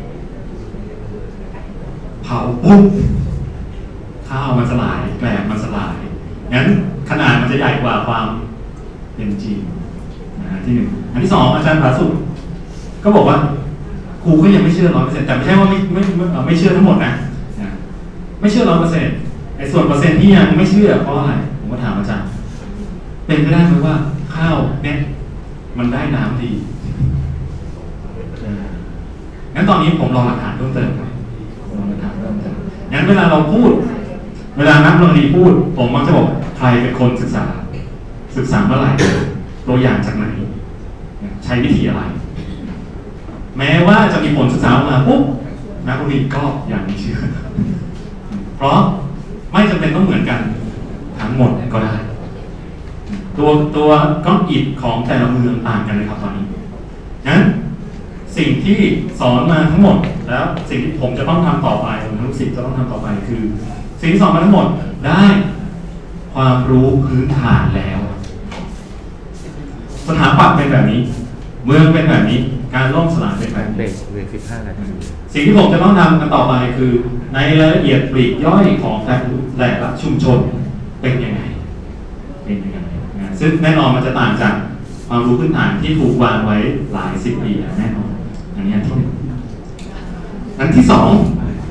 เผาปุ๊บข้าวมันสลายแบบมันสลายงั้นขนาดมันจะใหญ่กว่าความเป็นจริงนะที่หนึ่งอันที่สองอาจารย์ผาสุกก็บอกว่าครูก็ยังไม่เชื่อร้อยเปอร์เซ็นต์แต่ไม่ใช่ว่าไม่ไม่ไม่ไม่เชื่อทั้งหมดนะไม่เชื่อร้อยเปอร์เซ็นต์ไอ้ส่วนเปอร์เซ็นต์ที่ยังไม่เชื่อเพราะอะไรผมก็ถามอาจารย์เป็นไปได้ไหมว่าข้าวเนี่ยมันได้น้ำดีงั้นตอนนี้ผมรอหลักฐานเพิ่มเติมครับรอหลักฐานเพิ่มเติมงั้นเวลาเราพูดเวลานักดนตรีพูดผมมักจะบอกใครเป็นคนศึกษาศึกษาเมื่อไหร่ตัวอย่างจากไหนใช้วิธีอะไรแม้ว่าจะมีผลศึกษาออกมาปุ๊บนักดนตรีก็ยังไม่เชื่อเพราะไม่จำเป็นต้องเหมือนกันทั้งหมดก็ได้ตัวตัวก้อนอิฐของแต่ละเมืองต่างกันเลยครับตอนนี้งั้นสิ่งที่สอนมาทั้งหมดแล้วสิ่งที่ผมจะต้องทำต่อไปผมลูกศิษย์จะต้องทำต่อไปคือสิ่งที่สอนมาทั้งหมดได้ความรู้พื้นฐานแล้วสถาปัตย์เป็นแบบนี้เมืองเป็นแบบนี้การล่มสลายเป็นแบบนี้สิ่งที่ผมจะต้องทำกันต่อไปคือในรายละเอียดปลีกย่อยของแต่ละชุมชนเป็นยังไงเป็นยังไงนะซึ่งแน่นอนมันจะต่างจากความรู้พื้นฐานที่ถูกวางไว้หลายสิบปีแน่นอนอันนี้อันที่หนึ่งอันที่สอง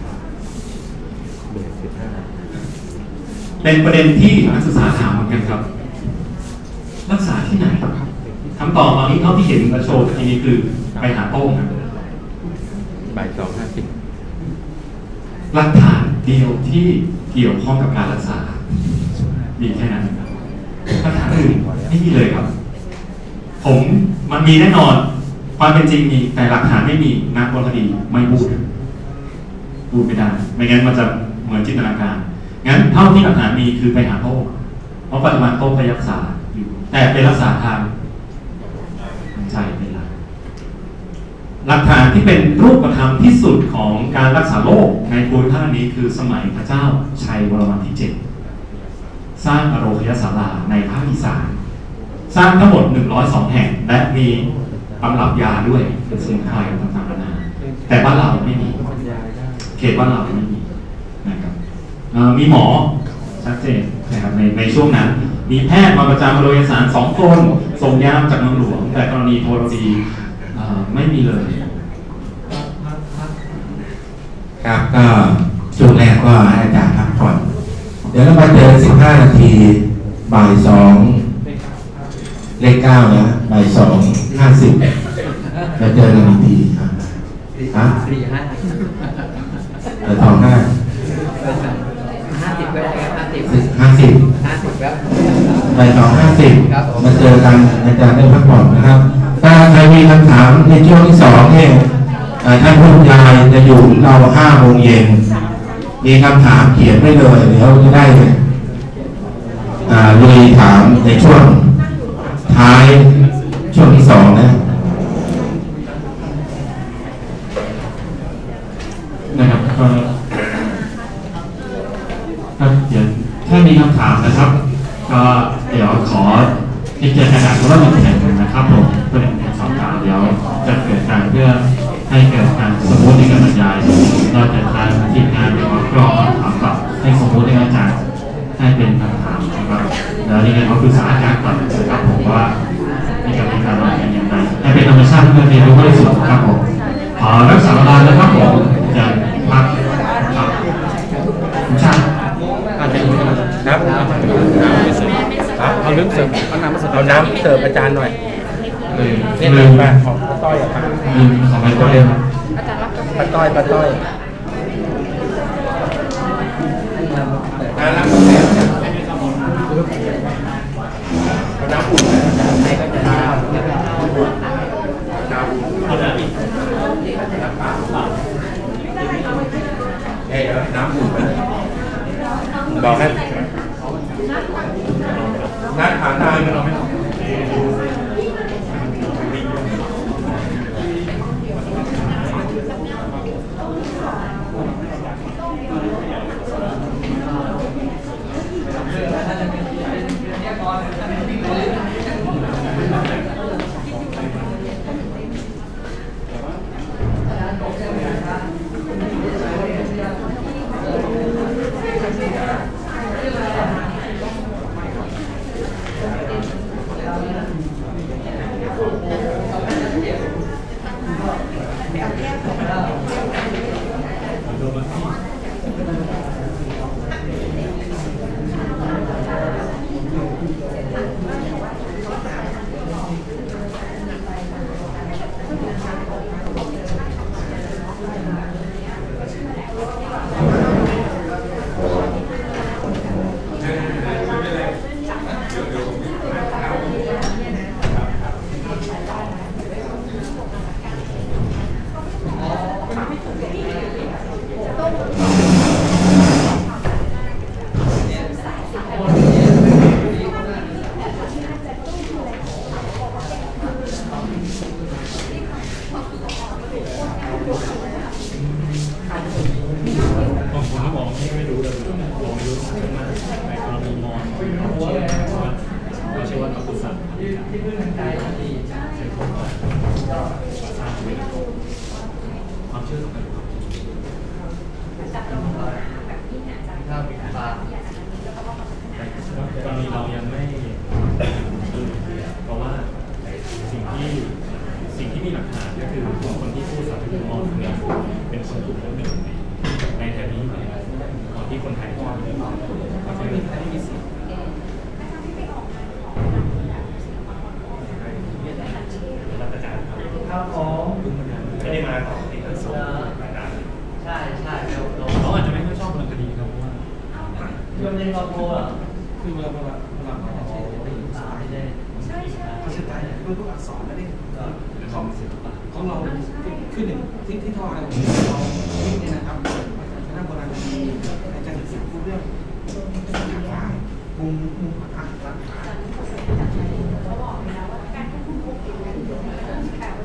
เป็นประเด็นที่นักศึกษาถามเหมือนกันครับรักษาที่ไหนคำตอบตอนนี้เท่าที่เห็นกระโชว์ทีนี้คือไปหาโต้งครับบ่ายสองห้าสิบหลักฐานเดียวที่เกี่ยวข้องกับการรักษามีแค่นั้นครับหลักฐานอื่นไม่มีเลยครับผมมันมีแน่นอนความเป็นจริงมีแต่หลักฐานไม่มีนักวรรณคดีไม่พูดพูดไม่ได้ไม่งั้นมันจะเหมือนจินตนาการงั้นเท่าที่หลักฐานมีคือไปหาโต้งเพราะปัจจุบันโต้งไปรักษาอยู่แต่เป็นรักษาทางใจเป็นหลักหลักฐานที่เป็นรูปธรรมที่สุดของการรักษาโรคในภูมิภาคนี้คือสมัยพระเจ้าชัยวรมันที่เจ็ดสร้างอโรคยศาลาในภาคอีสานสร้างทั้งหมดหนึ่งร้อยสองแห่งและมีตำรับยาด้วยเป็นสมุนไพรต่างๆนานาแต่บ้านเราไม่มีเขตบ้านเราไม่มีนะครับมีหมอชัดเจนนะครับในในช่วงนั้นมีแพทย์มาประจำโรงพยาบาลสองคนส่งยามจากเมืองหลวงแต่กรณีโทรจีไม่มีเลยครับก็ช่วงแรกก็ให้อาจารย์พักผ่อนเดี๋ยวเรามาเจอสิบห้านาทีบ่ายสองเลขเก้านะบ่ายสองห้าสิบจะเจอกันอีกทีครับฮะสี่ห้าแต่สองห้าห้าสิบก็ได้ครับห้าสิบห้าสิบห้าสิบครับบ่ายสองห้าสิบมาเจอกันอาจารย์ได้พักผ่อนนะครับถ้าใครมีคำถามในช่วงที่สองเนี่ยท่านผู้บรรยายจะอยู่เราห้าโมงเย็นมีคำถามเขียนไว้เลยเดี๋ยวจะได้ลุยถามในช่วงท้ายช่วงที่สองนะนะครับก็เดี๋ยวถ้ามีคำถามนะครับก็เดี๋ยวขอพิจารณาเพราะว่ามีแผนนะครับผมเพื่อเป็นสอบถามเดี๋ยวจะเกิดการเพื่อให้เกิดการสมมติในการบรรยายเราจะทางทีมงานเป็นกรองคำถามกับให้สมมติในอาจารย์ให้เป็นคำถามนะครับแล้วยังไงเขาคือสาอาจารย์ก่อนนะครับผมว่ามีการมีการวางแผนอย่างไรให้เป็นธรรมชาติเพื่อเรียนรู้ให้สุดครับผมขอรักษาเวลาแล้วครับผมจะพักครับชาติอาจจะมีน้ำน้ำเอาเรื่องเสิร์ฟเอาน้ำมาเสิร์ฟเอาน้ำเสิร์ฟอาจารย์หน่อยลืมลืมไปของป้าต้อยอ่ะครับลืมของป้าต้อยป้าต้อยป้าต้อยน้ำน้ำน้ำอุ่นเอ้ยน้ำอุ่นบอกให้นัดผ่านทางกันเราไม่ผมผมก็บอกไม่รู้เลยบอกไม่รู้ใช่ไหมในกรณีมอนเชื่อว่าเราเชื่อว่าเราคือสัตว์ที่พึ่งทางใจดีใช่ครับความเชื่อต้องเป็นความเชื่อตอนนี้เรายังไม่เพราะว่าสิ่งที่สิ่งที่มีหลักฐานก็คือคนที่พูดสัตว์ที่มองเนี่ยเป็นคนกลุ่มหนึ่งในแถบนี้ก่อนที่คนไทยจะไม่มีใครมีสิทธิ์รับประจานครับผมไม่ได้มาต่อที่กระทรวงใช่ใช่เราเขาอาจจะไม่ค่อยชอบเรื่องคดีครับเพราะว่าเรื่องเล่นเราโทรอ่ะคือเวลาเวลาเวลาเขาใช้ได้ยินสายได้เขาใช้ได้ด้วยพวกอักษรนั่นเองของของเราคือหนึ่งที่ที่ท่ออะไรของเราเนี่ยนะครับคณะโบราณคดีอาจารย์ศิษย์พูดเรื่องมุมมุมหลักฐานเขาบอกแล้วว่าการควบคุมพวกนี้แต่ว่า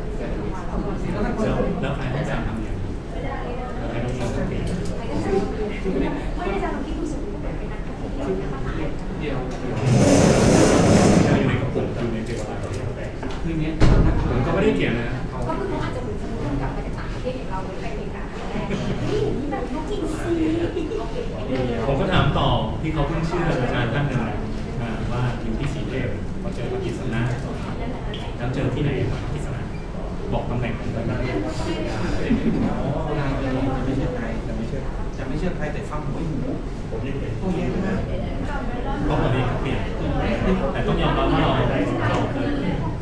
แล้วใครให้จำทำอย่างใครต้องทำเองไม่ได้จะลองคิดดูสูงแบบเป็นนักท่องเที่ยวเดียวอยู่ในกระปุกอยู่ในเจลอะไรแต่คือเนี้ยผมก็ไม่ได้เกี่ยวนะก็คือเขาอาจจะเหมือนสมมติกลับมาจากต่างประเทศอย่างเราไปอเมริกานี่นี่แบบนักจริงสิผมก็ถามต่อที่เขาเพิ่งเชื่ออาจารย์ท่านหนึ่งว่าอยู่ที่สีเทพเขาเจอกิษณะแล้วเจอที่ไหนกิษณะบอกตำแหน่งได้ไหมไม่เชื่อใครจะไม่เชื่อจะไม่เชื่อใครแต่ฟังหัวหูผมนี่เป็นพวกนี้นะเพราะวันนี้เปลี่ยนแต่ต้องยอมรับว่าเราเราเคย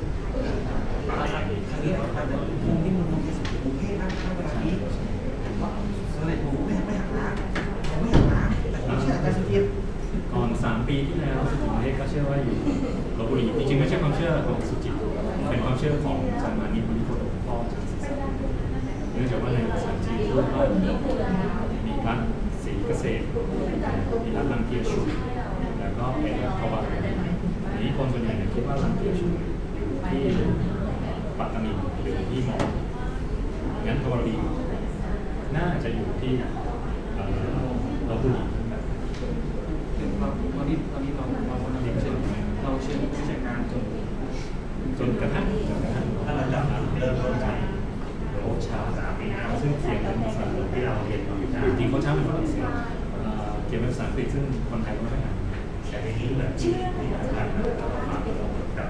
ครั้งนี้มุมที่มุมที่สุดมุมเท่นะเวลานี้อะไรผมไม่ไม่หักล้างผมไม่หักล้างแต่ผมเชื่ออาจารย์สุเทพก่อนสามปีที่แล้วสุจิตเทพก็เชื่อว่าอยู่ลพบุรีจริงๆไม่ใช่ความเชื่อของสุจิตเป็นความเชื่อของอาจารย์มานิบุญโคตรพ่ออาจารย์ศิษย์เนื่องจากว่าในภาษาจีนพูดว่ามีรัฐศรีเกษตรมีรัฐลังเทียชุนแล้วก็เป็นภาวะนี้คนส่วนใหญ่คิดว่าลังเทียชุนอยู่ที่ปัตตานีหรือที่หมองั้นภาวะดีน่าจะอยู่ที่ลพบุรีตอนนี้ตอนนี้เราเราเราเชิญเราเชิญผู้จัดการจนจนกระทั่งจนกระทั่งถ้าเราจับเริ่มต้นจากโคชาสามปีแล้วซึ่งเขียนเป็นภาษาที่เราเรียนอยู่จริงโคชาเป็นฝรั่งเศสเขียนเป็นภาษาอังกฤษซึ่งคนไทยก็ไม่อ่านแต่ในนี้แบบที่ที่อ่านกันมากับ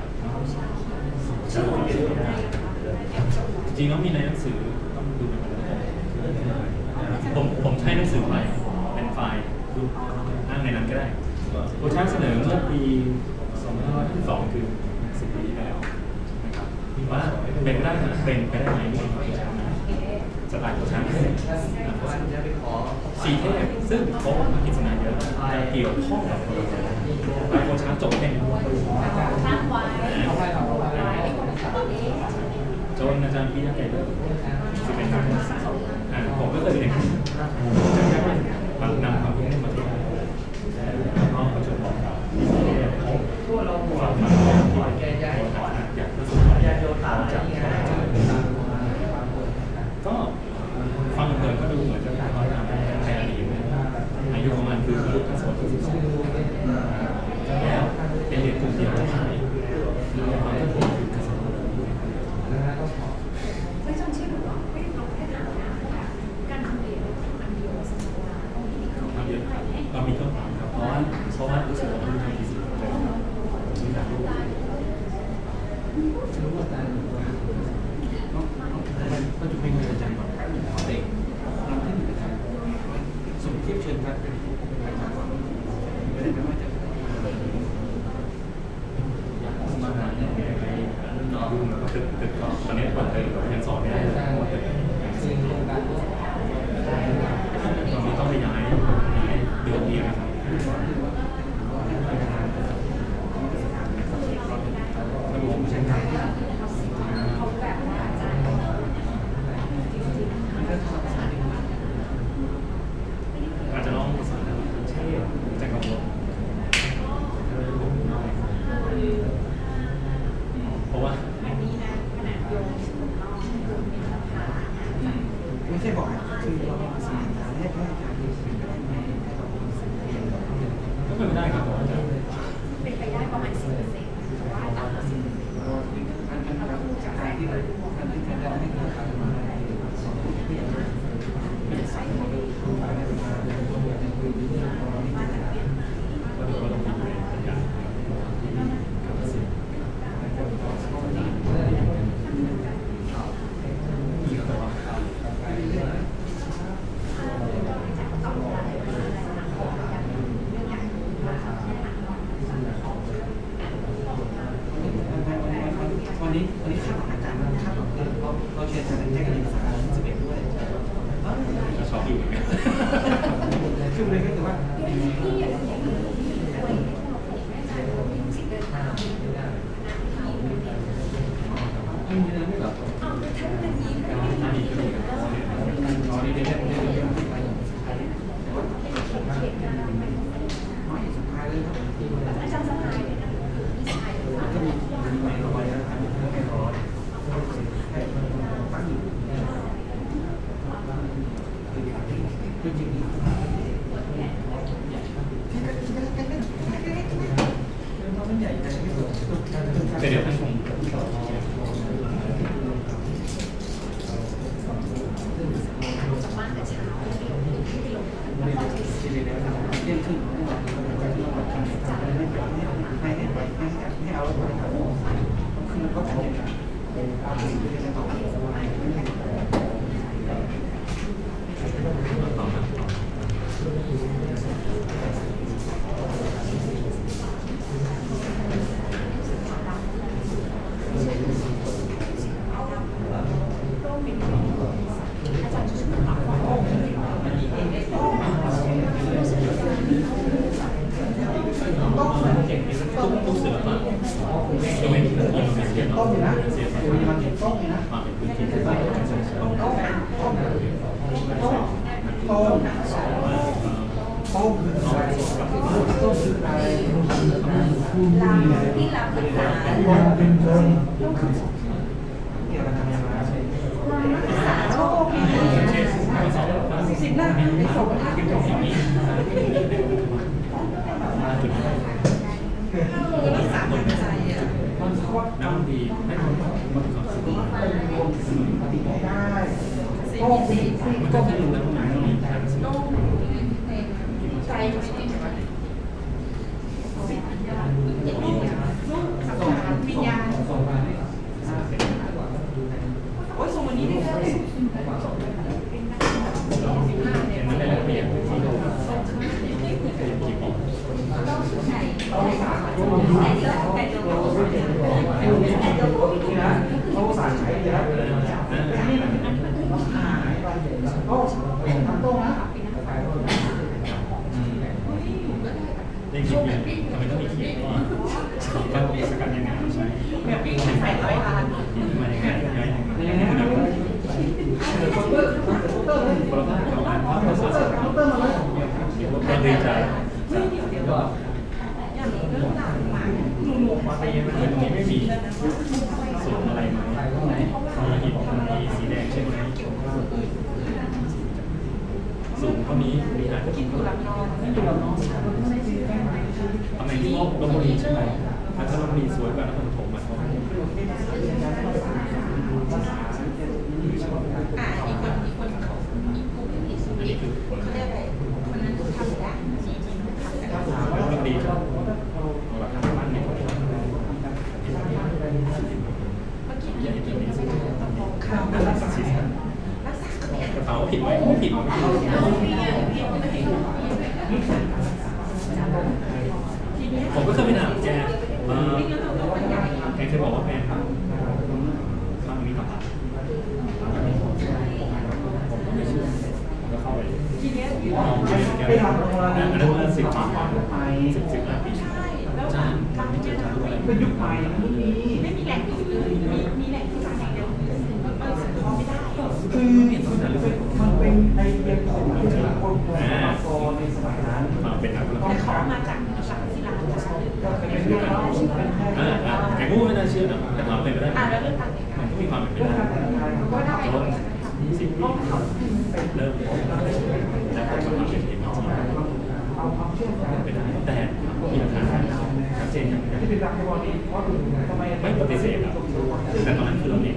จริงๆแล้วมีในหนังสือต้องดูในผมผมใช้หนังสือใหม่เป็นไฟล์ดูอ้างในนั้นก็ได้โคชาเสนอเมื่อปีสองพันห้าร้อยสิบสองคือสิบปีที่แล้วนะครับว่าเป็นได้เป็นไปได้ไหมที่โคชาสไตล์โคชาสีเทพซึ่งเขามากิจนาเยอะเกี่ยวข้องกับโคชาจบแค่นี้จนอาจารย์พี่นักเรียนจะเป็นนักศึกษาผมก็เคยเรียนจะแค่ว่านำความรู้มาที่แล้วก็ประชุมบอกเราทั่วเราหัวมันแก้ย้ายอยากจะสุดยาโยตาจากก็ฟังเพลินก็ดูเหมือนจะเขาทำให้แทนดีอายุของมันคือพุทธศตวรรษที่สิบสองแล้วเป็นเหตุกลุ่มเดียวกันความที่ผมคือกษัตริย์ไม่จำชื่อหรอไม่ต้องแค่ถามนะการทำเองอันเดียวสมมติว่าเราเยอะเรามีคำถามครับเพราะว่าเพราะว่ารู้สึกว่ารู้ทางที่สุดเลยมีการรู้รู้ว่าการก็จะเป็นอาจารย์ก่อนเด็กเราที่อยู่ในการสมเทียบเชิญกันเป็นอาจารย์ก่อนไม่ได้แปลว่าจะอยากมางานเนี่ยไปดูเหมือนว่าตึกตึกก็ตอนนี้เปิดเลยยังสอนไม่ได้เลยตอนนี้ต้องไปย้ายเดือนนี้นะครับระบบใช้งานอาจจะลองภาษาเช่นจากกระบอกเพราะว่าวันนี้วันนี้คาดหวังอาจารย์ว่าคาดหวังคือเราเราเชิญอาจารย์แจ้งเอกสารสิบเอ็ดด้วยชอบอยู่เหมือนกันคือเลยก็คือว่าไม่มีนะไม่หรอกอ๋อท่านเป็นยิ้มอ๋อนี่คืออ๋อนี่เด็กๆเด็กๆสุดท้ายเลยครับอาจารย์สมัยก็มีมีไมค์ระบายนะครับไม่ร้อนตั้งอยู่คือจริงๆมันใหญ่แต่ไม่ถูกเดี๋ยวท่านชมจากบ้านแต่เช้าเรียนขึ้นให้ให้ให้ให้เอาขึ้นก็พอต้มอยู่นะมันต้มอยู่นะต้มต้มต้มต้มต้มคืออะไรต้มคืออะไรที่รับศึกษาเป็นคนเกี่ยวกับทำยังไงศึกษาโลกสิบหน้าในสองท่านรักษาคนใจอ่ะมันโคตรน้ำดีให้คนมันความสุขได้โอ้สิก็คือน้ำหนักนี่โอ้ใจมันจริงๆวิญญาณโอ้ยส่งวันนี้ได้เลยสิบห้าเนี่ยมันได้เปลี่ยนที่เราเขาสั่งใช้เยอะนี่มันหายไปโอ้ทำตรงนะได้คิดเนี่ยทำไมต้องมีเขียนว่าการมีสกัดยังไงใช่เนี่ยปีใส่ร้อยล้านมาอย่างไงยังไงคอมพิวเตอร์คอมพิวเตอร์เลยคอมพิวเตอร์คอมพิวเตอร์คอมพิวเตอร์มาเลยก็ดีใจเดี๋ยวก็มาไปยังไงตรงนี้ไม่มีสูงอะไรไหมมีหินมีสีแดงใช่ไหมสูงเท่านี้มีอาจจะกินตัวรับนอนตัวรับนอนทำไมที่ลบบุรีใช่ไหมถ้าลบบุรีสวยกว่านครปฐมมาเพราะอ่าอีกคนอีกคนเขาอีกกลุ่มอีกสุดอีกเขาเรียกอะไรคนนั้นทำแล้วจีจีทำแล้วลบบุรีเราทำบ้านเนี่ยยังกินไม่สุดข้าวรักษาสิกระเป๋าผิดไหมไม่ผิดไม่ผิดผมก็เคยไปถามแกแกเคยบอกว่าแฟนข้างนี้ต่อผมก็ไม่เชื่อก็เข้าไปไปทำอะไรอันนั้นเมื่อสิบปีสิบสิบห้าปีอาจารย์ไม่เจออาจารย์ด้วยเป็นยุคใหม่ไม่มีไม่มีแหล่งอื่นเลยมีมีแหล่งที่มาอย่างเดียวเออสังเคราะห์ไม่ได้คือมันเป็นไอเดียของคนคนโซนในสมัยนั้นเป็นนักแต่เขามาจากหลักศิลาจารย์ก็เป็นเรื่องราวแกพูดไม่น่าเชื่อนะแต่ความเป็นไปได้อ่าแล้วเรื่องการแต่งงานมันก็มีความเป็นไปได้ก็ได้สิบปีเริ่มแล้วก็ความเป็นไปได้เอาความเชื่อใจไปได้แต่มีหลักฐานชัดเจนอย่างนี้ที่เป็นรักในวันนี้เพราะทำไมไม่ปฏิเสธครับแต่ตอนนั้นคือเราเอง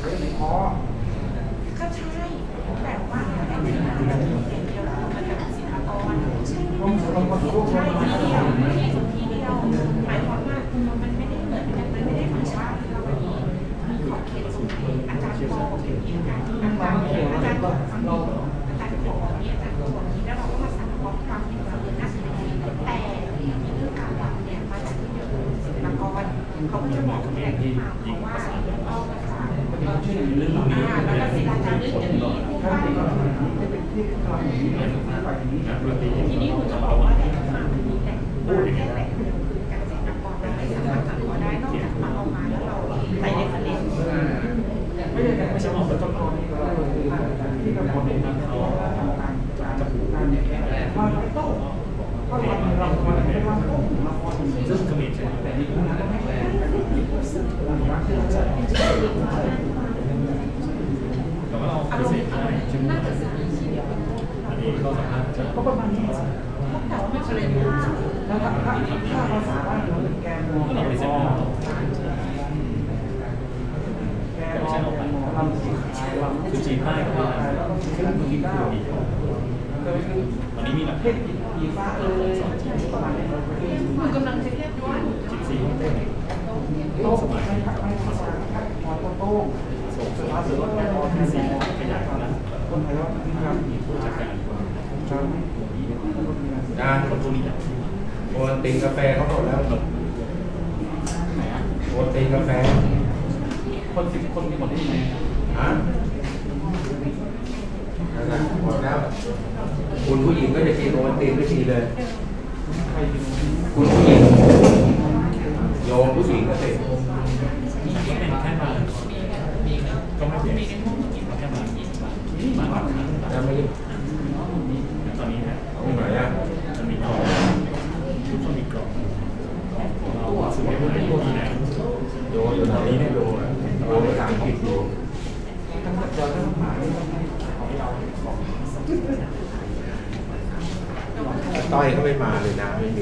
ก็ใช่แต่ว่าแต่ที่มาจากที่เดียวมาจากศิลปากรใช่ใช่ทีเดียวไม่ได้ทีเดียวหมายความว่ามันไม่ได้เหมือนกันมันไม่ได้ของชาติเราวันนี้มีขอบเขตสูงอาจารย์โตเป็นเกี่ยวกับอาจารย์อาจารย์บอกฟังดีอาจารย์บอกนี้อาจารย์บอกนี้แล้วเราก็มาสั่งบอกความจริงเราเรียนนักศิลป์แต่เรื่องการรำเนี่ยมาจากที่เดียวศิลปากรเขาก็จะบอกเป็นเขมรที่ยิงภาษาช่วยเรื่องนี้ทีนี้ผมจะบอกว่าพูดอย่างนี้แหละไม่สามารถจับตัวได้นอกจากเราเอามาแล้วเราใส่ในคะแนนไม่ใช่ไม่ใช่บอกเป็นต้นที่ที่กำหนดในนั้นเขาจะพูดการเนี่ยเราโต้ก็เราเราเราโต้เราซึ่งเขมรใช่ไหมแต่นี่แต่ว่าเราปฏิเสธได้ใช่ไหมอันนี้ก็สามารถจะก็ประมาณนี้แต่ว่าไม่ใช่เลยแล้วถ้าถ้าถ้าภาษาบ้านเราเป็นแกนโมก็เราปฏิเสธได้แกนโมลำสีขาวลำคือจีนใต้ก็ว่าคือคือกีต้าวันนี้มีหลักฐานกีฟ้าเออประมาณนี้หนูกำลังจะเรียกว่าจีนซีเต้นโต้สมัยไม่ไม่ภาษาพอโต้ส่งภาษาแกนโมที่สีขยายนะคนไทยว่าครับมีผู้จัดการการคนทุนโอนติงกาแฟเขาบอกแล้วโอนติงกาแฟคนสิบคนมีหมดที่ไหนฮะนั่นแหละหมดแล้วคุณผู้หญิงก็จะกินโอนติงไม่ทีเลยคุณผู้หญิงโยมผู้หญิงก็เสร็จเป็นแค่มาก็ไม่เป็นแค่มามาบางครั้งแต่ไม่ตอนนี้เนี่ยมันมีกล่องทุกคนมีกล่องเราซื้อไม่ได้ที่ไหนโดยตอนนี้เนี่ยโดยโดยทางผิดอยู่ต้อยก็ไม่มาเลยนะไม่มี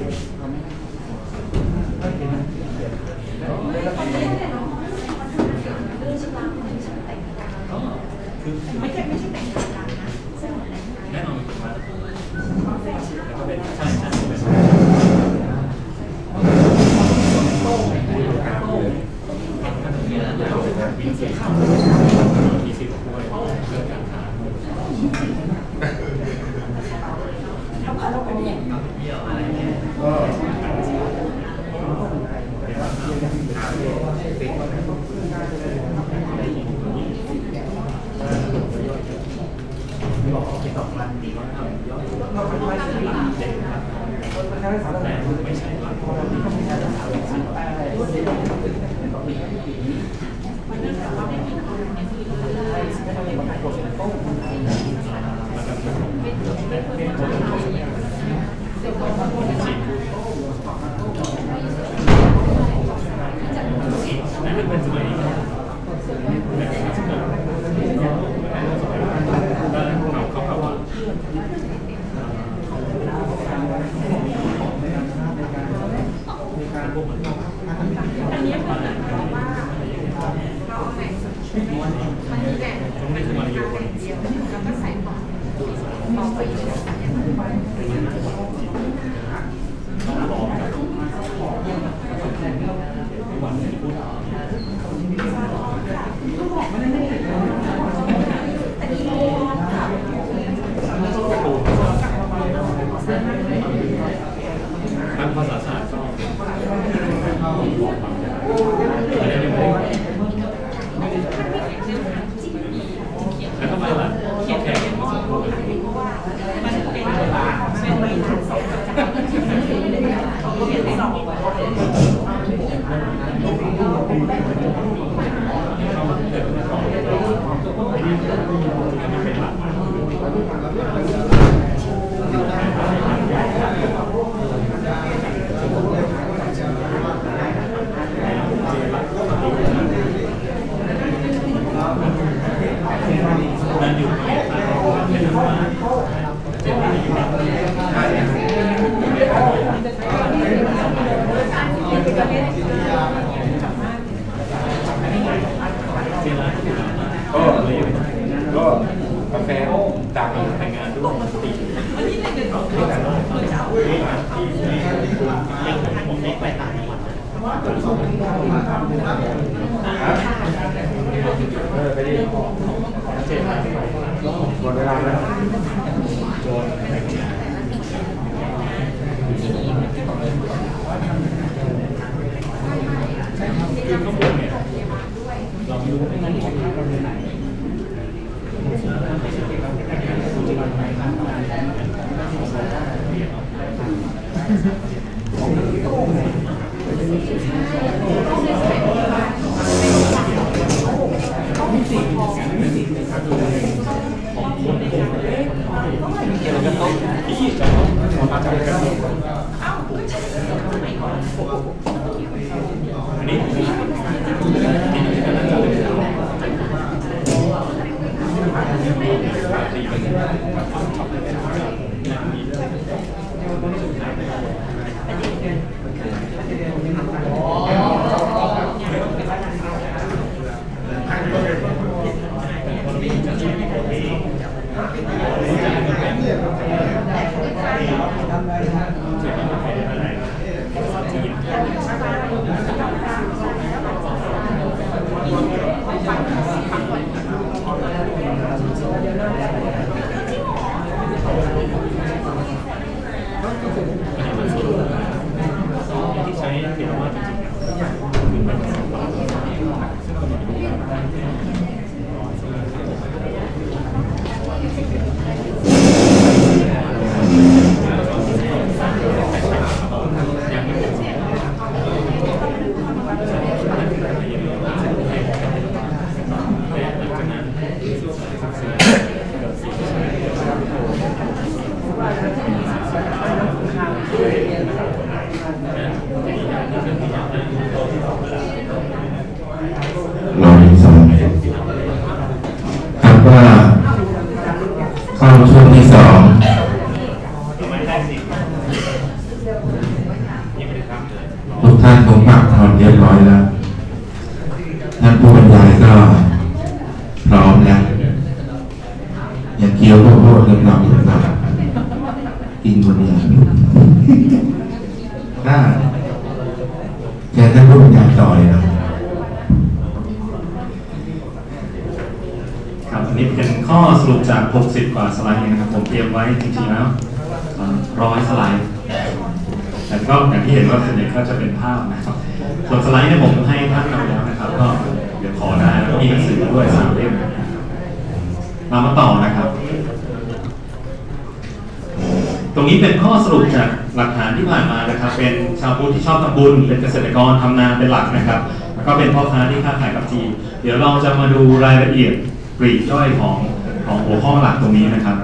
ไม่ใช่ไม่ใช่แต่งงานกันนะแน่นอนแล้วก็เป็นใช่ใช่เป็นมีสิทธิ์มีสิทธิ์ด้วยเรื่องการค้าก็ไม่ใช่หลักมันเนื่องจากว่าไม่มีคนในที่นั่นเป็นสมัยเขาเขาว่าอันนี้มันเหมือนกับว่าเราเอาแบ่งมันมีแบ่งแบ่งเดียวแล้วก็ใส่ปอกปอกไปอีกทางภาษาศาสตร์ก็แล้วทำไมล่ะเขียนแข่งมาสองคนมันเป็นเป็นมีทั้งสองเขียนสองเยวข้าวโพดเริ่มดำอย่างนั้นกินคนเดียวน่าแกท่านผู้บรรยายต่อเลยนะครับอันนี้เป็นข้อสรุปจากหกสิบกว่าสไลด์นะครับผมเตรียมไว้จริงๆแล้วร้อยสไลด์แต่ก็อย่างที่เห็นว่าส่วนใหญ่ก็จะเป็นภาพนะครับส่วนสไลด์เนี่ยผมให้ท่านเอาแล้วนะครับก็เดี๋ยวขอได้แล้วก็มีหนังสือด้วยสามเล่มมามาต่อนะครับตรงนี้เป็นข้อสรุปจากหลักฐานที่ผ่านมานะครับเป็นชาวพุทธที่ชอบทำบุญเป็นเกษตรกรทำนาเป็นหลักนะครับแล้วก็เป็นพ่อค้าที่ค้าขายกับจีนเดี๋ยวเราจะมาดูรายละเอียดปลีกย่อยของของหัวข้อหลักตรงนี้นะครับ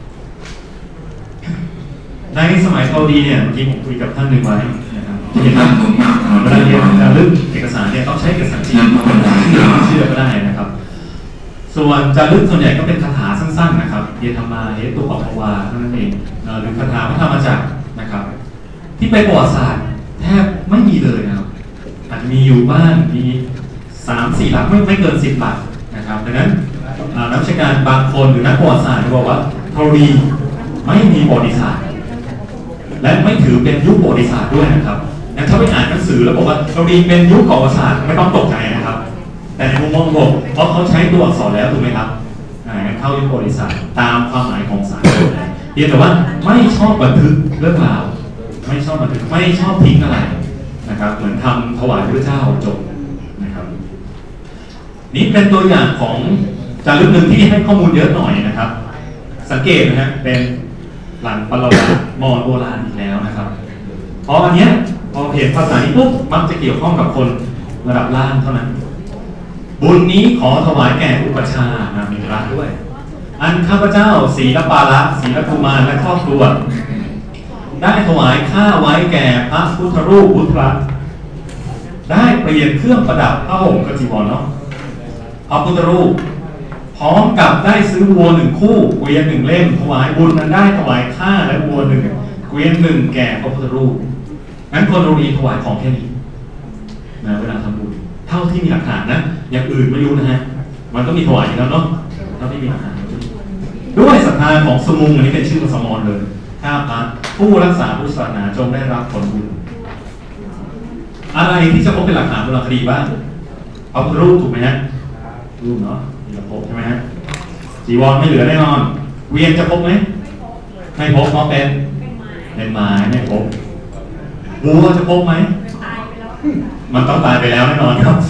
ในสมัยเกาหลีเนี่ยเมื่อกี้ผมคุยกับท่านหนึ่งไว้นะครับที่เห็นว่าเวลาเรียนการลึกเอกสารเนี่ยต้องใช้เอกสารจีนเชื่อก็ได้นะครับส่วนจารึกส่วนใหญ่ก็เป็นคาถาสั้นๆนะครับเยธรรมาเหตุปปวาเท่านั้นเองหรือคาถาพระธรรมจักรนะครับที่ไปประวัติศาสตร์แทบไม่มีเลยนะครับอาจจะมีอยู่บ้างมีสามสี่หลักไม่ไม่เกินสิบหลักนะครับดังนั้นนักวิชาการบางคนหรือนักประวัติศาสตร์บอกว่าเกาหลีไม่มีประวัติศาสตร์และไม่ถือเป็นยุคประวัติศาสตร์ด้วยนะครับงั้นถ้าไปอ่านหนังสือแล้วบอกว่าเกาหลีเป็นยุคประวัติศาสตร์ไม่ต้องตกใจนะครับแต่ในมุมมองผมเพราะเขาใช้ตัวอักษรแล้วถูกไหมครับเข้ายุคประวัติศาสตร์ตามความหมายของสารเพียงแต่ว่าไม่ชอบบันทึกเรื่องราวไม่ชอบบันทึกไม่ชอบทิ้งอะไรนะครับเหมือนทำถวายพระเจ้าจบนะครับนี่เป็นตัวอย่างของจารึกหนึ่งที่ให้ข้อมูลเยอะหน่อยนะครับสังเกตนะฮะเป็นหลังปรวัติมอญโบราณอีกแล้วนะครับเพราะอันเนี้ยพอเห็นภาษานี้ปุ๊บมักจะเกี่ยวข้องกับคนระดับล่างเท่านั้นบุญนี้ขอถวายแก่อุปชานะมีพระด้วยอันข้าพเจ้าศีลปาละศีลกุมารและครอบครัวได้ถวายข้าไว้แก่พระพุทธรูปพุทธะได้เปลี่ยนเครื่องประดับผ้าห่มกจีวรเนาะพระพุทธรูปพร้อมกับได้ซื้อวัวหนึ่งคู่เกวียนหนึ่งเล่มถวายบุญนั้นได้ถวายข้าและวัวหนึ่งเกวียนหนึ่งแก่พระพุทธรูปงั้นคนเราดีถวายของแค่นี้นะเวลาทำบุญเท่าที่มีหลักฐานนะอย่างอื่นไม่รู้นะฮะมันก็มีถวายอยู่แล้วเนาะเท่าที่มีหลักฐานด้วยศรัทธาของสมุงอันนี้เป็นชื่อของสมรเลยข้าพระผู้รักษาพุทธศาสนาจงได้รับผลบุญอะไรที่จะพบเป็นหลักฐานโบราณคดีบ้างเอารูปถูกไหมฮะรูปเนาะมีระพบใช่ไหมฮะจีวรไม่เหลือแน่นอนเวียนจะพบไหมไม่พบเพราะเป็นเป็นไม้ไม่พบวัวจะพบไหมมันต้องตายไปแล้วแน่นอนครับ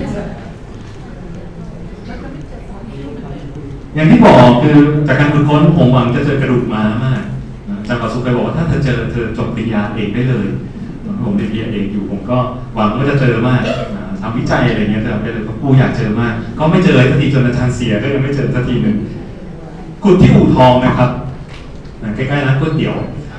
อย่างที่บอกคือจากการค้นค้นผมหวังจะเจอกระดูกม้ามากอาจารย์ประสุเคยบอกว่าถ้าเธอเจอเธอจบปริญญาเอกได้เลยผมเรียนปริญญาเอกอยู่ผมก็หวังว่าจะเจอมากทำวิจัยอะไรเงี้ยแต่ไปเลยเพราะกูอยากเจอมากก็ไม่เจอสักทีจนอาจารย์เสียก็ยังไม่เจอสักทีหนึ่งขุดที่อู่ทองนะครับใกล้ๆร้านก๋วยเตี๋ยว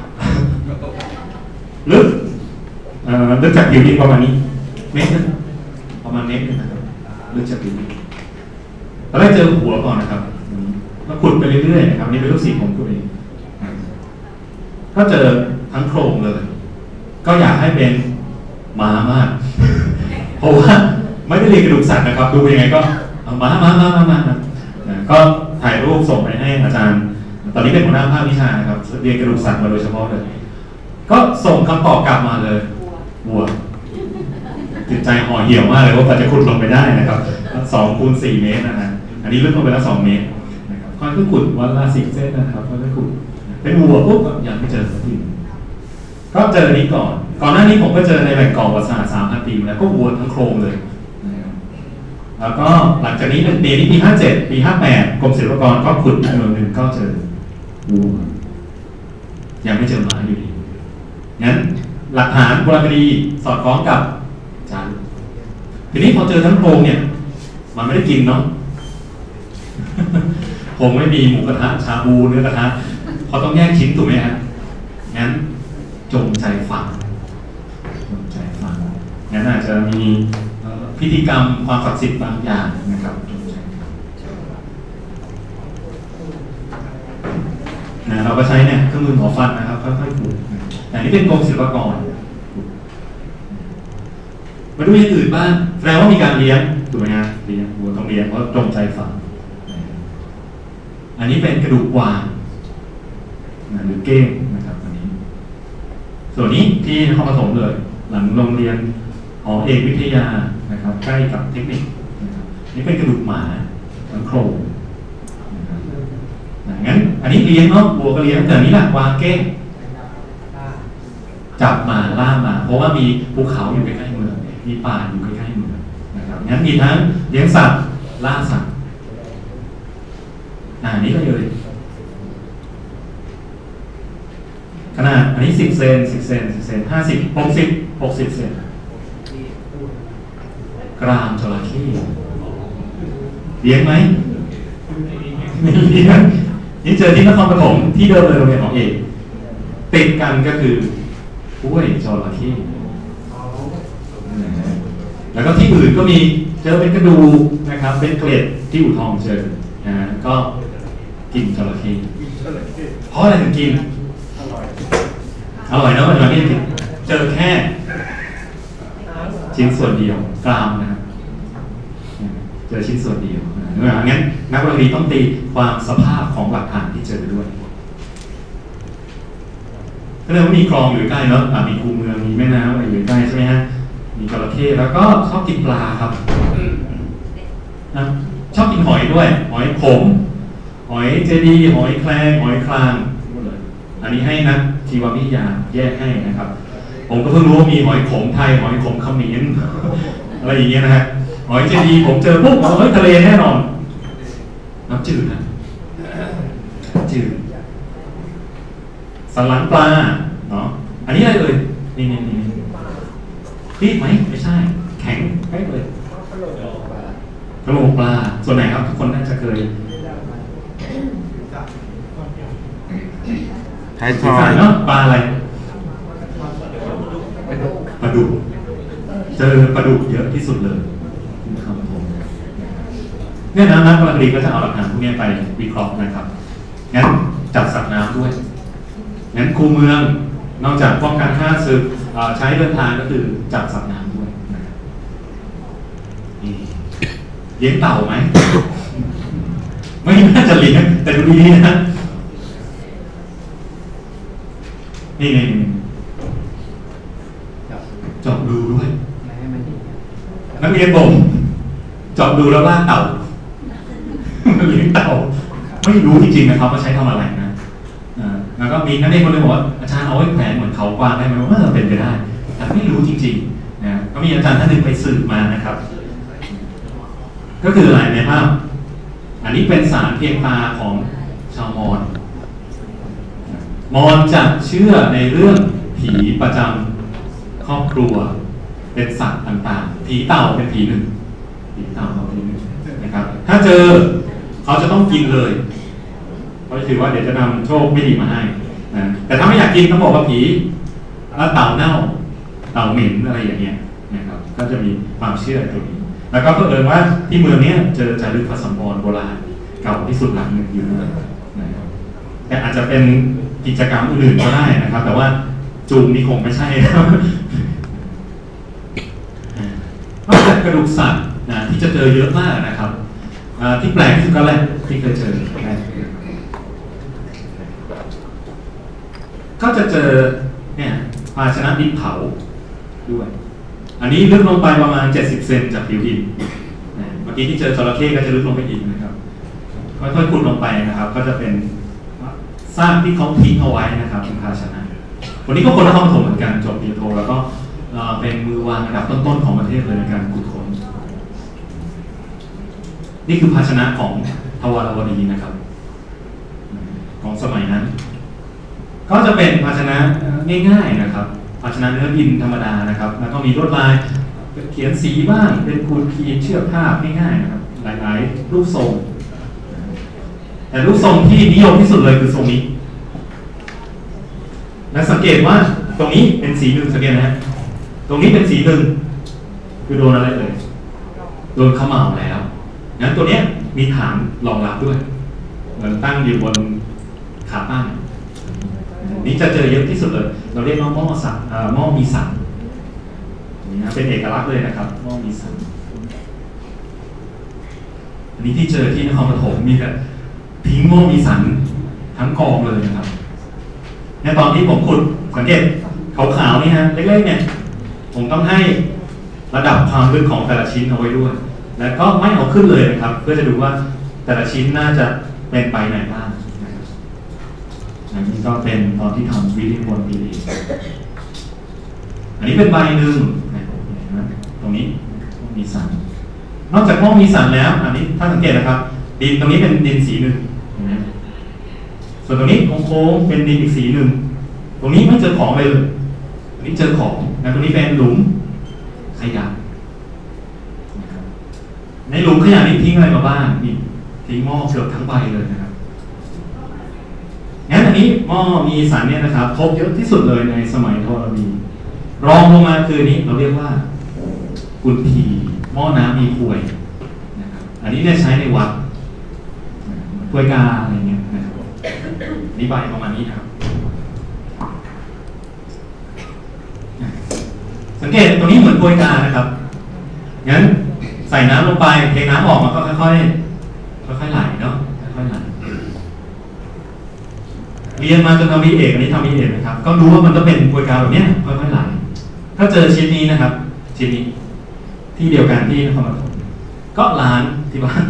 ลึกลึกจากผิวดินประมาณนี้เมตรนึงประมาณเมตรนึงนะครับลึกจากผิวดินตอนแรกเจอหัวก่อนนะครับแล้วขุดไปเรื่อยๆนะครับนี่เป็นลูกศิษย์ของตัวเองก็เจอทั้งโครงเลยก็อยากให้เป็นม้ามากเพราะว่าไม่ได้เรียนกระดูกสัตว์นะครับดูยังไงก็เอาม้าม้าม้าม้าม้าก็ถ่ายรูปส่งไปให้อาจารย์ตอนนี้เป็นหัวหน้าภาควิชานะครับเรียนกระดูกสัตว์มาโดยเฉพาะเลยก็ส่งคำตอบกลับมาเลยวัวจิตใจห่อเหี่ยวมากเลยว่าจะขุดลงไปได้นะครับสองคูณสี่เมตรนะฮะอันนี้ลึกลงไปแล้วสองเมตรนะครับค่อยๆขุดวันละสิบเซนนะครับค่อยๆขุดเป็นวัวปุ๊บก็ยังไม่เจอสักทีก็เจอนี้ก่อนก่อนหน้านี้ผมก็เจอในแหล่งกองประวัติศาสตร์สามพันปีแล้วก็วัวทั้งโครงเลยแล้วก็หลังจากนี้หนึ่งปีนี้ปีห้าเจ็ดปีห้าแปดกรมศิลปากรก็ขุดอีกหน่วยหนึ่งก็เจอวัวยังไม่เจอหมาอยู่ดีงั้นหลักฐานโบราณคดีสอดคล้องกับจารึกทีนี้พอเจอทั้งโครงเนี่ยมันไม่ได้กินเนาะคงไม่มีหมูกระทะชาบูเนื้อกระทะพอต้องแยกชิ้นถูกไหมฮะงั้นจงใจฟังจงใจฟังงั้นอาจจะมีพิธีกรรมความศักดิ์สิทธิ์บางอย่างนะครับจงใจนะเราก็ใช้เนี่ยเครื่องมือหมอฟันนะครับค่อยๆขูดแต่นี่เป็นกรมศิลปากรมาดูอย่างอื่นบ้างแสดงว่ามีการเลี้ยงถูกไหมฮะเลี้ยงวัวต้องเลี้ยงเพราะจงใจฟังอันนี้เป็นกระดูกกวางนะหรือเก้งนะครับอันนี้ ส่วนนี้ที่นครปฐมเลย หลังโรงเรียนหอเอกวิทยานะครับใกล้กับเทคนิคนะครับนี่เป็นกระดูกหมาหลังโครงนะครับงั้นอันนี้เลี้ยงเนาะวัวก็เลี้ยงแต่นี้แหละกวางเก้งจับมาล่ามาเพราะว่ามีภูเขาอยู่ใกล้ๆเมืองมีป่าอยู่ใกล้ๆเมืองนะครับงั้นมีทั้งเลี้ยงสัตว์ล่าสัตว์อันนี้ก็เลยขนาดอันนี้สิบเซนสิบเซนสิบเซนห้าสิบหกสิบหกสิบเซนกรามจระเข้เลี้ยงไหมไม่เลี้ยงนี่เจอที่นครปฐมที่เดิมเลยโรงเรียนของเอกติดกันก็คือห้วยจระเข้แล้วก็ที่อื่นก็มีเจอเป็นกระดูกนะครับเป็นเกล็ดที่อู่ทองเจอนะก็กินจระเข้เพราะอะไรถึงกินอร่อยอร่อยนะวันนี้เจอแค่ชิ้นส่วนเดียวกรามนะครับเจอชิ้นส่วนเดียวงั้นนักวิทยาต้องตีความสภาพของหลักฐานที่เจอด้วยก็เลยว่ามีคลองอยู่ใกล้เนาะมีคูเมืองมีแม่น้ำอะไรอยู่ใกล้ใช่ไหมฮะมีจระเข้แล้วก็ชอบกินปลาครับนะชอบกินหอยด้วยหอยขมหอยเจดีหอยแครงหอยคลางอันนี้ให้นะชีววิทยาแยกให้นะครับผมก็เพิ่งรู้ว่ามีหอยขมไทยหอยขมเขมรอะไรอย่างเงี้ยนะฮะหอยเจดีผมเจอปุ๊บหอยทะเลแน่นอนน้ำจืดนะจืดสันหลังปลาเนาะอันนี้อะไรเลยนี่นี่นี่รีบไหมไม่ใช่แข็งใกล้เลยกระโหลกปลาส่วนไหนครับทุกคนน่าจะเคยไทยทอยเนาะปลาอะไรปลาดุกเจอปลาดุกเยอะที่สุดเลยครับผมเนี่ยนะนักวรรณคดีก็จะเอาหลักฐานพวกนี้ไปวิเคราะห์นะครับงั้นจับสัตว์น้ำด้วยงั้นคูเมืองนอกจากป้องกันฆ่าศึกใช้เดินทางก็คือจับสัตว์น้ำด้วยนะครับเลี้ยงเต่าไหมไม่น่าจะเลี้ยงแต่ดูดีๆนะนี่นี่จอบดูด้วยนักเรียนผมจอบดูแล้วล่าเต่าเลี้ยงเต่าไม่รู้จริงๆนะครับว่าใช้ทำอะไรนะแล้วก็มีนักเรียนคนนึงบอกว่าอาจารย์เอาไว้แขวนเหมือนเขากวางได้ไหมว่าจะเป็นไปได้แต่ไม่รู้จริงๆนะก็มีอาจารย์ท่านหนึ่งไปสืบมานะครับก็คืออะไรในภาพอันนี้เป็นสารเพียงตาของชาวมอญมอญจะเชื่อในเรื่องผีประจำครอบครัวเป็นสัตว์ต่างๆผีเต่าเป็นผีหนึ่งผีเต่าเป็นผีหนึ่งนะครับถ้าเจอเขาจะต้องกินเลยเพราะถือว่าเดี๋ยวจะนำโชคไม่ดีมาให้นะแต่ถ้าไม่อยากกินต้องบอกว่าผีแล้วเต่าเน่าเต่าเหม็นอะไรอย่างเงี้ยนะครับก็จะมีความเชื่อตัวนี้แล้วก็เผอิญว่าที่เมืองนี้เจอจารึกพระสัมภรโบราณเก่าที่สุดหลังหนึ่งอยู่เลยนะครับแต่อาจจะเป็นกิจกรรมอื่นก็ได้นะครับแต่ว่าจูงนี่คงไม่ใช่ครับนอกจากกระดูกสัตว์นะที่จะเจอเยอะมากนะครับที่แปลกที่สุดก็แรกที่เคยเจอก็จะเจอเนี่ยภาชนะดินเผาด้วยอันนี้ลึกลงไปประมาณเจ็ดสิบเซนจากผิวดินเมื่อกี้ที่เจอจระเข้ก็จะลึกลงไปอีกนะครับค่อยๆขุดลงไปนะครับก็จะเป็นซากที่เขาทิ้งเอาไว้นะครับเป็นภาชนะวันนี้ก็คนละห้องถมเหมือนกันจบปริญญาโทแล้วก็เป็นมือวางระดับต้นๆของประเทศเลยในการขุดค้นนี่คือภาชนะของทวารวดีนะครับของสมัยนั้นก็จะเป็นภาชนะง่ายๆนะครับภาชนะเนื้อดินธรรมดานะครับแล้วก็มีลวดลายเขียนสีบ้างเป็นขูดขีดเชือกผ้าง่ายๆนะครับหลายๆรูปทรงแต่รูปทรงที่นิยมที่สุดเลยคือทรงนี้และสังเกตว่าตรงนี้เป็นสีหนึ่งสังเกตนะฮะตรงนี้เป็นสีหนึ่งคือโดนอะไรเลยโดนขม่าแล้วงั้นตัวเนี้ยมีฐานรองรับด้วยเหมือนตั้งอยู่บนขาตั้งนี่จะเจอเยอะที่สุดเลยเราเรียกว่าหม้อสักหม้อมีสันนี่นะเป็นเอกลักษณ์เลยนะครับหม้อมีสันอันนี้ที่เจอที่นครปฐมมีแต่ทิ้งหม้อมีสันทั้งกองเลยนะครับในตอนที่ผมขุดสังเกตขาวๆนี่ฮะเล็กๆเนี่ยผมต้องให้ระดับความลึกของแต่ละชิ้นเอาไว้ด้วยแล้วก็ไม่เอาขึ้นเลยนะครับเพื่อจะดูว่าแต่ละชิ้นน่าจะเป็นไปไหนบ้างนะครับอันนี้ก็เป็นตอนที่ทำวิดีโอวีดีอันนี้เป็นใบหนึ่งนะตรงนี้มีสันนอกจากหม้อมีสันแล้วอันนี้ถ้าสังเกตนะครับดินตรงนี้เป็นดินสีหนึ่งส่วนตรงนี้โค้งๆเป็นดินอีกสีหนึ่งตรงนี้ไม่เจอของเลยตรงนี้เจอของนะตรงนี้เป็นหลุมขยะในหลุมขยะนี้ทิ้งอะไรมาบ้างนี่ทิ้งหม้อเกือบทั้งใบเลยนะครับงั้นอันนี้หม้อมีสันเนี่ยนะครับพบเยอะที่สุดเลยในสมัยธรณีรองลงมาคือนี้เราเรียกว่ากุนทีหม้อน้ำมีขวยนะครับอันนี้เนี่ยใช้ในวัดถ้วยกาอะไรเงี้ยนะครับนี่ใบประมาณนี้ครับสังเกตตรงนี้เหมือนถ้วยกานะครับงั้นใส่น้ำลงไปเทน้ำออกมาก็ค่อยๆค่อยๆไหลเนาะค่อยๆไหลเรียนมาจนทำวิเอกอันนี้ทำวิเอกนะครับก็รู้ว่ามันจะเป็นถ้วยกาแบบนี้ค่อยๆไหลถ้าเจอชิ้นนี้นะครับชิ้นนี้ที่เดียวกันที่นครปฐมก็ล้างที่บ้าน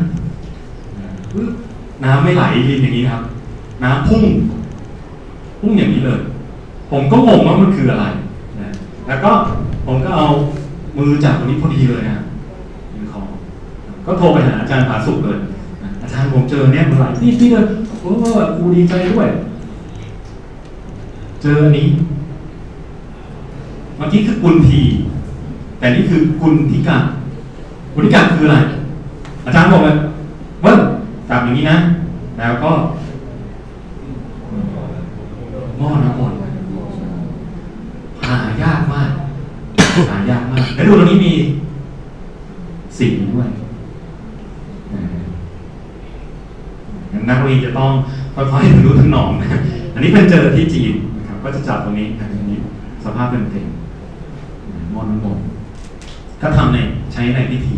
น้ำไม่ไหลรินอย่างนี้ครับน้ำพุ่งพุ่งอย่างนี้เลยผมก็งงว่ามันคืออะไรนะแล้วก็ผมก็เอามือจับตรงนี้พอดีเลยนะมือคอก็โทรไปหาอาจารย์ผาสุกเลยอาจารย์ผมเจอเนี่ยมันไหลนี่ที่เลยโอ้ครูดีใจด้วยเจออันนี้เมื่อกี้คือกุนทีแต่นี่คือกุนทิกากุนทิกาคืออะไรอาจารย์บอกเลยว่าจับอย่างนี้นะแล้วก็หม้อน้ำมนต์หายากมากหายากมากแล้วดูตรงนี้มีสีด้วยนักเรียนจะต้องค่อยๆรู้ทั้งหนองนะอันนี้เป็นเจอที่จีนนะครับก็จะจับตรงนี้อันนี้สภาพเป็นเต็มหม้อน้ำมนต์ก็ทำในใช้ในพิธี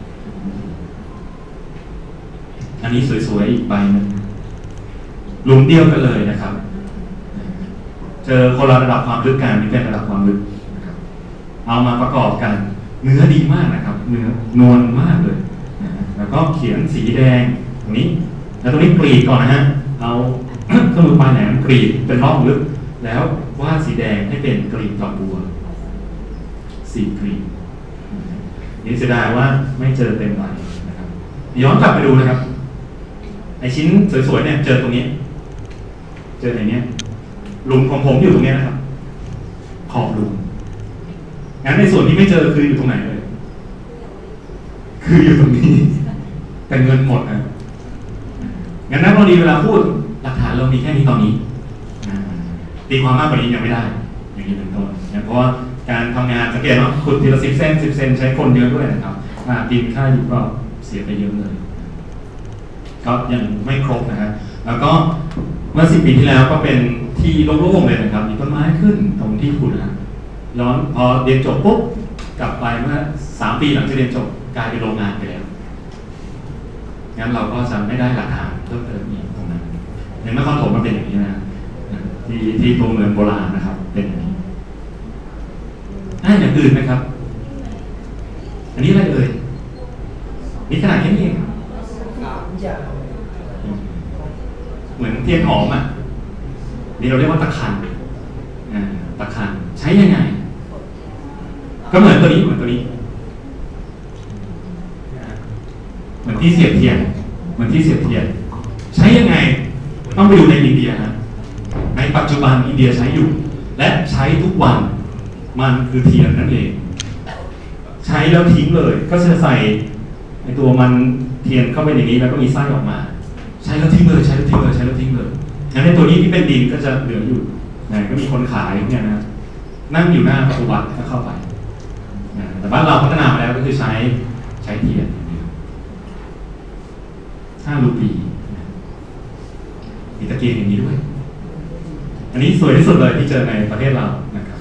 อันนี้สวยๆอีกใบนึงหลุมเดียวกันเลยนะครับเจอคนละระดับความลึกกันนี่เป็นระดับความลึกนะครับเอามาประกอบกันเนื้อดีมากนะครับเนื้อนวลมากเลยนะแล้วก็เขียนสีแดงตรงนี้แล้วตรงนี้กรีดก่อนนะฮะเอา เครื่องมือปลายแหลมกรีดเป็นร่องลึกแล้ววาดสีแดงให้เป็นกรีดดอกบัวสีกรีดนี่เสียดายว่าไม่เจอเต็มใบนะครับย้อนกลับไปดูนะครับไอชิ้นสวยๆเนี่ยเจอตรงนี้เจอในนี้หลุมของผมอยู่ตรงนี้นะครับขอบหลุมงั้นในส่วนที่ไม่เจอคืออยู่ตรงไหนเลยคืออยู่ตรงนี้แต่เงินหมดนะงั้นนักเราดีเวลาพูดหลักฐานเรามีแค่นี้ตอนนี้ตีความมากกว่านี้ยังไม่ได้อย่างนี้เป็นต้นเพราะว่าการทำงานสังเกตว่าขุดทีละสิบเซนสิบเซนใช้คนเยอะด้วยนะครับมาดินค่าอยู่ก็เสียไปเยอะเลยก็ยังไม่ครบนะฮะแล้วก็เมื่อสิบปีที่แล้วก็เป็นที่โล่งๆเลยนะครับมีต้นไม้ขึ้นตรงที่ขุดนะย้อนพอเรียนจบปุ๊บกลับไปเมื่อสามปีหลังจากเรียนจบกลายเป็นโรงงานไปแล้วงั้นเราก็จะไม่ได้หลักฐานเพิ่มเติมอีกตรงนั้นในนครปฐมมันเป็นอย่างนี้นะที่ที่ตัวเมืองโบราณนะครับเป็นอย่างนี้อ่ะอย่างอื่นไหมครับอันนี้อะไรเอ่ยนี่ขนาดแค่นี้เองเหมือนเทียนหอมอ่ะนี่เราเรียกว่าตะขันตะขันใช้ยังไงก็เหมือนตัวนี้เหมือนตัวนี้เหมือนที่เสียบเทียนเหมือนที่เสียบเทียนใช้ยังไงต้องไปดูในอินเดียฮะในปัจจุบันอินเดียใช้อยู่และใช้ทุกวันมันคือเทียนนั่นเองใช้แล้วทิ้งเลยก็จะใส่ในตัวมันเทียนเข้าไปในนี้แล้วก็มีไส้ออกมาใช้แล้วทิ้งเลยใช้แล้วทิ้งเลยใช้แล้วทิ้งเลยงั้นในตัวนี้ที่เป็นดินก็จะเหลืออยู่นะก็มีคนขายเนี่ยนะนั่งอยู่หน้าประตูวัดก็เข้าไปนะแต่บ้านเราพัฒนามาแล้วก็คือใช้ใช้เทียนห้ารูปีมีตะเกียงอย่างนี้ด้วยอันนี้สวยที่สุดเลยที่เจอในประเทศเรานะครับ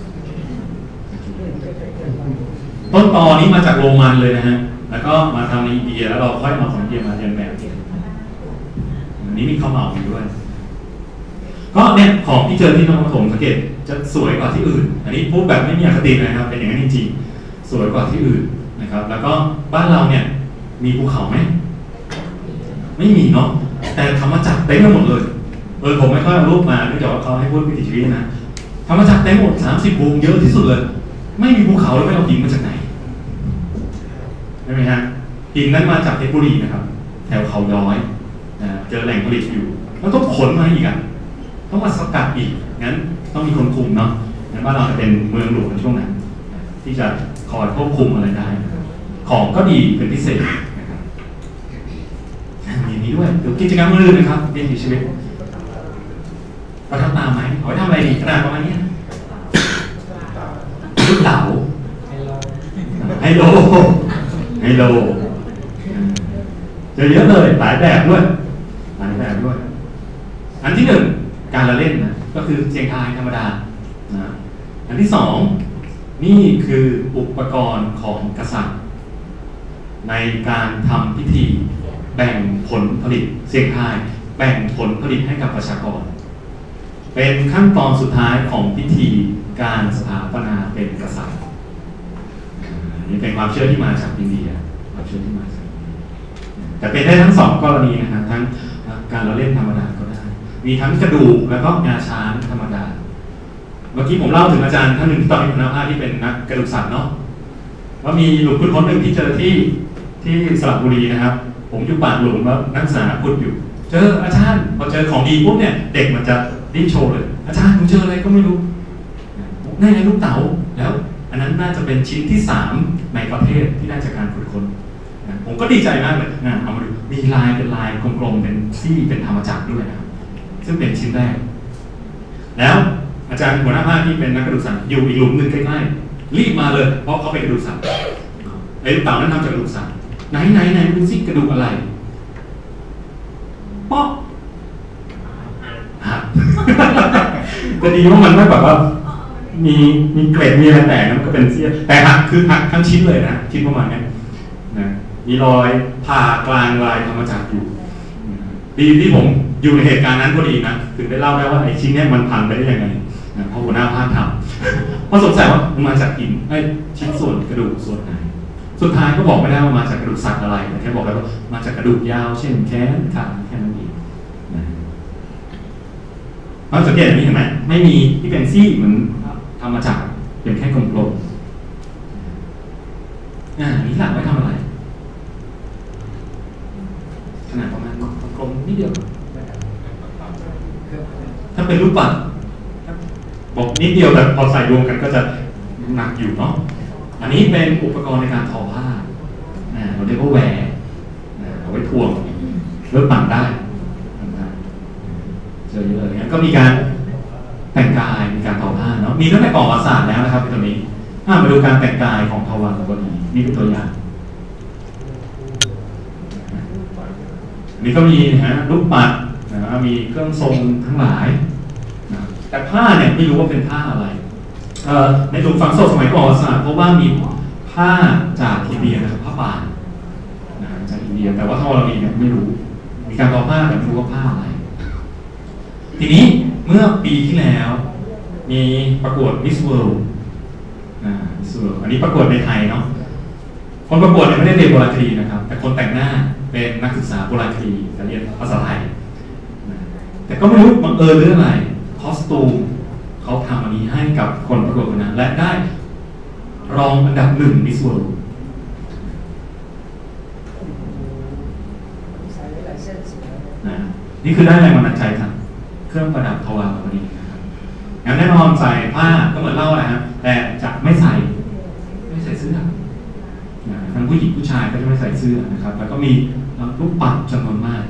ต้นตอนี้มาจากโรมันเลยนะฮะแล้วก็มาทำในอินเดียแล้วเราค่อยเอาของอินเดียมาเรียนแบบอันนี้มีข้าวเหมาอยู่ด้วยก็เนี่ยของที่เจอที่นครปฐมสังเกตจะสวยกว่าที่อื่นอันนี้พูดแบบไม่มีอคตินะครับเป็นอย่างนั้นจริงๆสวยกว่าที่อื่นนะครับแล้วก็บ้านเราเนี่ยมีภูเขาไหมไม่มีเนาะแต่ธรรมจักรเต็มไปหมดเลยเออผมไม่ค่อยเอารูปมาเนื่องจากว่าเขาให้พูดวิถีชีวิตนะธรรมจักรเต็มหมดสามสิบวงเยอะที่สุดเลยไม่มีภูเขาแล้วไม่เอาหินมาจากไหนใช่ไหมฮะหินนั้นมาจากเพชรบุรีนะครับแถวเขาย้อยนะเจอแหล่งผลิตอยู่แล้วต้องขนมาอีกอ่ะต้องมาสกัดอีกงั้นต้องมีคนคุมเนาะงั้นบ้านเราจะเป็นเมืองหลวงในช่วงนั้นที่จะคอยควบคุมอะไรได้ของก็ดีเป็นพิเศษนะครับมีนี้ด้วยเดี๋ยวกิจกรรมอื่นนะครับเรียนชีวิตประทับตาไหมเอาไว้ทำอะไรดีขนาดประมาณนี้ลูกเต๋าไฮโลไฮโลเจอเยอะเลยหลายแบบด้วยหลายแบบด้วยอันที่หนึ่งการละเล่นนะก็คือเสียงทายธรรมดานะอันที่สองนี่คืออุปกรณ์ของกษัตริย์ในการทำพิธีแบ่งผลผลิตเสียงทายแบ่งผลผลิตให้กับประชากรเป็นขั้นตอนสุดท้ายของพิธีการสถาปนาเป็นกษัตริย์นี่เป็นความเชื่อที่มาจากอินเดียความเชื่อที่มาจากอินเดียแต่เป็นได้ทั้งสองกรณีนะครับทั้งการละเล่นธรรมดาก็ได้มีทั้งกระดูกแล้วก็งาช้างธรรมดาเมื่อกี้ผมเล่าถึงอาจารย์ท่านหนึ่งตอนมีคุณภาพที่เป็นนักกระดูกสัตว์เนาะว่ามีหลุมพุทธคนหนึ่งที่เจอที่ที่สระบุรีนะครับผมอยู่ป่าหลุมแล้วนักศึกษาพุทธอยู่เจออาจารย์พอเจอของดีปุ๊บเนี่ยเด็กมันจะรีบโชว์เลยอาจารย์ผมเจออะไรก็ไม่รู้นั่นไงลูกเต๋าแล้วอันนั้นน่าจะเป็นชิ้นที่สามในประเทศที่ได้จากการขุดค้นผมก็ดีใจมากเลยงานเอามาดูมีลายเป็นลายกลมๆเป็นซี่เป็นธรรมจักรด้วยนะครับซึ่งเป็นชิ้นแรกแล้วอาจารย์หัวหน้าภาคที่เป็นนักกระดูกสัตว์อยู่อีกหลุมหนึ่งใกล้ๆรีบมาเลยเพราะเขาเป็นกระดูกสัตว์ไอ้ลูกเต๋านั้นทำจากกระดูกสัตว์ไหนไหนไหนดูสิกระดูกอะไรป๊อกหักแต่ดีว่ามันไม่แบบว่ามีมีเกล็ดมีอะไรแตกนะมันก็เป็นเสี้ยแต่หักคือหักทั้งชิ้นเลยนะชิ้นประมาณนี้นะมีรอยผ่ากลางลายธรรมจักรอยู่ดีที่ผมอยู่ในเหตุการณ์นั้นพอดีนะถึงได้เล่าได้ว่าไอ้ชิ้นนี้มันพังไปได้ยังไงนะเพราะหัวหน้าภาคทำเพราะสงสัยว่ามันมาจากหินไอ้ชิ้นส่วนกระดูกส่วนไหนสุดท้ายก็บอกไม่ได้ว่ามาจากกระดูกสัตว์อะไรแต่แค่บอกได้ว่ามาจากกระดูกยาวเช่นแขนขาแค่นั้นเองนะเราสังเกตอย่างนี้เห็นไหมไม่มีที่เป็นซี่เหมือนทำมาจากเป็นแค่กลมๆอ่านี้หลังไว้ทำอะไรขนาดประมาณกลมนิดเดียวถ้าเป็นรูปปัดบอกนิดเดียวแต่พอใส่รวมกันก็จะหนักอยู่เนาะอันนี้เป็นอุปกรณ์ในการทอผ้าเราเรียกว่าแหวนเอาไว้ทวงเลือกปั่นได้เจอเยอะเลยก็มีการแต่งกายมีการทอผ้าเนาะมีตั้งแต่ก่อนประวัติศาสตร์แล้วนะครับตรงนี้ถ้ามาดูการแต่งกายของทวารวดีนี่เป็นตัวอย่างนี่ก็มีนะฮะลูกปัดนะมีเครื่องทรงทั้งหลายนะแต่ผ้าเนี่ยไม่รู้ว่าเป็นผ้าอะไรในหลุมฝังศพสมัยก่อนศาสตร์เพราะว่ามีผ้าจากอินเดียนะครับผ้าป่านนะจากอินเดียแต่ว่าทวารวดีเนี่ยไม่รู้มีการทอผ้าแต่ไม่รู้ว่าผ้าอะไรทีนี้เมื่อปีที่แล้วมีประกวด Miss World นะ Miss World อันนี้ประกวดในไทยเนาะคนประกวดเนี่ยไม่ได้เรียนโบราณคดีนะครับแต่คนแต่งหน้าเป็นนักศึกษาโบราณคดีแต่เรียนภาษาไทยนะแต่ก็ไม่รู้บังเอิญหรืออะไรคอสตูมเขาทำอันนี้ให้กับคนประกวดคนนั้นและได้รองอันดับหนึ่ง Miss World นะนี่คือได้แรงบันดาลใจครับเครื่องประดับทวารวดีนะครับงั้นแน่นอนใส่ผ้าก็เหมือนเล่าแหละครับแต่จะไม่ใส่ไม่ใส่เสื้อทั้งผู้หญิงผู้ชายก็จะไม่ใส่เสื้อนะครับแล้วก็มีลูกปัดจำนวนมาก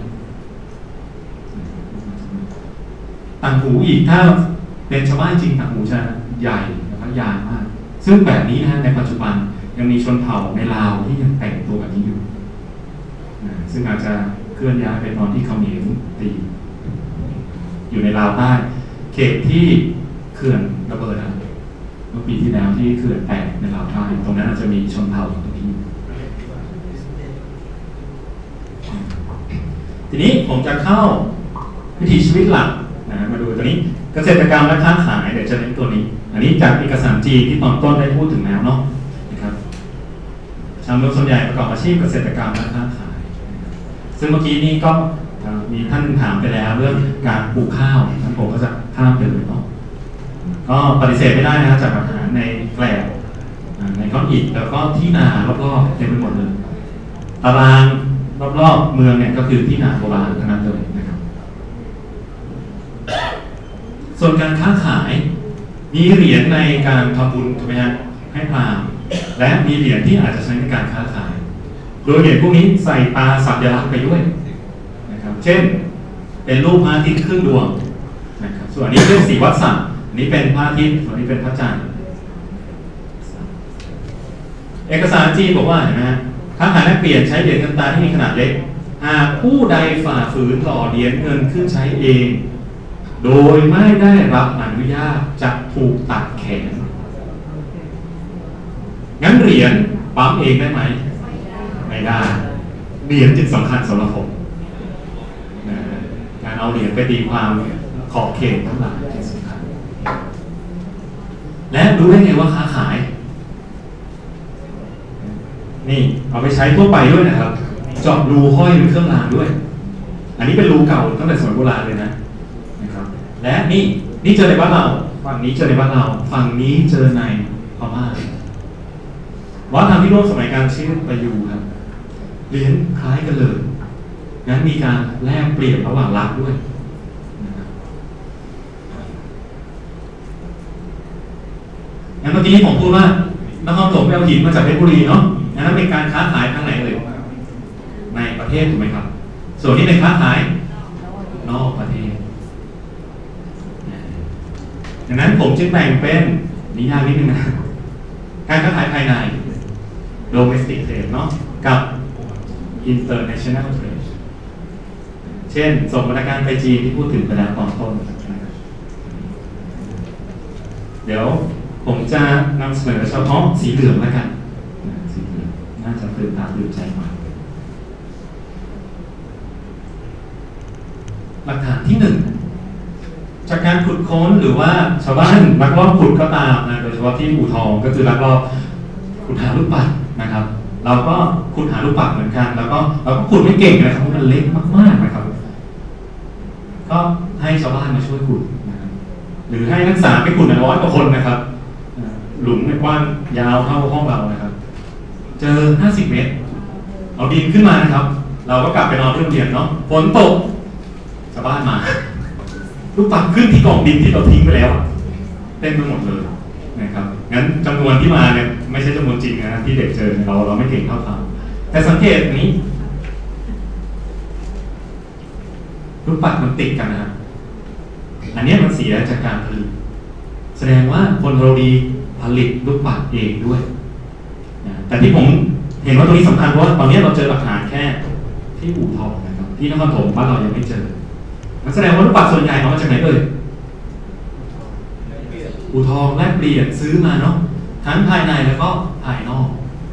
ต่างหูอีกถ้าเป็นชาวบ้านจริงต่างหูจะใหญ่นะครับยาวมากซึ่งแบบนี้นะในปัจจุบันยังมีชนเผ่าในลาวที่ยังแต่งตัวแบบนี้อยู่ซึ่งอาจจะเคลื่อนย้ายไปตอนที่เขมรตีอยู่ในลาวใต้เขตที่เขื่อนระเบิดนะเมื่อปีที่แล้วที่เขื่อนแตกในลาวใต้ตรงนั้นอาจจะมีชนเผ่าตรงนี้ททีนี้ผมจะเข้าวิถีชีวิตหลักนะมาดูตัวนี้เกษตรกรรมและค้าขายเดี๋ยวจะเน้นตัวนี้ อันนี้จากเอกสารจีนที่ตอนต้นได้พูดถึงแล้วเนาะนะครับชาวเมืองส่วนใหญ่ประกอบอาชีพเกษตรกรรมและค้าขายซึ่งเมื่อกี้นี้ก็มีท่านถามไปแล้วเรื่องการปลูกข้าวนั้นผมก็จะข้ามไปเลยเนาะก็ปฏิเสธไม่ได้นะจากปัญหาในแกลบในก้อนอิฐแล้วก็ที่นารอบๆเต็มไปหมดเลยตารางรอบๆเมืองเนี่ยก็คือที่นาโบราณทั้งนั้นเลยนะครับส่วนการค้าขายมีเหรียญในการทำบุญถูกไหมฮะให้พราหมณ์และมีเหรียญที่อาจจะใช้ในการค้าขายโดยเหรียญพวกนี้ใส่ตาสัญลักษณ์ไปด้วยนะครับเช่นเป็นรูปพระอาทิตย์ครึ่งดวงนะครับส่วนนี้เป็นสีวัดสันอันนี้เป็นพระอาทิตย์ส่วนนี้เป็นพระจันทร์เอกสารจีนบอกว่าเห็นไหมฮะค้าขายแลกเปลี่ยนใช้เหรียญเงินตราที่มีขนาดเล็กหากผู้ใดฝ่าฝืนหล่อเหรียญเงินขึ้นใช้เองโดยไม่ได้รับอนุญาตจะถูกตัดแขนงั้นเหรียญปั๊มเองได้ไหมไม่ได้เหรียญจึงสำคัญสำหรับผมการเอาเหรียญไปตีความขอบเขตทั้งหลายจึงสำคัญและรู้ได้ไงว่าค้าขายนี่เอาไปใช้ทั่วไปด้วยนะครับเจาะรูห้อยเป็นเครื่องรางด้วยอันนี้เป็นรูเก่าตั้งแต่สมัยโบราณเลยนะนะครับและนี่นี่เจอในบ้านเราฝั่งนี้เจอในบ้านเราฝั่งนี้เจอในพม่าวัฒนธรรมที่ร่วมสมัยการชื่อประยูครับเหรียญคล้ายกันเลยงั้นมีการแลกเปลี่ยนระหว่างรัฐด้วยนะครับงั้นเมื่อกี้ผมพูดว่านครปฐมไปเอาหินมาจากเพชรบุรีเนาะงั้นเป็นการค้าขายทางไหนเลยในประเทศถูกไหมครับส่วนที่เป็นค้าขายนอกประเทศดังนั้นผมจึงแบ่งเป็นนิยามนิดนึงนะการค้าขายภายใน domestic trade เนาะกับ international trade เช่นส่งบรรณาการไปจีนที่พูดถึงไปแล้วตอนต้นเดี๋ยวผมจะนำเสนอเฉพาะสีเหลืองแล้วกันสีเหลืองน่าจะตื่นตาตื่นใจมากหลักฐานที่หนึ่งจากการขุดค้นหรือว่าชาวบ้านลักลอบขุดก็ตามนะโดยเฉพาะที่อู่ทองก็คือลักลอบขุดหาลูกปัดนะครับเราก็ขุดหาลูกปัดเหมือนกันแล้วก็เราก็ขุดไม่เก่งนะครับมันเล็กมากๆนะครับก็ให้ชาวบ้านมาช่วยขุดนะครับหรือให้นักศึกษาไปขุดร้อยกว่าคนนะครับหลุมกว้างยาวเท่าห้องเรานะครับเจอห้าสิบเมตรเอาดินขึ้นมานะครับเราก็กลับไปนอนที่โรงเรียนเนาะฝนตกชาวบ้านมาลูกปัดขึ้นที่กองดินที่เราทิ้งไปแล้วเต็มไปหมดเลยนะครับงั้นจำนวนที่มาเนี่ยไม่ใช่จำนวนจริงนะที่เด็กเจอเราเราไม่เก่งเท่าเขาแต่สังเกตอันนี้ลูกปัดมันติดกันนะครับอันนี้มันเสียจากการผลิตแสดงว่าคนเราดีผลิตลูกปัดเองด้วยนะแต่ที่ผมเห็นว่าตรงนี้สำคัญเพราะว่าตอนนี้เราเจอหลักฐานแค่ที่อู่ทองนะครับที่นครปฐมบ้านเรายังไม่เจอมันแสดงว่าลูกปัดส่วนใหญ่เอามาจากไหนเอ่ยอู่ทองแลกเปลี่ยนซื้อมาเนาะทั้งภายในแล้วก็ภายนอก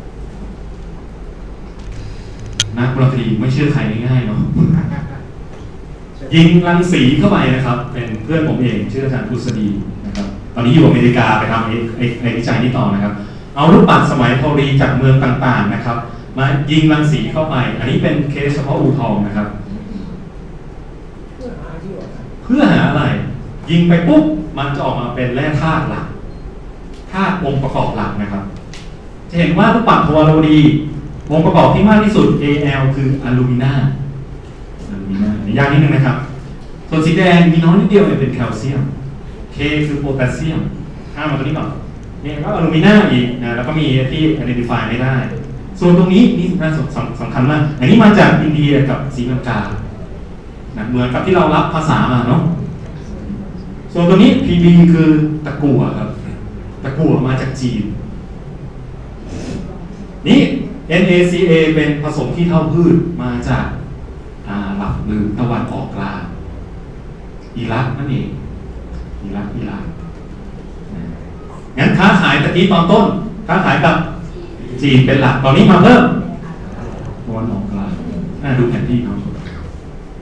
นักโบราณคดีไม่เชื่อใครง่ายๆเนาะยิงรังสีเข้าไปนะครับเป็นเพื่อนผมเองชื่ออาจารย์พุทธดีนะครับตอนนี้อยู่อเมริกาไปทำไอ้ไอ้วิจัยนี้ต่อนะครับเอาลูกปัดสมัยธรณีจากเมืองต่างๆนะครับมายิงรังสีเข้าไปอันนี้เป็นเคสเฉพาะอู่ทองนะครับเพื่อหาอะไรยิงไปปุ๊บมันจะออกมาเป็นแร่ธาตุหลักธาตุองค์ประกอบหลักนะครับจะเห็นว่าลูกปัดทวารวดีองค์ประกอบที่มากที่สุด เอ แอล คืออลูมินาอลูมินาในยากนิดนึงนะครับส่วนสีแดงมีน้อยนิดเดียวเป็นแคลเซียม K คือโพแทสเซียมข้ามมาตัวนี้ก่อนนี่ก็อลูมินาอีกนะแล้วก็มีที่ identify ไม่ได้ส่วนตรงนี้นี่น่าสำคัญมากอันนี้มาจากอินเดียกับศรีลังกานะเหมือนกับที่เรารับภาษามาเนาะส่วนตัวนี้ พี บี คือตะกั่วครับตะกั่วมาจากจีนนี่ เอ็น เอ ซี เอ เป็นผสมขี้เถ้าพืชมาจากอาหรับหรือตะวันออกกลางอิรักนั่นเองอิรักอิรักงั้นค้าขายตะกี้ตอนต้นค้าขายกับจีนเป็นหลักตอนนี้มาเพิ่มตะวันออกกลางน่าดูแผนที่เนาะ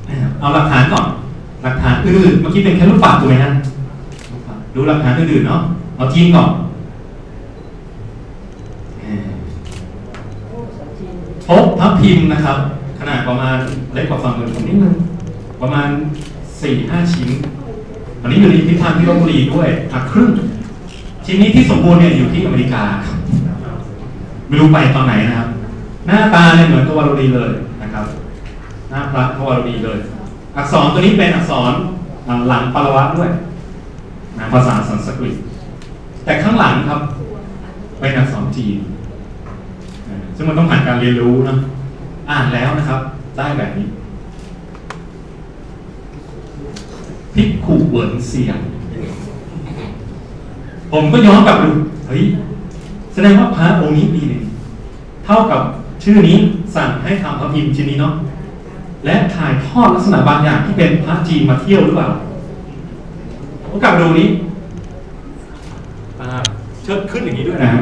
เอาหลักฐานก่อนหลักฐานอื่นเมื่อกี้เป็นแค่รูปปัดถูกไหมฮะดูหลักฐานอื่นๆเนาะเอาจีนก่อนพบพระพิมพ์นะครับขนาดประมาณเล็กกว่าฝ่ามือผมนิดนึงประมาณ สี่ห้า ชิ้นอันนี้อยู่ในพิพิธภัณฑ์ที่ลพบุรีด้วยหักครึ่งชิ้นนี้ที่สมบูรณ์เนี่ยอยู่ที่อเมริกาไม่รู้ไปตอนไหนนะครับหน้าตาเนี่ยเหมือนตัววารดีเลยนะครับหน้าพระตัววารดีเลยอักษรตัวนี้เป็นอักษรหลังปารวะด้วยนะภาษาสันสกฤตแต่ข้างหลังครับเป็นอักษรจีนซึ่งมันต้องผ่านการเรียนรู้นะอ่านแล้วนะครับได้แบบนี้พิกขุเหวินเสียงผมก็ย้อนกลับดูเฮ้ยแสดงว่าพระองค์นี้ปีหนึ่งเท่ากับชื่อนี้สั่งให้ทำพระพิมพ์ชิ้นนี้เนาะและถ่ายทอดลักษณะบางอย่างที่เป็นพระจีนมาเที่ยวหรือเปล่าผมกลับดูนี้เชิดขึ้นอย่างนี้ด้วยนะ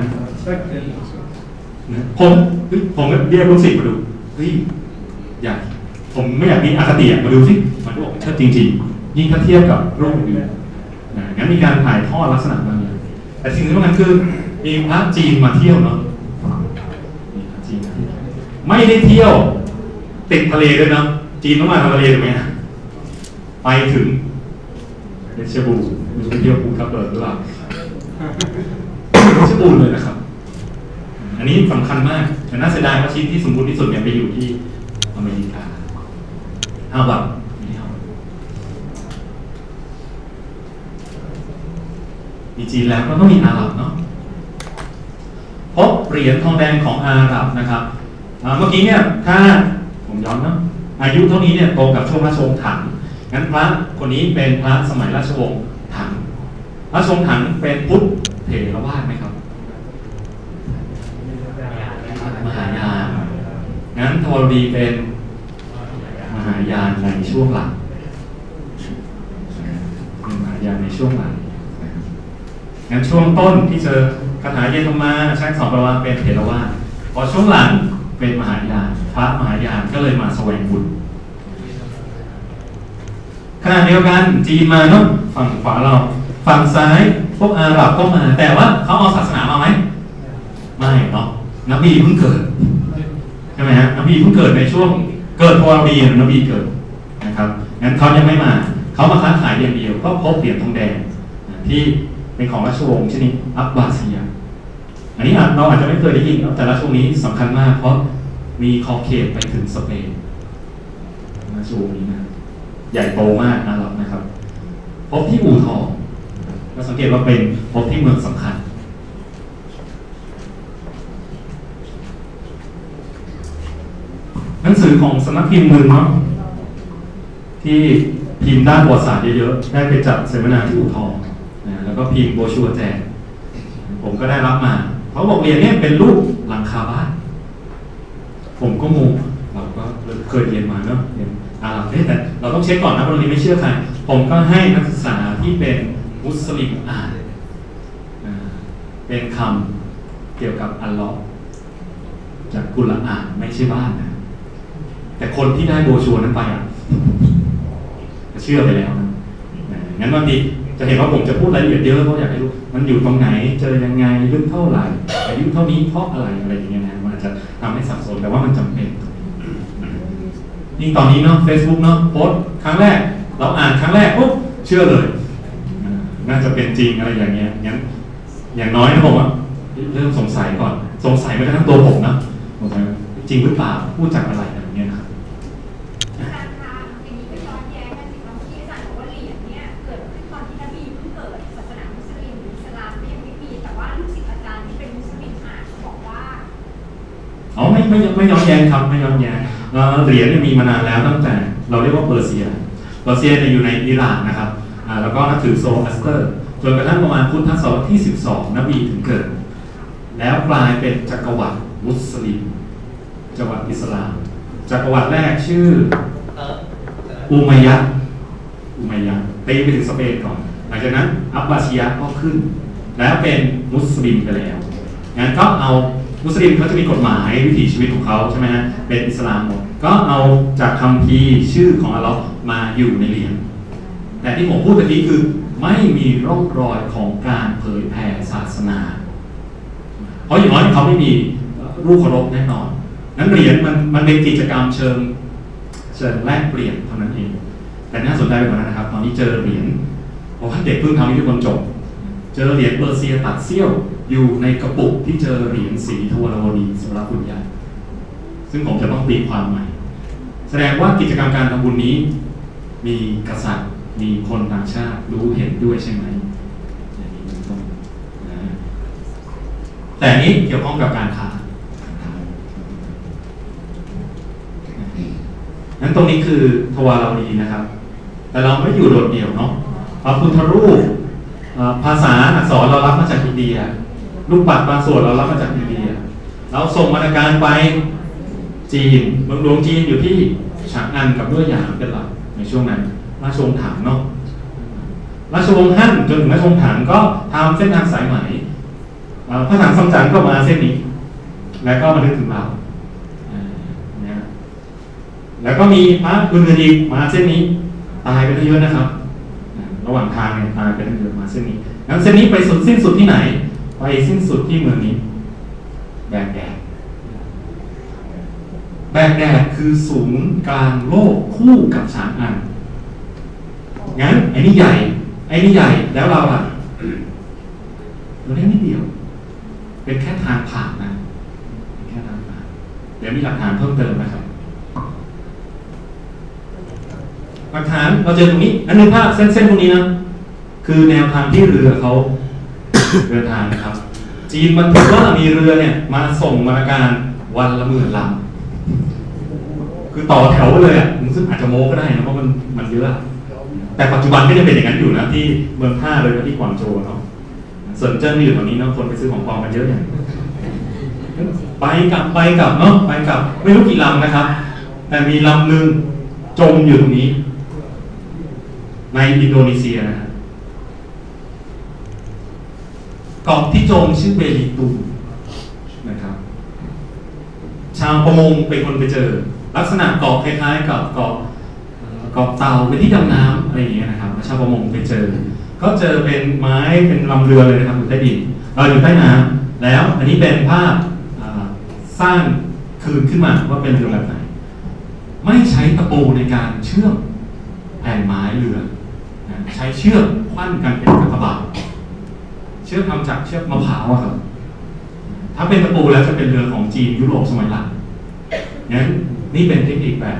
ผมผมก็เรียกลูกศิษย์มาดูเฮ้ยอยากผมไม่อยากมีอคติมาดูสิมันก็บอกเชิดจริงๆยิ่งถ้าเทียบกับรูปอื่นนะงั้นมีการถ่ายทอดลักษณะบางอย่างแต่สิ่งที่สำคัญคือมีพระจีนมาเที่ยวเนาะจีนไม่ได้เที่ยวติดทะเลด้วยเนาะจีนต้องมาทะเลถูกไหมไปถึงเพชรบูรณ์ไปเที่ยวภูทับเบิกหรือเปล่าเพชรบูรณ์เลยนะครับอันนี้สำคัญมากแต่น่าเสียดายว่าชิ้นที่สมบูรณ์ที่สุดเนี่ยไปอยู่ที่อเมริกาเอาแบบมีจีนแล้วก็ต้องมีอาหรับเนาะพบเหรียญทองแดงของอาหรับนะครับเมื่อกี้เนี่ยถ้าผมย้อนเนาะอายุเท่านี้เนี่ยตรงกับช่วงราชวงศ์ถังงั้นพระคนนี้เป็นพระสมัยราชวงศ์ถังราชวงศ์ถังเป็นพุทธเถรวาทไหมครับมหายานงั้นทวารดีเป็นมหายานในช่วงหลังเป็นมหายานในช่วงหลังงั้นช่วงต้นที่เจอคาถาเยธรรมาใช้สองประวัติเป็นเถรวาทพอช่วงหลังเป็นมหายานพระมหายานก็เลยมาแสวงบุญขณะเดียวกันจีนมาเนาะฝั่งขวาเราฝั่งซ้ายพวกอาหรับก็มาแต่ว่าเขาเอาศาสนามาไหมไม่เนาะนบีเพิ่งเกิดใช่ไหมฮะนบีเพิ่งเกิดในช่วงเกิดพอดีนบีเกิดนะครับงั้นเขายังไม่มาเขามาค้าขายอย่างเดียวก็พบเหรียญทองแดงที่เป็นของราชวงศ์ชนิดอับบาซียอันนี้เราอาจจะไม่เคยได้ยินแต่ราชวงศ์นี้สำคัญมากเพราะมีขอบเขตไปถึงสเปนราชวงศ์นี้นะใหญ่โตมากนะครับนะครับพบที่อู่ทองเราสังเกตว่าเป็นพบที่เมืองสำคัญหนังสือของสำนักพิมพ์มือเนาะที่พิมพ์ด้านประวัติศาสตร์เยอะๆได้ไปจัดเสวนาที่อู่ทองนะแล้วก็พิมพ์โบรชัวร์แจกผมก็ได้รับมาเขาบอกเรียนเนี่ยเป็นรูปหลังคาบ้านผมก็งงเราก็เคยเรียนมาเนาะเรียนอาหรับแต่เราต้องเช็คก่อนนะว่าเราไม่เชื่อใครผมก็ให้นักศึกษาที่เป็นมุสลิมอ่านเป็นคำเกี่ยวกับอัลลอฮ์จากกุรอานไม่ใช่บ้านนะแต่คนที่ได้โบรชัวร์นั้นไปอ่ะเชื่อไปแล้วนะงั้นบางทีจะเห็นว่าผมจะพูดรายละเอียดเยอะเพราะอยากให้รู้มันอยู่ตรงไหนเจอยังไงรุ่นเท่าไหร่อายุเท่านี้เพราะอะไรอะไรอย่างเงี้ยนะมันอาจจะทำให้สับสนแต่ว่ามันจำเป็นยิ่งตอนนี้เนาะ Facebook เนาะโพสต์ครั้งแรกเราอ่านครั้งแรกปุ๊บเชื่อเลยน่าจะเป็นจริงอะไรอย่างเงี้ยงั้นอย่างน้อยนะผมอ่ะเริ่มสงสัยก่อนสงสัยไม่กระทั่งตัวผมนะสงสัยจริงหรือเปล่าพูดจากอะไรอย่างเงี้ยนะอ๋อไม่ไม่ไม่ย้อนแย้งครับไม่ย้อนแย้งเหรียญมีมานานแล้วตั้งแต่เราเรียกว่าเปอร์เซียเปอร์เซียเนี่ยอยู่ในอิหร่านนะครับแล้วก็นับถือโซอัสเตอร์จนกระทั่งประมาณพุทธศตวรรษที่สิบสองนบีถึงเกิดแล้วกลายเป็นจักรวรรดิมุสลิมจักรวรรดิอิสลามจักรวรรดิแรกชื่ออุมัยยะห์อุมัยยะห์ตีไปถึงสเปนก่อนหลังจากนั้นอับบาซียะห์ก็ขึ้นแล้วเป็นมุสลิมไปแล้วงั้นก็เอามุสลิมเขาจะมีกฎหมายวิถีชีวิตของเขาใช่ไหมฮะเป็นอิสลามหมดก็เอาจากคัมภีร์ชื่อของอัลเลาะห์มาอยู่ในเหรียญแต่ที่ผมพูดตะกี้คือไม่มีร่องรอยของการเผยแผ่ศาสนาเพราะอย่างน้อยเขาไม่มีรูปเคารพแน่นอนนั้นเหรียญมันมันเป็นกิจกรรมเชิงเชิงแลกเปลี่ยนเท่านั้นเองแต่น่าสนใจไปกว่านั้นนะครับตอนนี้เจอเหรียญเพราะว่าเด็กเพิ่งทำวิทยาคนจบเจอเหรียญเปอร์เซียตัดเสี้ยวอยู่ในกระปุกที่เจอเหรียญสีทวารวดีสำหรับคุณยายซึ่งผมจะต้องตีความใหม่แสดงว่ากิจกรรมการทำบุญนี้มีกษัตริย์มีคนต่างชาติรู้เห็นด้วยใช่ไหมอย่างนี้เป็นต้นนะแต่นี้เกี่ยวข้องกับการค้านั้นตรงนี้คือทวารวดีนะครับแต่เราไม่อยู่โดดเดี่ยวเนาะพระพุทธรูปภาษาอักษรเรารับมาจากอินเดียลูกปัดบางส่วนเรารับมาจากอินเดียเราส่งบรรณาการไปจีนเมืองหลวงจีนอยู่ที่ฉางอันกับด้วยหยางเป็นหลักในช่วงนั้นราชวงศ์ถังเนาะราชวงศ์ฮั่นจนถึงราชวงศ์ถังก็ทำเส้นทางสายไหมพระถังซัมจั๋นก็มาเส้นนี้แล้วก็มาถึงถึงเราแล้วก็มีพระอื่นๆอีกมาเส้นนี้ตายไปเยอะนะครับระหว่างทางเนี่ยตายไปเยอะมาเส้นนี้งั้นเส้นนี้ไปสุดสิ้นสุดที่ไหนไปสิ้นสุดที่เมืองนี้แบกแดดแบกแดดคือศูนย์กลางโลกคู่กับฉางอันงั้นไอ้นี่ใหญ่ไอ้นี่ใหญ่แล้วเราอะเราได้นิดเดียวเป็นแค่ทางผ่านนะแค่ทางผ่านเดี๋ยวมีหลักฐานเพิ่มเติมนะครับหลักฐานเราเจอตรงนี้อันนึงภาพเส้นๆตรงนี้นะคือแนวทางที่เรือเขาเดินทางนะครับจีนบันทึกว่ามีเรือเนี่ยมาส่งบรรณาการวันละหมื่นลำคือต่อแถวเลยอ่ะซึ่งอาจจะโม้ก็ได้นะเพราะมันมันเยอะแต่ปัจจุบันก็ยังเป็นอย่างนั้นอยู่นะที่เมืองท่าเลยที่กวางโจวเนาะส่วนเจิ้นอยู่ตรงนี้เนาะคนไปซื้อของปลอมกันเยอะอย่างไปกลับไปกลับเนาะไปกลับไม่รู้กี่ลำนะครับแต่มีลำหนึ่งจมอยู่ตรงนี้ในอินโดนีเซียนะเกาะที่จมชื่อเบลิตูนะครับชาวประมงเป็นคนไปเจอลักษณะเกาะคล้ายๆกับเกาะเกาะเต่าเป็นที่ดำน้ำอะไรอย่างเงี้ยนะครับชาวประมงไปเจอก็เจอเป็นไม้เป็นลำเรือเลยนะครับอยู่ใต้ดินเราอยู่ใต้น้ำแล้วอันนี้เป็นภาพสร้างคืนขึ้นมาว่าเป็นเรือแบบไหนไม่ใช้ตะปูในการเชื่อมแผ่นไม้เรือใช้เชือกคว้านกันเป็นกระบะเชือกทำจากเชือกมะพร้าวครับถ้าเป็นตะปูแล้วจะเป็นเรือของจีนยุโรปสมัยหลังงั้นนี่เป็นเทคนิคแบบ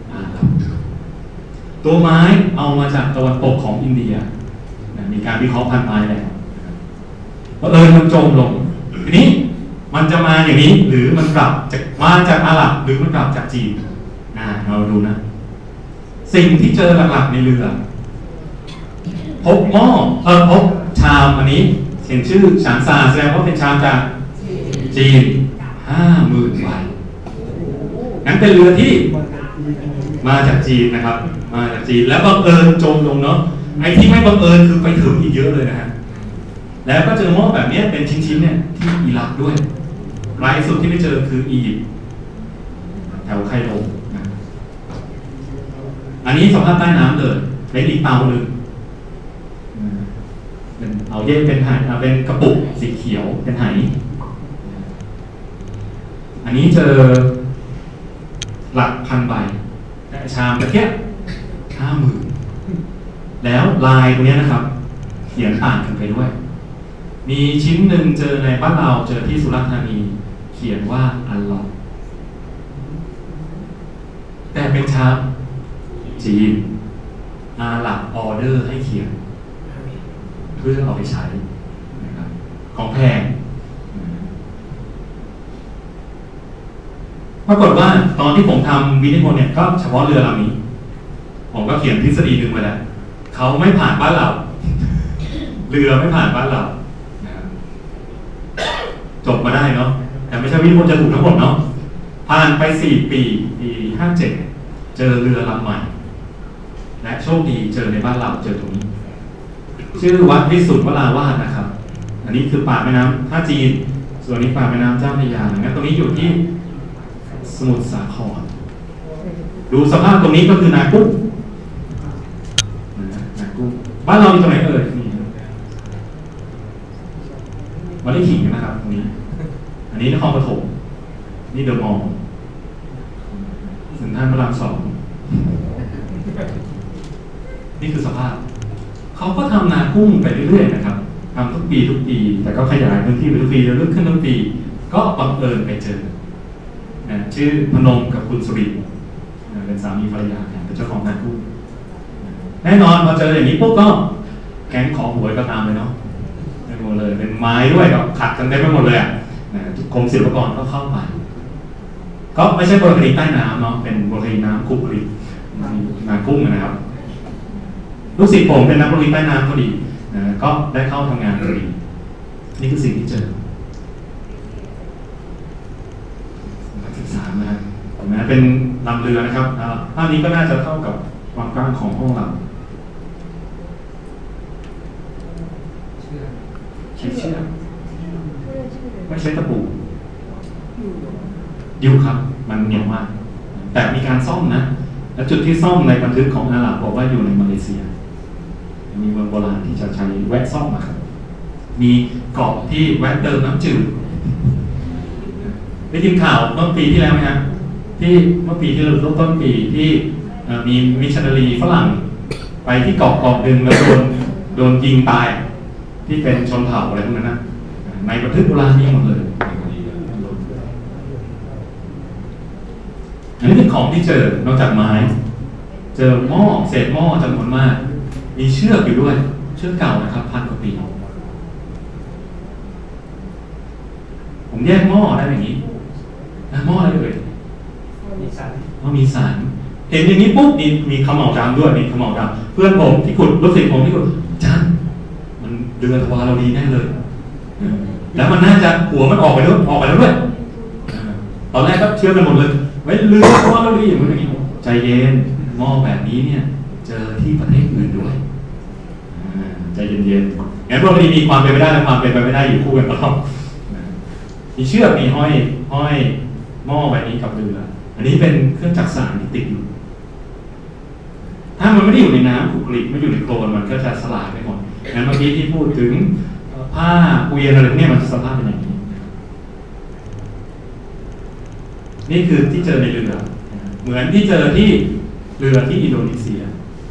ตัวไม้เอามาจากตะวันตกของอินเดียมีการวิเคราะห์พันธุ์ไม้แล้วเพราะเออมันจมลงทีนี้มันจะมาอย่างนี้หรือมันกลับจากมาจากอาหรับหรือมันกลับจากจีนอ่าเราดูนะสิ่งที่เจอหลักๆในเรือพบหม้อเออพบชามอันนี้เขียนชื่อฉานซาแสดงว่าเป็นชามจากจีนห้าหมื่นใบงั้นเป็นเรือที่มาจากจีนนะครับมาจากจีนแล้วบังเอิญจมลงเนาะไอ้ที่ไม่บังเอิญคือไปถึงอีกเยอะเลยนะฮะแล้วก็เจอหม้อแบบนี้เป็นชิ้นๆเนี่ยที่อิรักด้วยรายสุดที่ไม่เจอคืออียิปต์แถวไคโรนะอันนี้สภาพใต้น้ำเลยเป็นอีกเตาหนึ่งเป็นเอาเย็นเป็นไหเป็นกระปุกสีเขียวเป็นไหอันนี้เจอหลักพันใบแต่ชามตะเกียบห้าหมื่นแล้วลายตรงนี้นะครับเขียนต่างกันไปด้วยมีชิ้นหนึ่งเจอในบ้านเราเจอที่สุราษฎร์ธานีเขียนว่าอัลลอฮ์แต่เป็นชามจีนอาหรับออเดอร์ให้เขียนเพื่อเอาไปใช้นะครับของแพงปรากฏว่าตอนที่ผมทำวิดีโอเนี่ยก็เฉพาะเรือลำนี้ผมก็เขียนทฤษฎีหนึ่งไปแล้วเขาไม่ผ่านบ้านเราเรือไม่ผ่านบ้านเราจบมาได้เนาะแต่ไม่ใช่วิดีโอจะถูกทั้งหมดเนาะผ่านไปสี่ปีปีห้าเจ็ดเจอเรือลำใหม่และโชคดีเจอในบ้านเราเจอตรงนี้ชื่อวัดวิสุทธิวราวาสนะครับอันนี้คือปากแม่น้ำท่าจีนสส่วนนี้ป่าแม่น้ำเจ้าพระยางั้นตรงนี้อยู่ที่สมุทรสาครดูสภาพตรงนี้ก็คือนากุ้งนากุ้งบ้านเราอยู่ตรงไหนเอ่ยนี่วัดไร่ขิงนะครับตรงนี้อันนี้นครปฐมนี่เดอะมอลล์เซ็นทรัลพระรามสองนี่คือสภาพเขาก็ทำนากุ้งไปเรื่อยๆนะครับทำทุกปีทุกปีแต่ก็ขยายพื้นที่ไปทุกปีเรื่อยๆขึ้นทุกปีก็บังเอิญไปเจอนะชื่อพนมกับคุณสุรินทร์เป็นสามีภรรยากันเป็นเจ้าของนากุ้งแน่นอนพอเจออย่างนี้ปุ๊บก็แก๊งขอหวยก็ตามเลยเนาะไปหมดเลยเป็นไม้ด้วยก็ขัดกันได้ไปหมดเลยอ่ะกรมศิลปากรก็เข้าไปก็ไม่ใช่โบราณคดีใต้น้ำเนาะเป็นโบราณคดีน้ำคุกคลีนากุ้งนะครับลูกศิษย์ผมเป็นนักโบราณคดีใต้น้ำพอดีนะก็ได้เข้าทำงานพอดีนี่คือสิ่งที่เจอนักศึกษานะนะเป็นลำเรือนะครับภาพนี้ก็น่าจะเท่ากับความกว้างของห้องเราเชือกเชือกไม่ใช่ตะปูอยู่ครับมันเหนียวมากแต่มีการซ่อมนะและจุดที่ซ่อมในบันทึกของอาหรับบอกว่าอยู่ในมาเลเซียมีเมืองโบราณที่จะใช้แวะซ่อมมาครับมีเกาะที่แวะเติมน้ำจืดได้ยินข่าวเมื่อปีที่แล้วไหมครับที่เมื่อปีที่เราต้นปีที่มีมิชชันนารีฝรั่งไปที่เกาะเกาะหนึ่งแล้วโดนโดนยิงตายที่เป็นชนเผ่าอะไรพวกนั้นนะในบันทึกโบราณมีหมดเลยอันนี้เป็นของที่เจอนอกจากไม้เจอหม้อเศษหม้อจำนวนมากมีเชือกอยู่ด้วยเชือกเก่านะครับพันกว่าปีผมแยกหม้อได้อย่างนี้หม้ออะไรเอ่ยมีสารมีสารเห็นอย่างนี้ปุ๊บมีมีขมเหลาดำด้วยมีขมเหลาดำเพื่อนผมที่ขุดลูกศิษย์ผมที่ขุดจันมันเรือทวารเราดีแน่เลยแล้วมันน่าจะหัวมันออกไปแล้วออกไปแล้วด้วยตอนแรกก็เชื่อกันหมดเลยไว้เรือทวารเราดีอย่างนี้ใจเย็นหม้อแบบนี้เนี่ยเจอที่ประเทศอื่นด้วยใจเย็นๆงั้นพวกนี้มีความเป็นไปได้และความเป็นไปไม่ได้อยู่คู่กันตลอดมีเชือกมีห้อยห้อยหม้อแบบนี้กับเรืออันนี้เป็นเครื่องจักสานที่ติดอยู่ถ้ามันไม่ได้อยู่ในน้ำขรุขระไม่อยู่ในโคลนมันก็จะสลายไปหมดงั้นเมื่อกี้ที่พูดถึงผ้าเกวียนอะไรเนี่ยมันจะสภาพเป็นอย่างนี้นี่คือที่เจอในเรือเหมือนที่เจอที่เรือที่อินโดนีเซีย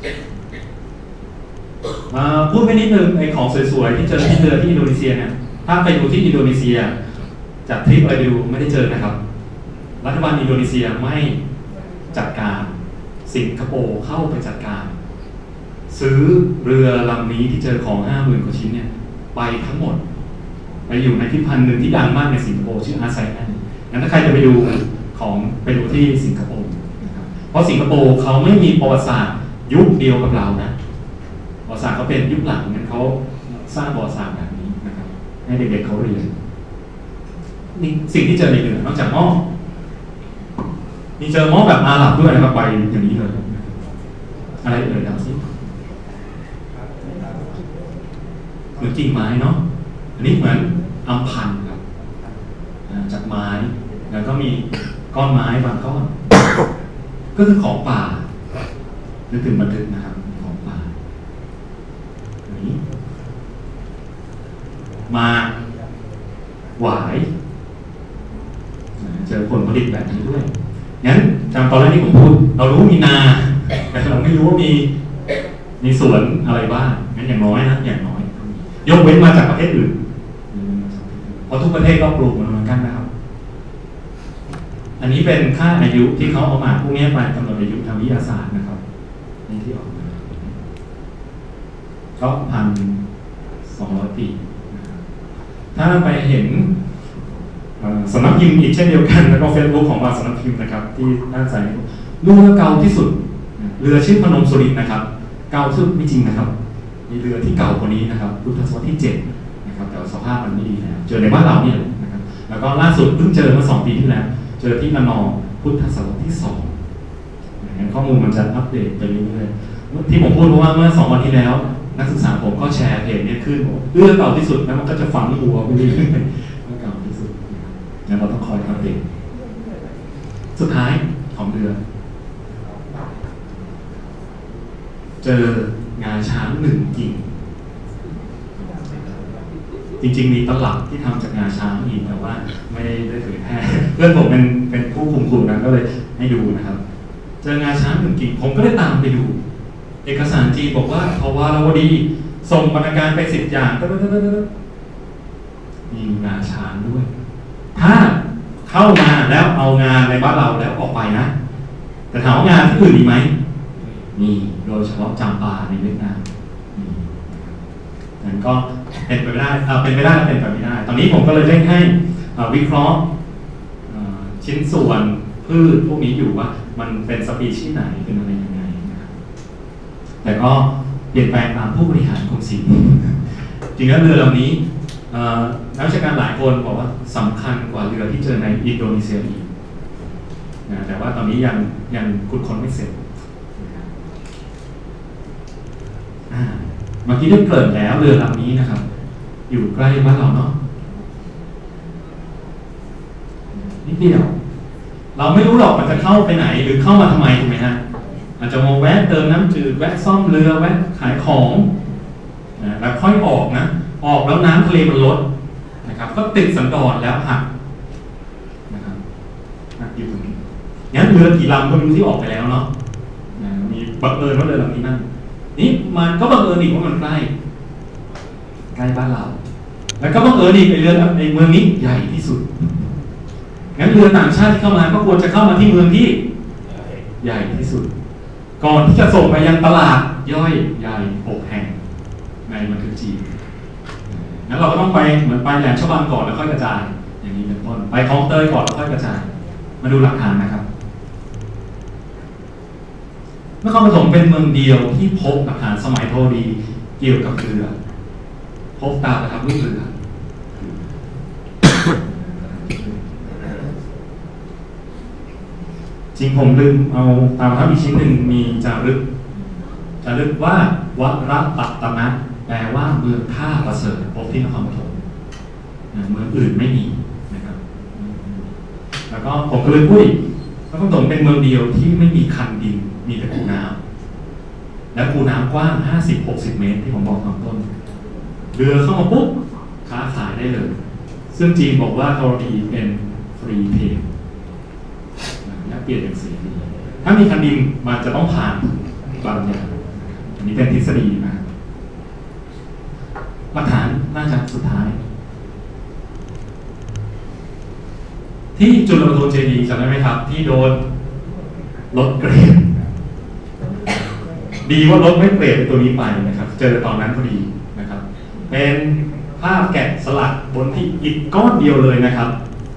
มาพูดไปนิดนึงไอ้ของสวยๆที่เจอที่เรือที่อินโดนีเซียเนี่ยถ้าไปดูที่อินโดนีเซียจากทริปไปดูไม่ได้เจอนะครับรัฐบาลอินโดนีเซียไม่จัดการสิงคโปร์เข้าไปจัดการซื้อเรือลำนี้ที่เจอของห้าหมื่นกว่าชิ้นเนี่ยไปทั้งหมดไปอยู่ในพิพิธภัณฑ์หนึ่งที่ดังมากในสิงคโปร์ชื่ออาร์ไซแอนงั้นถ้าใครจะไปดูของไปดูที่สิงคโปร์นะครับเพราะสิงคโปร์เขาไม่มีประวัติศาสตร์ยุคเดียวกับเรานะประวัติศาสตร์เขาเป็นยุคหลังงั้นเขาสร้างประวัติศาสตร์แบบนี้นะครับให้เด็กๆเขาเรียนนี่สิ่งที่เจอในเรือนอกจากหม้อมีเจอหม้อแบบอาหรับด้วยนะครับไปอย่างนี้เลยอะไรเอ่ยดาวซิเหมือนกิ่งไม้เนาะอันนี้เหมือนอัมพันครับจากไม้แล้วก็มีก้อนไม้บางก้อนก็คือของป่านึกถึงบันทึกนะครับของป่านี้มาหวายเจอผลผลิตแบบนี้ด้วยงั้นจำตอนแรกที่ผมพูดเรารู้มีนาแต่เราไม่รู้ว่ามีมีสวนอะไรบ้างงั้นอย่างน้อยนะอย่างน้อยยกเว้นมาจากประเทศอื่นเพราะทุกประเทศก็ปลูกเหมือนกันนะครับอันนี้เป็นค่าอายุที่เขาเอามาพวกนี้ไปกำหนดอายุทางวิทยาศาสตร์นะครับนี่ที่ออกมาก็พันสองร้อยปีถ้าไปเห็นสำนักพิมพ์อีกเช่นเดียวกันแล้วก็เฟซบุ๊กของบางสำนักพิมพ์นะครับที่ด้านซ้ายเรือเก่าที่สุดเรือชื่อพนมสุรินทร์นะครับเก่าสุดไม่จริงนะครับมีเรือที่เก่ากว่านี้นะครับพุทธศตวรรษที่เจ็ดนะครับแต่สภาพมันไม่ดีแล้วเจอในบ้านเราเนี่ยนะครับแล้วก็ล่าสุดเพิ่งเจอเมื่อสองปีที่แล้วเจอที่ระนองพุทธศตวรรษที่สองข้อมูลมันจะอัปเดตไปเรื่อยๆที่ผมพูดเพราะว่าเมื่อสองวันที่แล้วนักศึกษาผมก็แชร์เพจนี้ขึ้นเรือเก่าที่สุดแล้วมันก็จะฝังหัวไปเรื่อยๆเก่าที่สุดงั้นเราต้องคอยอัปเดตสุดท้ายของเรือ เจองาช้างหนึ่งกิ่งจริงๆมีตลับที่ทำจากงาช้างอีกแต่ว่าไม่ได้เผยแพร่เพื่อนผมเป็นเป็นผู้คุมกลุ่มนั้นก็เลยให้ดูนะครับ เจองาช้างหนึ่งกิ่งผมก็ได้ตามไปดู เอกสารจีนบอกว่าทวารวดีส่งบรรณาการไปสิบอย่างมีงาช้างด้วย ถ้าเข้ามาแล้วเอางานในบ้านเราแล้วออกไปนะแต่ถามว่างานที่อื่นมีไหมมีโดยเฉพาะจำปาในเวียดนามนั่นก็เป็นไปไม่ได้เป็นไปได้และเป็นไปไม่ได้ตอนนี้ผมก็เลยเร่งให้วิเคราะห์ชิ้นส่วนพืชพวกนี้อยู่ว่ามันเป็นสปีชีส์ไหนเป็นอะไรยังไงนะครับแต่ก็เปลี่ยนแปลงตามผู้บริหารกรมศิลป์จริงแล้วเรือลำนี้นักวิชาการหลายคนบอกว่าสำคัญกว่าเรือที่เจอในอินโดนีเซียอีกนะแต่ว่าตอนนี้ยังยังขุดค้นไม่เสร็จเมื่อกี้ได้เกริ่นแล้วเรือลำนี้นะครับอยู่ใกล้บ้านเราเนาะนิดเดียวเราไม่รู้หรอกมันจะเข้าไปไหนหรือเข้ามาทำไมถูกไหมฮะอาจจะมาแวะเติมน้ำจืดแวะซ่อมเรือแวะขายของนะแล้วค่อยออกนะออกแล้วน้ำทะเลมันลดนะครับก็ติดสันดอนแล้วหักนะครับหักอยู่ตรงนี้งั้นเรือกี่ลำก็รู้ที่ออกไปแล้วเนาะนะมีบังเอิญว่าเรือลำนี้นั่นนี่มันก็บังเอิญอีกว่ามันใกล้ใกล้บ้านเราแล้วก็บังเอิญอีกในเรือในเมืองนี้ใหญ่ที่สุดงั้นเรือต่างชาติที่เข้ามาก็ควรจะเข้ามาที่เมืองที่ใหญ่ที่สุดก่อนที่จะส่งไปยังตลาดย่อยใหญ่หกแห่งในประเทศจีนงั้นเราก็ต้องไปเหมือนไปแหลมฉบังก่อนแล้วค่อยกระจายอย่างนี้เป็นต้นไปคลองเตยก่อนแล้วค่อยกระจายมาดูหลักฐานนะครับนครปฐมเป็นเมืองเดียวที่พบหลักฐานสมัยธรณีเกี่ยวกับเรือพบตาประทับรูปเรือจริงผมลืมเอาตาประทับอีกชิ้นหนึ่งมีจารึกจารึกว่าวัดรัตตนะแปลว่าเมืองท่าประเสริฐพบที่นครปฐมเมืองอื่นไม่มีนะครับแล้วก็ผมก็เลยพูดอีกนครปฐมเป็นเมืองเดียวที่ไม่มีคันดินมีแต่คูน้ำและคูน้ำกว้าง ห้าสิบถึงหกสิบ เมตรที่ผมบอกตอนต้นเรือเข้ามาปุ๊บค้าขายได้เลยซึ่งจีนบอกว่าธรณีเป็นฟรีเทรดและเปลี่ยนอย่างเสรีถ้ามีคันดินมันจะต้องผ่านบางอย่างอันนี้เป็นทฤษฎีนะหลักฐานน่าจะสุดท้ายที่จุลประตูเจดีย์จำได้ไหมครับที่โดนรถเกรดดีว่ารถไม่เกรดตัวนี้ไปนะครับเจอตอนนั้นพอดีนะครับเป็นภาพแกะสลักบนที่อิฐก้อนเดียวเลยนะครับ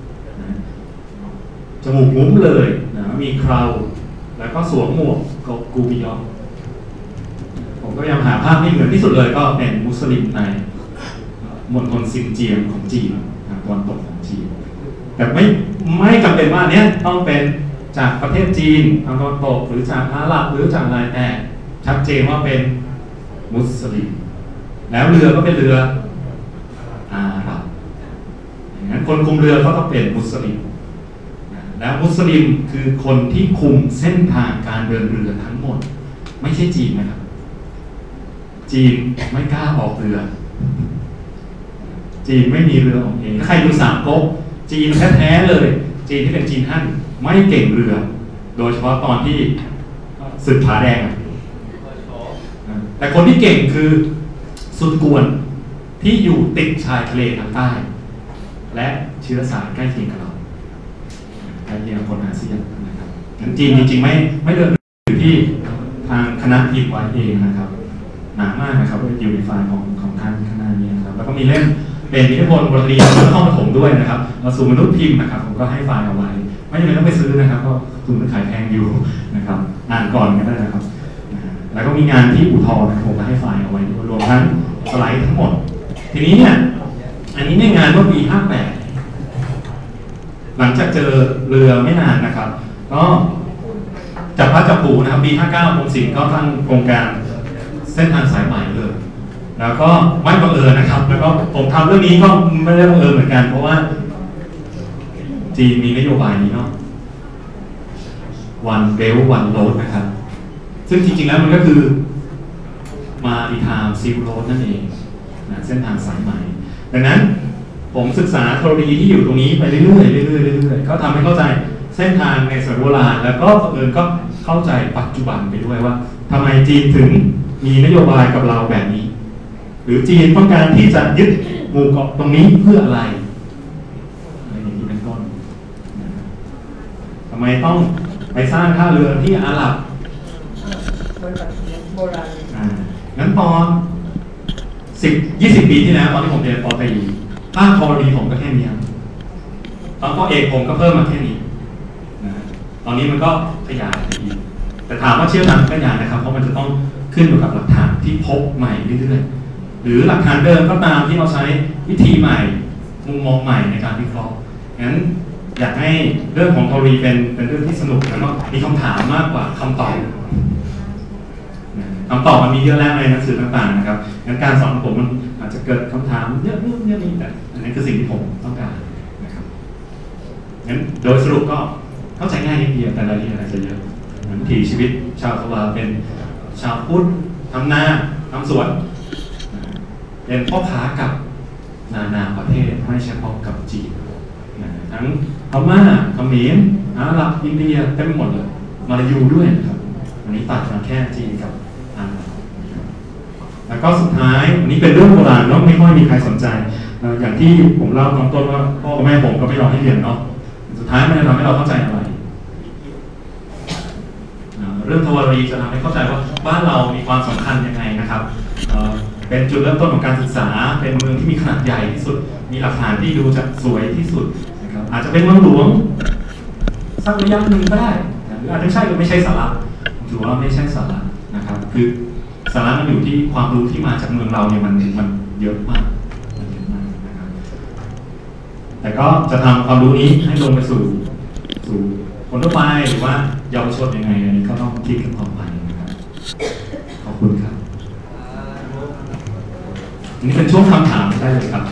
จมูกมุ้มเลยนะมีเคราแล้วก็สวมหมวกกูบิยองผมก็พยายามหาภาพที่เหมือนที่สุดเลยก็เป็นมุสลิมในมณฑลซินเจียงของจีนตะวันตกของจีนแต่ไม่ไม่จำเป็นว่าเนี้ยต้องเป็นจากประเทศจีนทางตะวันตกหรือจากอาหรับหรือจากอะไรแต่ชัดเจนว่าเป็นมุสลิมแล้วเรือก็เป็นเรืออาหรับอย่างนั้นคนคุมเรือเขาต้องเป็นมุสลิมแล้วมุสลิมคือคนที่คุมเส้นทางการเดินเรือทั้งหมดไม่ใช่จีนนะครับจีนไม่กล้าออกเรือจีนไม่มีเรือของเองถ้าใครดูสามก๊กจีนแท้ๆเลยจีนที่เป็นจีนฮั่นไม่เก่งเรือโดยเฉพาะตอนที่ศึกผาแดงแต่คนที่เก่งคือซุนกวนที่อยู่ติดชายทะเลทางใต้และเชื้อสายใกล้เคียงกับเราใกล้เคียงกับคนอาเซียนนะครับงั้นจีนจริงๆไม่ไม่เดินอยู่ที่ทางคณะพิมพ์ไว้เองนะครับหนามากนะครับอยู่ในไฟล์ของของท่านข้างหน้านี้นะครับแล้วก็มีเล่มเป็นอิทธิพลบทเรียนนครปฐมด้วยนะครับมาสู่มนุษย์พิมพ์นะครับผมก็ให้ไฟล์เอาไว้ไม่จำเป็นต้องไปซื้อนะครับก็ทุนมันขายแพงอยู่นะครับอ่านก่อนก็ได้นะครับแล้วก็มีงานที่อุทธรณ์ผมก็ให้ไฟล์เอาไว้รวมทั้งสไลด์ทั้งหมดทีนี้เนี่ยอันนี้เนี่ยงานเมื่อปีห้าแปดหลังจากเจอเรือไม่นานนะครับก็จับพลัดจับผลูนะครับปีห้าเก้ากรมศิลป์ก็ตั้งโครงการเส้นทางสายใหม่เลยแล้วก็ไม่บังเอิญนะครับแล้วก็ผมทำเรื่องนี้ก็ไม่ได้บังเอิญเหมือนกันเพราะว่าจีนมีนโยบายนี้เนาะ one belt one road นะครับซึ่งจริงๆแล้วมันก็คือมาดิทามซิลโรดนั่นเองนะเส้นทางสายใหม่ดังนั้นผมศึกษาทฤษฎีที่อยู่ตรงนี้ไปเรื่อยๆเรื่อยๆเรื่อยๆก็ทำให้เข้าใจเส้นทางในสมัยโบราณแล้วก็เอิญก็เข้าใจปัจจุบันไปด้วยว่าทำไมจีนถึงมีนโยบายกับเราแบบนี้หรือจีนต้องการที่จะยึดหมู่เกาะตรงนี้เพื่ออะไรอะไรอย่างนี้เป็นต้นทำไมต้องไปสร้างท่าเรือที่อาหรับโบราณอ่างั้นตอนสิบยี่สิบปีที่แล้วตอนที่ผมเรียนปอตรีภาคธรณีผมก็แค่นี้ตอนปอเอกผมก็เพิ่มมาแค่นี้นะตอนนี้มันก็ขยายไปอีกแต่ถามว่าเชี่ยวชาญก็ยากนะครับเพราะมันจะต้องขึ้นอยู่กับหลักฐานที่พบใหม่เรื่อยๆหรือหลักฐานเดิมก็ตามที่เราใช้วิธีใหม่มุมมองใหม่ในการวิเคราะห์งั้นอยากให้เรื่องของธรณีเป็นเป็นเรื่องที่สนุกแล้วก็มีคำถามมากกว่าคำตอบคำตอบมันมีเยอะแล้วในหนังสือต่างๆนะครับงั้นการสอนผมมันอาจจะเกิดคำถามเยอะนู่นเยอะนี่แต่อันนี้คือสิ่งที่ผมต้องการนะครับงั้นโดยสรุปก็เข้าใจง่ายนิดเดียวแต่รายละเอียดอาจจะเยอะวิถีชีวิตชาวทวารเป็นชาวพุทธทำนาทำสวนเป็นพ่อค้ากับนานาประเทศไม่เฉพาะกับจีนทั้งพม่าเขมรอาหรับอินเดียเต็มหมดเลยมาลายูด้วยนะครับอันนี้ตัดมาแค่จีนกับอาหรับแล้วก็สุดท้ายอันนี้เป็นเรื่องโบราณเนาะไม่ค่อยมีใครสนใจอย่างที่ผมเล่าตอนต้นว่าพ่อกับแม่ผมก็ไม่ยอมให้เรียนเนาะสุดท้ายมันจะทำให้เราเข้าใจอะไรเรื่องทวารีจะทำให้เข้าใจว่าบ้านเรามีความสำคัญยังไงนะครับเป็นจุดเริ่มต้นของการศึกษาเป็นเมืองที่มีขนาดใหญ่ที่สุดมีหลักฐานที่ดูจะสวยที่สุดนะครับอาจจะเป็นเมืองหลวงสักระยะหนึ่งก็ได้หรืออาจจะไม่ใช่ก็ไม่ใช่สาระถือว่าไม่ใช่สาระนะครับคือสาระมันอยู่ที่ความรู้ที่มาจากเมืองเราเนี่ยมันมันเยอะมากมันเยอะมากนะครับแต่ก็จะทำความรู้นี้ให้ลงไปสู่สู่คนทั่วไปหรือว่าเยาวชนยังไงอันนี้ก็ต้องคิดกันต่อไปนะครับขอบคุณครับอันนี้เป็นช่วงคำถามได้เลยครับ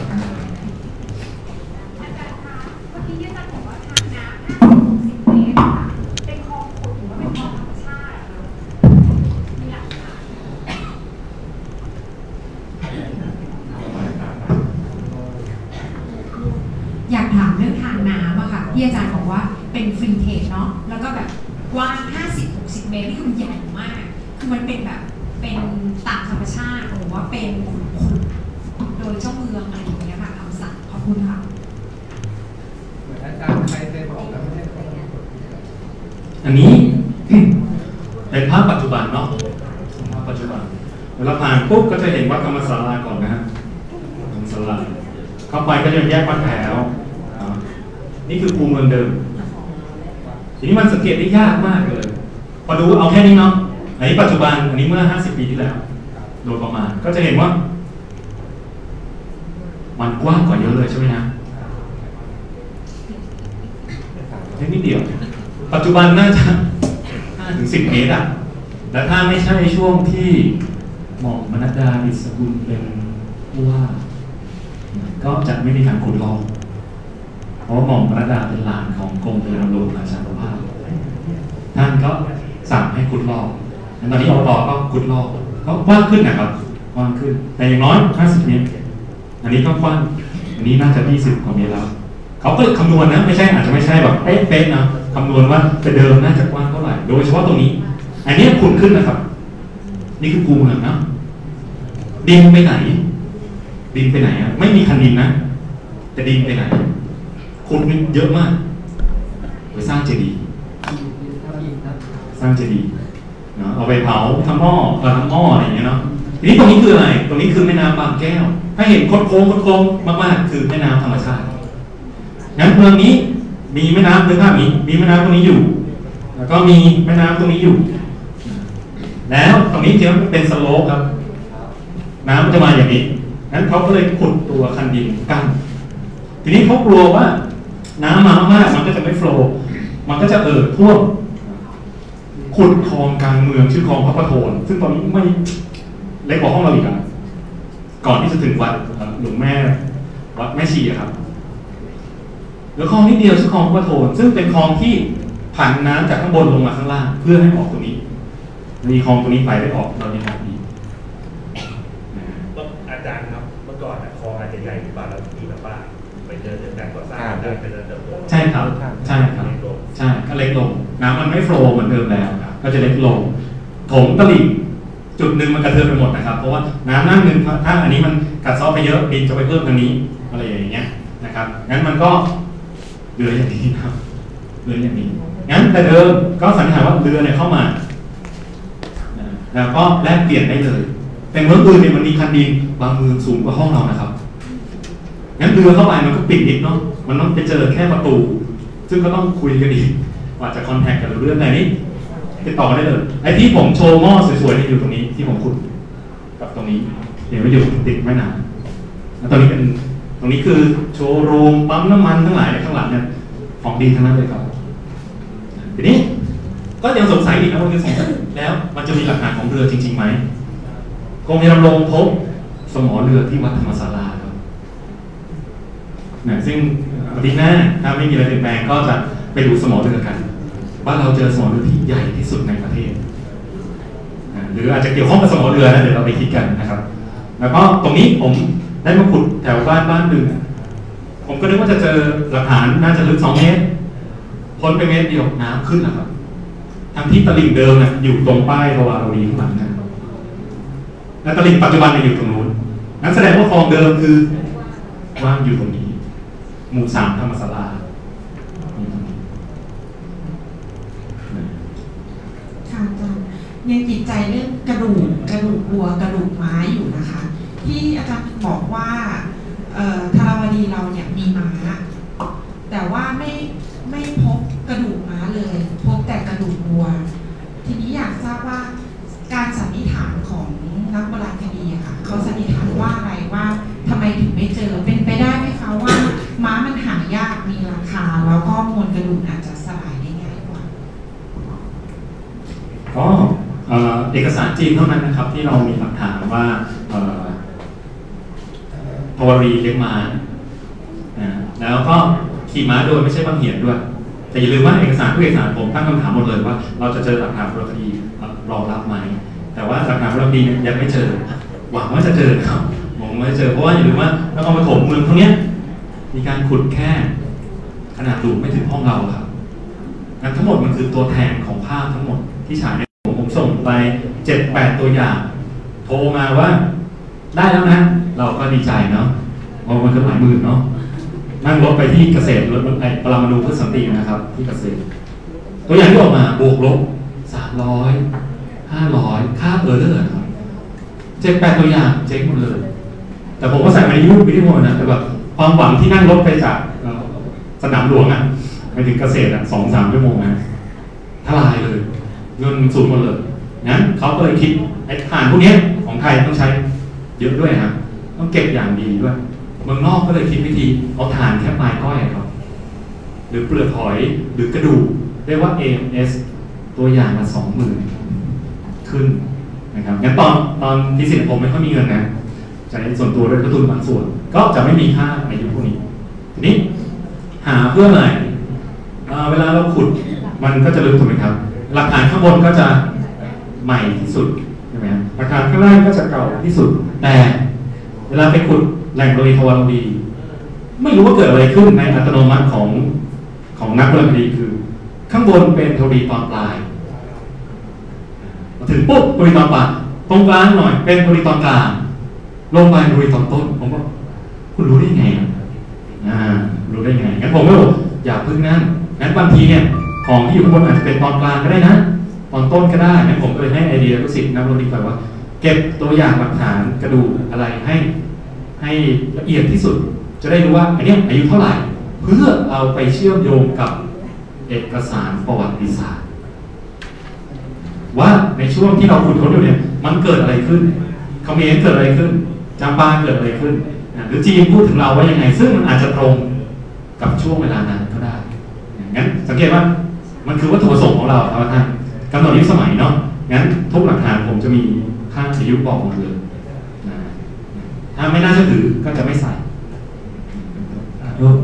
อยากถามเรื่องทางน้ำอะค่ะที่อาจารย์บอกว่าเป็นฟรีเทจเนาะแล้วก็แบบกว้าง ห้าสิบถึงหกสิบ เมตรที่คือใหญ่มากคือมันเป็นแบบเป็นตามธรรมชาติหรือว่าเป็นขุดโดยเจ้าเมืองอะไรอย่างเงี้ยค่ะคำสั่งขอบคุณค่ะเหมือนอาจารย์ใครเคยบอกแล้วไม่ใช่คนอันนี้ เป็นภาพปัจจุบันเนาะภาพปัจจุบันเวลาผ่านปุ๊บก็จะเห็นวัดธรรมศาลาก่อนนะฮะธรรมศาลาเข้าไปก็จะแยกวัดแถวนี่คือภูมิเมืองเดิมทีนี้มันสังเกตได้ยากมากเลยพอดูเอาแค่นี้เนาะอันนี้ปัจจุบันอันนี้เมื่อห้าสิบปีที่แล้วโดยประมาณก็จะเห็นว่ามันกว้างกว่าเยอะเลยใช่ไหมนะแค่นิดเดียวปัจจุบันน่าจะห้าถึงสิบเมตรอ่ะและถ้าไม่ใช่ช่วงที่หม่อมมนัดดาดิษกุลเป็นผู้ว่าก็จะไม่มีการขุดลอกเพราะหม่อมมนัดดาเป็นหลานของกรมเรือดำรงราชานุภาพท่านก็สั่งให้ขุดลอกตอนนี้อบตก็ขุดลอกก็กว้างขึ้นนะครับกว้างขึ้นแต่อย่างน้อยห้าสิบเมตรอันนี้ก็กว้างอันนี้น่าจะยี่สิบกว่าเมตรแล้วเขาก็คำนวณนะไม่ใช่อาจจะไม่ใช่แบบเป๊ะๆนะคำนวณว่าแต่เดิมน่าจะกว้างเท่าไหร่โดยเฉพาะตรงนี้อันนี้ขุดขึ้นนะครับนี่คือภูมิเมืองนะดินไปไหนดินไปไหนอ่ะไม่มีคันดินนะแต่ดินไปไหนขุดเยอะมากไปสร้างเจดีย์สร้างเจดีย์เนาะเอาไปเผาทำหม้อเออทำหม้ออะไรอย่างเงี้ยเนาะทีนี้ตรงนี้คืออะไรตรงนี้คือแม่น้ำบางแก้วถ้าเห็นโค้งโค้งโค้งมากๆคือแม่น้ำธรรมชาติงั้นเมืองนี้มีแม่น้ำนึกภาพนี้มีแม่น้ำตรงนี้อยู่แล้วก็มีแม่น้ำตรงนี้อยู่แล้วตรงนี้จะเป็นสโลปครับน้ำมันจะมาอย่างนี้งั้นเขาก็เลยขุดตัวคันดินกั้นทีนี้เขากลัวว่าน้ำมามากมันก็จะไม่โฟลว์มันก็จะเอ่อท่วมขุดคลองกลางเมืองชื่อคลองพระประโทนซึ่งตอนนี้ไม่เล็กกว่าห้องเราอีกอ่ะก่อนที่จะถึงวัดหลวงแม่วัดแม่ชีครับหรือคลองนิดเดียวชื่อคลองพระโทนซึ่งเป็นคลองที่ผ่านน้ำจากข้างบนลงมาข้างล่างเพื่อให้ออกตรงนี้มีคลองตรงนี้ไปได้ออกเรายังไงดีอาจารย์ครับเมื่อก่อนคลองอาจจะใหญ่หรือเปล่าแล้วมีแบบว่าไปเจอเรื่องการก่อสร้างการไปเจอเติบโตใช่ครับใช่ครับใช่ก็เล็กลงน้ำมันไม่โฟลว์เหมือนเดิมแล้วก็จะเล็กลงถมตลิ่งจุดหนึ่งมันกระเทือนไปหมดนะครับเพราะว่าน้ำนั่งหนึ่งถ้าอันนี้มันกัดเซาะไปเยอะดินจะไปเพิ่มตรงนี้อะไรอย่างเงี้ยนะครับงั้นมันก็เรืออย่างนี้ครับเรืออย่างนี้งั้นแต่เดิมก็สันนิษฐานว่าเรือเนี่ยเข้ามาแล้วก็แลกเปลี่ยนได้เลยแต่เมืองอื่นเนี่ยมันมีคันดินบางเมืองสูงกว่าห้องเรานะครับงั้นเรือเข้าไปมันก็ปิดนิดเนาะมันต้องไปเจอแค่ประตูซึ่งก็ต้องคุยกันอีกว่าจะคอนแทคกับเรื่องไหนนี่ติดต่อได้เลยไอ้ที่ผมโชว์หม้อสวยๆที่อยู่ตรงนี้ที่ผมขุดกับตรงนี้เดี๋ยวไม่อยู่ติดไม่นานแล้วตรงนี้เป็นตรงนี้คือโชว์รูมปั๊มน้ำมันทั้งหลายในข้างหลังเนี่ยของดีทั้งนั้นเลยครับทีนี้ก็ยังสงสัยอีกนะว่าคือสงสัยแล้วมันจะมีหลักฐานของเรือจริงๆไหมกรมเรือดำรงพบสมอเรือที่วัดธรรมศาลาครับนะซึ่งอาทิตย์หน้าถ้าไม่มีอะไรเปลี่ยนแปลงก็จะไปดูสมอเรือกันว่าเราเจอสมอเรือที่ใหญ่ที่สุดในประเทศหรืออาจจะเกี่ยวข้องกับสมอเรือนะเดี๋ยวเราไปคิดกันนะครับแล้วก็ตรงนี้ผมได้มาขุดแถวบ้านบ้านหนึ่งผมก็นึกว่าจะเจอหลักฐานน่าจะลึกสองเมตรพ้นไปเมตรเดียวน้ำขึ้นแล้วครับทั้งที่ตลิ่งเดิมนะอยู่ตรงป้ายโรวาโรดีข้างหลังนะและตลิ่งปัจจุบันอยู่ตรงนู้นนั่นแสดงว่าคลองเดิมคือว่างอยู่ตรงนี้หมู่สามธรรมศาลาค่ะอาจารย์ยังติดใจเรื่องกระดูกกระดูกวัวกระดูกม้าอยู่นะคะที่อาจารย์บอกว่าธาราวดีเราเนี่ยมีม้าแต่ว่าไม่ไม่พบกระดูกม้าเลยพบแต่กระดูกวัวทีนี้อยากทราบว่าการสันนิษฐานของนักโบราณคดีอะค่ะเขาสันนิษฐานว่าอะไรว่าทำไมถึงไม่เจอเป็นไปได้ไหมคะว่าม้ามันหายากมีราคาแล้วก็มวลกระดูกอาจจะสลายได้ง่ายกว่าก็เอกสารจีนเท่านั้นนะครับที่เรามีหลักฐานว่าพวรีเลี้ยงม้าแล้วก็ขี่ม้าโดยไม่ใช่บังเหียนด้วยแต่อย่าลืมว่าเอกสารทุกเอกสารผมตั้งคำถามหมดเลยว่าเราจะเจอหลักฐานโบราณคดีรองรับไหมแต่ว่าหลักฐานโบราณคดียังไม่เจอหวังว่าจะเจอครับหวังว่าจะเจอเพราะว่าอย่าลืมว่านครปฐมเมืองพวกนี้มีการขุดแค่ขนาดหลุมไม่ถึงห้องเราครับงั้นทั้งหมดมันคือตัวแทนของภาพทั้งหมดที่ฉายในผมผมส่งไปเจ็ดแปดตัวอย่างโทรมาว่าได้แล้วนะเราก็ดีใจเนาะเพราะมันคือหลายหมื่นเนาะนั่งรถไปที่เกษตรรถไอ้ปรมาณูเพื่อสันตินะครับที่เกษตรตัวอย่างที่ออกมาบวกลบสามร้อยห้าร้อยค่าเออร์เลอร์ครับเจ็ดแปดตัวอย่างเจ๊งหมดเลยแต่ผมก็ใส่มาในยูทูบวิดีโอนะแต่แบบความหวังที่นั่งรถไปจากสนามหลวงอ่ะไปถึงเกษตรอ่ะสองสามชั่วโมงนะทลายเลยเงินสูญหมดเลยงั้นเขาก็เลยคิดไอ้ฐานพวกนี้ของไทยต้องใช้เยอะด้วยนะต้องเก็บอย่างดีด้วยเมืองนอกก็เลยคิดวิธีเอาถ่านแค่ปลายก้อยครับหรือเปลือกหอยหรือกระดูกเรียกว่า เอ เอ็ม เอส ตัวอย่างละสองหมื่นขึ้นนะครับงั้นตอนตอนที่สิทธิ์ผมไม่ค่อยมีเงินนะใช้ส่วนตัวด้วยกระตุ้นบางส่วนก็จะไม่มีค่าอายุพวกนี้ทีนี้หาเพื่ออะไรเวลาเราขุดมันก็จะลึกถูกไหมครับหลักฐานข้างบนก็จะใหม่ที่สุดใช่ไหมหลักฐานข้างล่างก็จะเก่าที่สุดแต่เวลาไปขุดแหล่งโรยทวารดีไม่รู้ว่าเกิดอะไรขึ้นในอัตโนมัติของของนักโบราณคดีคือข้างบนเป็นทวารตอนปลายมาถึงปุ๊บทวารตอนปลายตรงกลางหน่อยเป็นทวารตอนกลางลงไปทวารตอนต้นผมก็คุณรู้ได้ไงอ่ารู้ได้ไงงั้นผมก็บอกอย่าพึ่งนั่นงั้นบางทีเนี่ยของที่อยู่ข้างบนอาจจะเป็นตอนกลางก็ได้นะตอนต้นก็ได้งั้นผมก็เลยให้ไอเดียลูกศิษย์นักโบราณคดีว่าเก็บตัวอย่างหลักฐานกระดูกอะไรให้ให้ละเอียดที่สุดจะได้รู้ว่าอันนี้อายุเท่าไหร่เพื่อเอาไปเชื่อมโยงกับเอกสารประวัติศาสตร์ว่าในช่วงที่เราขุดค้นอยู่เนี่ยมันเกิดอะไรขึ้นเขมรเกิดอะไรขึ้นจำปาเกิดอะไรขึ้นหรือจีนพูดถึงเราว่ายังไงซึ่งมันอาจจะตรงกับช่วงเวลานั้นก็ได้งั้นสังเกตว่ามันคือวัตถุประสงค์ของเราครับท่านกำหนดยุคสมัยเนาะงั้นทุกหลักฐานผมจะมีค่าอายุบอกหมดเลยถ้าไม่น่าเชื่อถือก็จะไม่ใส่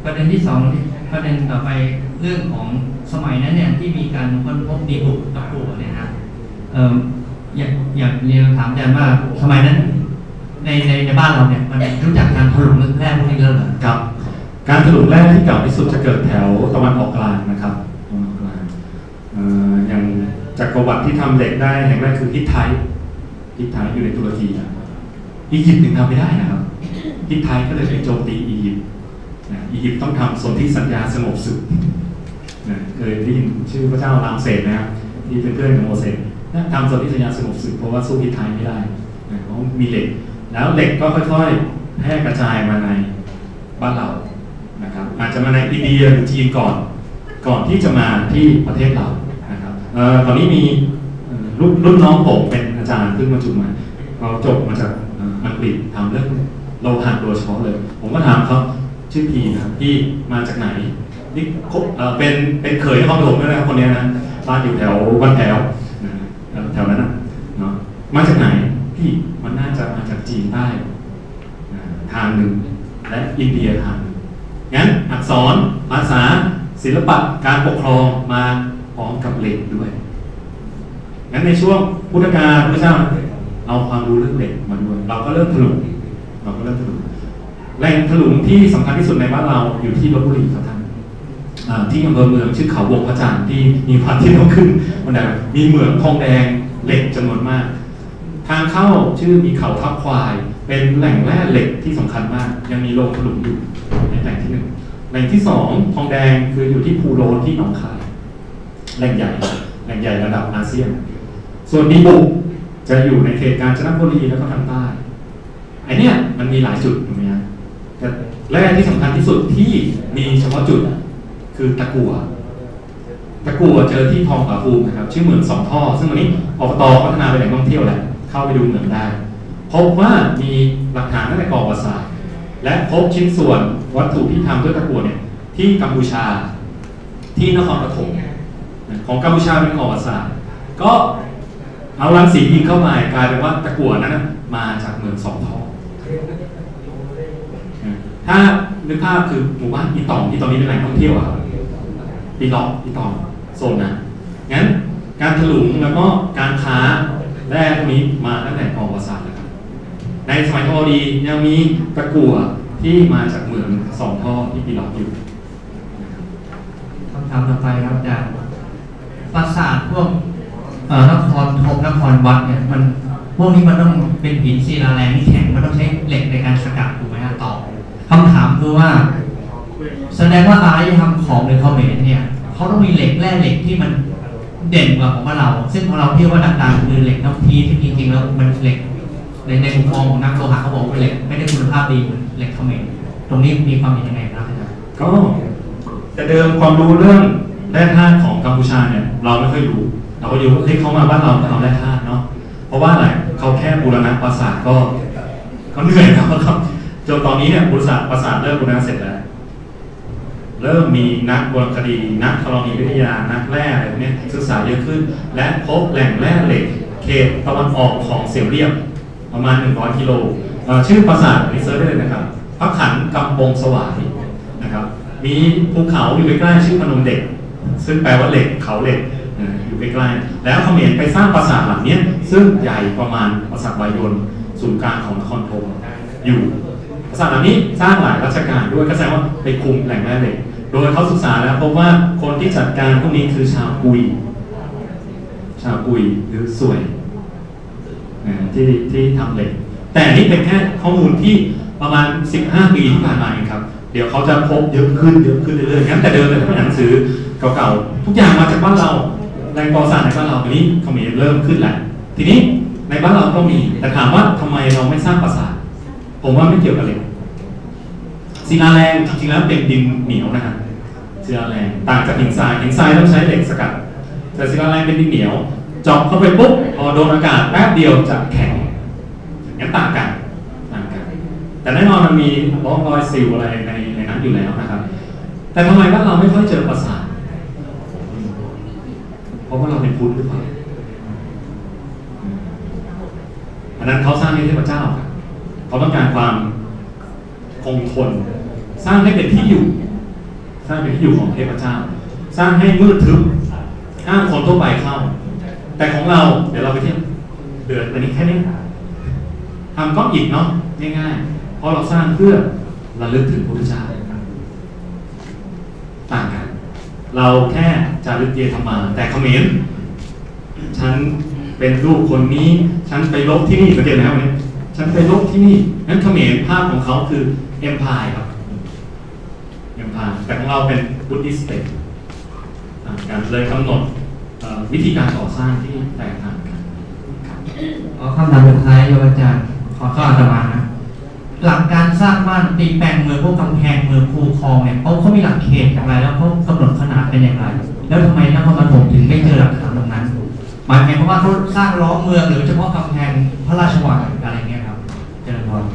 ประเด็นที่สองประเด็นต่อไปเรื่องของสมัยนั้นเนี่ยที่มีการค้นพบดีบุกตะกั่วเนี่ยนะเอ่ออยากอยากเรียนถามอาจารย์ว่าสมัยนั้นในในในบ้านเราเนี่ยมันรู้จักการถลุงแร่พวกนี้เยอะเหรอครับการถลุงแร่ที่เก่าที่สุดจะเกิดแถวตะวันออกกลางนะครับตะวันออกกลางเอ่ออย่างจักรวรรดิที่ทำเหล็กได้แห่งแรกคือฮิตไทต์ฮิตไทต์อยู่ในตุรกีอียิปต์ถึงทำไม่ได้นะครับฮิตไทต์ก็เลยไปโจมตีอียิปต์อียิปต์ต้องทำสนธิสัญญาสงบศึกเคยได้ยินชื่อพระเจ้ารามเสสนะครับที่เป็นเพื่อนของโมเสสทำสนธิสัญญาสงบศึกเพราะว่าสู้ฮิตไทต์ไม่ได้เพราะมีเหล็กแล้วเหล็กก็ค่อยๆแพร่กระจายมาในบ้านเรานะครับอาจจะมาในอินเดียหรือจีนก่อนก่อนที่จะมาที่ประเทศเรานะครับเอ่อตอนนี้มีรุ่นรุ่นน้องผมเป็นอาจารย์เพิ่งมาจุมาเขาจบมาจากอังกฤษทำเรื่องโลหะโดยเฉพาะเลยผมก็ถามเขาชื่อพีนะครับพี่มาจากไหนนี่เป็นเป็นเขยนครปฐมด้วยนะครับคนนี้นะบ้านอยู่แถวบ้านแถวแถวนั้นนะเนาะมาจากไหนพี่มันน่าจะมาจากจีนใต้ทางหนึ่งและอินเดียทางหนึ่งงั้นอักษรภาษาศิลปะการปกครองมาพร้อมกับเหล็กด้วยงั้นในช่วงพุทธกาลพระเจ้าเอาความรู้เรื่องเหล็กมาด้วยเราก็เริ่มถลุงเราก็เริ่มถลุงแหล่งถลุงที่สำคัญที่สุดในบ้านเราอยู่ที่ลพบุรีครับท่านที่อำเภอเมืองชื่อเขาวงพระจันทร์ที่มีวัดที่ต้องขึ้นวันนั้นมีเหมืองทองแดงเหล็กจำนวนมากทางเข้าชื่อมีเขาทับควายเป็นแหล่งแร่เหล็กที่สำคัญมากยังมีโรงถลุงอยู่ในแหล่งที่หนึ่งแหล่งที่สองทองแดงคืออยู่ที่ภูโรนที่หนองคายแหล่งใหญ่แหล่งใหญ่ระดับอาเซียนส่วนดีบุกจะอยู่ในเขตกาญจนบุรีแล้วก็ทางใต้ไอเนี้ยมันมีหลายจุดถูกไหมฮะแต่แร่ที่สำคัญที่สุดที่มีเฉพาะจุดคือตะกั่วตะกั่วเจอที่ทองผาภูมินะครับชื่อเหมืองสองท่อซึ่งวันนี้อบต.พัฒนาเป็นแหล่งท่องเที่ยวแหละเข้าไปดูเหมืองได้พบว่ามีหลักฐานตั้งแต่ก่อประวัติศาสตร์และพบชิ้นส่วนวัตถุที่ทำด้วยตะกั่วเนี่ยที่กัมพูชาที่นครปฐมของกัมพูชาเป็นก่อประวัติศาสตร์ก็เอารังสียิงเข้ามากลายเป็นว่าตะกั่วนั้นมาจากเหมืองสองท่อถ้านึกภาพคือหมู่บ้านอีตองที่ตอนนี้เป็นแหล่งท่องเที่ยวอะครับปีหลอกอีตองโซนนั้นงั้นการถลุงแล้วก็การค้าแร่พวกนี้มาตั้งแต่ก่อประวัติศาสตร์แล้วครับในสมัยธรณียังมีตะกั่วที่มาจากเหมืองสองท่อที่ปีหลอกอยู่คำถามต่อไปครับอาจารย์ปราสาทพวกนครธมนครวัดเนี่ยมันพวกนี้มันต้องเป็นหินศิลาแรงที่แข็งมันต้องใช้เหล็กในการสกัดถูกไหมครับต่อคำถามคือว่าแสดงว่าอารยธรรมของในเขมรเนี่ยเขาต้องมีเหล็กแร่เหล็กที่มันเด่นกว่าของเราซึ่งของเราเรียกว่าดังๆคือเหล็กน้ำพีที่จริงๆแล้วมันเหล็กในในมุมมองของนักโลหะเขาบอกว่าเหล็กไม่ได้คุณภาพดีเหมือนเหล็กเขมรตรงนี้มีความเห็นยังไงครับอาจารย์ก็แต่เดิมความรู้เรื่องแร่ธาตุของกัมพูชาเนี่ยเราไม่ค่อยรู้เราก็อยู่ที่เขามาบ้านเราเราแร่ธาตุเนาะเพราะว่าอะไรเขาแค่บูรณะปราสาทก็ก็เหนื่อยแล้วครับจนตอนนี้เนี่ยบูรณะปราสาทเริ่มบูรณะเสร็จแล้วเริ่มมีนักโบราณคดีนักธรณีวิทยานักแร่อะไรพวกนี้ศึกษาเยอะขึ้นและพบแหล่งแร่เหล็กเขตตะวันออกของเสี่ยวเรียบประมาณหนึ่งร้อยกิโลชื่อปราสาทรีเซิร์ชได้เลยนะครับพระขันกำปงสวายนะครับมีภูเขาอยู่ใกล้ๆชื่อพนมเด็กซึ่งแปลว่าเหล็กเขาเหล็กอยู่ใกล้ๆแล้วเขมรไปสร้างปราสาทหลังนี้ซึ่งใหญ่ประมาณปราสาทวายนศูนย์กลางของนครธมอยู่ปราสาทหลังนี้สร้างหลายรัชกาลด้วยก็แสดงว่าไปคุมแหล่งแร่เหล็กโดยเขาศึกษาแล้วพบว่าคนที่จัดการพวกนี้คือชาวกุยชาวกุยหรือสวยที่ที่ทำเหล็กแต่นี่เป็นแค่ข้อมูลที่ประมาณสิบห้าปีที่ผ่านมาเองครับเดี๋ยวเขาจะพบเยอะขึ้นเยอะขึ้นเรื่อยๆงั้นแต่เดิมเลยถ้าเป็นหนังสือเก่าๆทุกอย่างมาจากบ้านเราแรงก่อสร้างในบ้านเราทีนี้เขามีเริ่มขึ้นแล้วทีนี้ในบ้านเราก็มีแต่ถามว่าทำไมเราไม่สร้างปราสาทผมว่าไม่เกี่ยวกับเหล็กศิลาแรงจริงๆแล้วเป็นดินเหนียวนะฮะศิลาแรงต่างจากหินทรายหินทรายต้องใช้เหล็กสกัดแต่ศิลาแรงเป็นดินเหนียวเจาะเข้าไปปุ๊บพอโดนอากาศแป๊บเดียวจะแข็งงั้นต่างกันต่างกันแต่แน่นอนมันมีร่องรอยซิลอะไรในในนั้นอยู่แล้วนะครับแต่ทำไมบ้านเราไม่ค่อยเจอปราสาทเพราะว่าเราเป็นพุทธหรือเปล่าอันนั้นเขาสร้างให้เทพเจ้าครับเขาต้องการความคงทนสร้างให้เป็นที่อยู่สร้างเป็นที่อยู่ของเทพเจ้า สร้างให้มืดทึบห้ามคนทั่วไปเข้า แต่ของเราเดี๋ยวเราไปเที่ยวเดือดอันนี้แค่นี้ทำก้อนอิฐเนาะง่ายๆเพราะเราสร้างเพื่อระลึกถึงพระพุทธเจ้าต่างกันเราแค่จารึกเยธรรมาแต่เขมรฉันเป็นลูกคนนี้ฉันไปลบที่นี่สังเกตไหมครับเนี่ยฉันไปลบที่นี่งั้นเขมรภาพของเขาคือเอ็มพายครับเอ็มพายแต่ของเราเป็นบุตติสเตทต่างกันเลยกำหนดวิธีการก่อสร้างที่แตกต่างกันขอคำถามสุดท้ายโยมอาจารย์ขอข้ออาตมานะหลักการสร้างบ้านตีแปลงเมืองพวกกำแพงเมืองคูคลองเนี่ยเขาเขามีหลักเขตอย่างไรแล้วเขากำหนดขนาดเป็นอย่างไรแล้วทำไมนครปฐมถึงไม่เจอหลักฐานตรงนั้นหมายความว่าเขาสร้างล้อมเมืองหรือเฉพาะกำแพงพระราชวังอะไรเงี้ยครับเจริญพร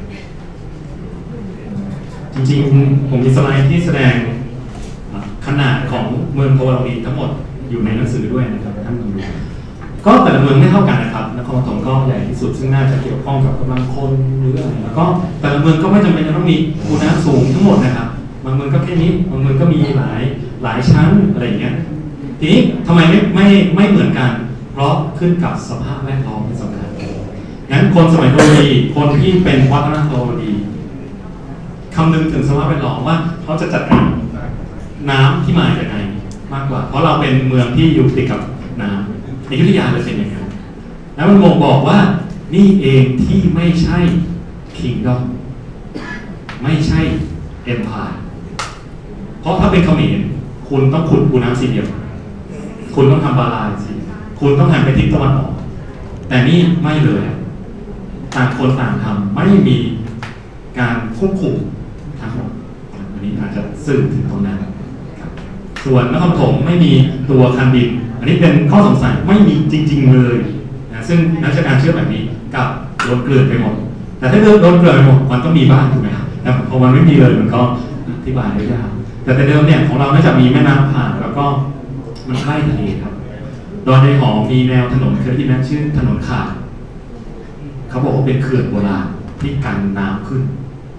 จริงๆผมมีสไลด์ที่แสดงขนาดของเมืองโพลารีทั้งหมดอยู่ในหนังสือด้วยนะครับท่านดูก็แต่ละเมืองไม่เท่ากันนะครับนครปฐมก็ใหญ่ที่สุดซึ่งน่าจะเกี่ยวข้องกับกำลังคนหรืออะไรแล้วก็แต่ละเมืองก็ไม่จำเป็นจะต้องมีคูน้ำสูงทั้งหมดนะครับบางเมืองก็แค่นี้บางเมืองก็มีหลายหลายชั้นอะไรอย่างเงี้ยทีนี้ทำไมไม่ไม่ไม่เหมือนกันเพราะขึ้นกับสภาพแวดล้อมเป็นสำคัญงั้นคนสมัยโบราณคนที่เป็นวัฒนธรรมดีคำนึงถึงสภาพแวดล้อมว่าเขาจะจัดการน้ำที่มาจากไหนมากกว่าเพราะเราเป็นเมืองที่อยู่ติดกับน้ำในอยุธยาเลยเป็นอย่างนั้นแล้วมันบ่งบอกว่านี่เองที่ไม่ใช่คิงดอมไม่ใช่เอ็มพายเพราะถ้าเป็นเขมรคุณต้องขุดคูน้ำสีเดียวคุณต้องทำบาลานสิคุณต้องหันไปทิศตะวันออกแต่นี่ไม่เลยต่างคนต่างทำไม่มีการควบคุมทั้งหมดอันนี้อาจจะสื่อถึงตรงนั้นส่วนนครปฐมไม่มีตัวคันดินอันนี้เป็นข้อสงสัยไม่มีจริงๆเลยนะซึ่งนักวิชาการเชื่อแบบนี้กับโดนเกลื่อนไปหมดแต่ถ้าโดนเกลื่อนไปหมดมันต้องมีบ้างถูกไหมครับแต่พอมันไม่มีเลยมันก็อธิบายได้ยากแต่แต่เดิมเนี่ยของเราน่าจะมีแม่น้ำผ่านแล้วก็มันใกล้ทะเลครับดอยในหอมมีแนวถนนเคยได้ยินไหมชื่อถนนขาดเขาบอกว่าเป็นเขื่อนโบราณที่กันน้ำขึ้น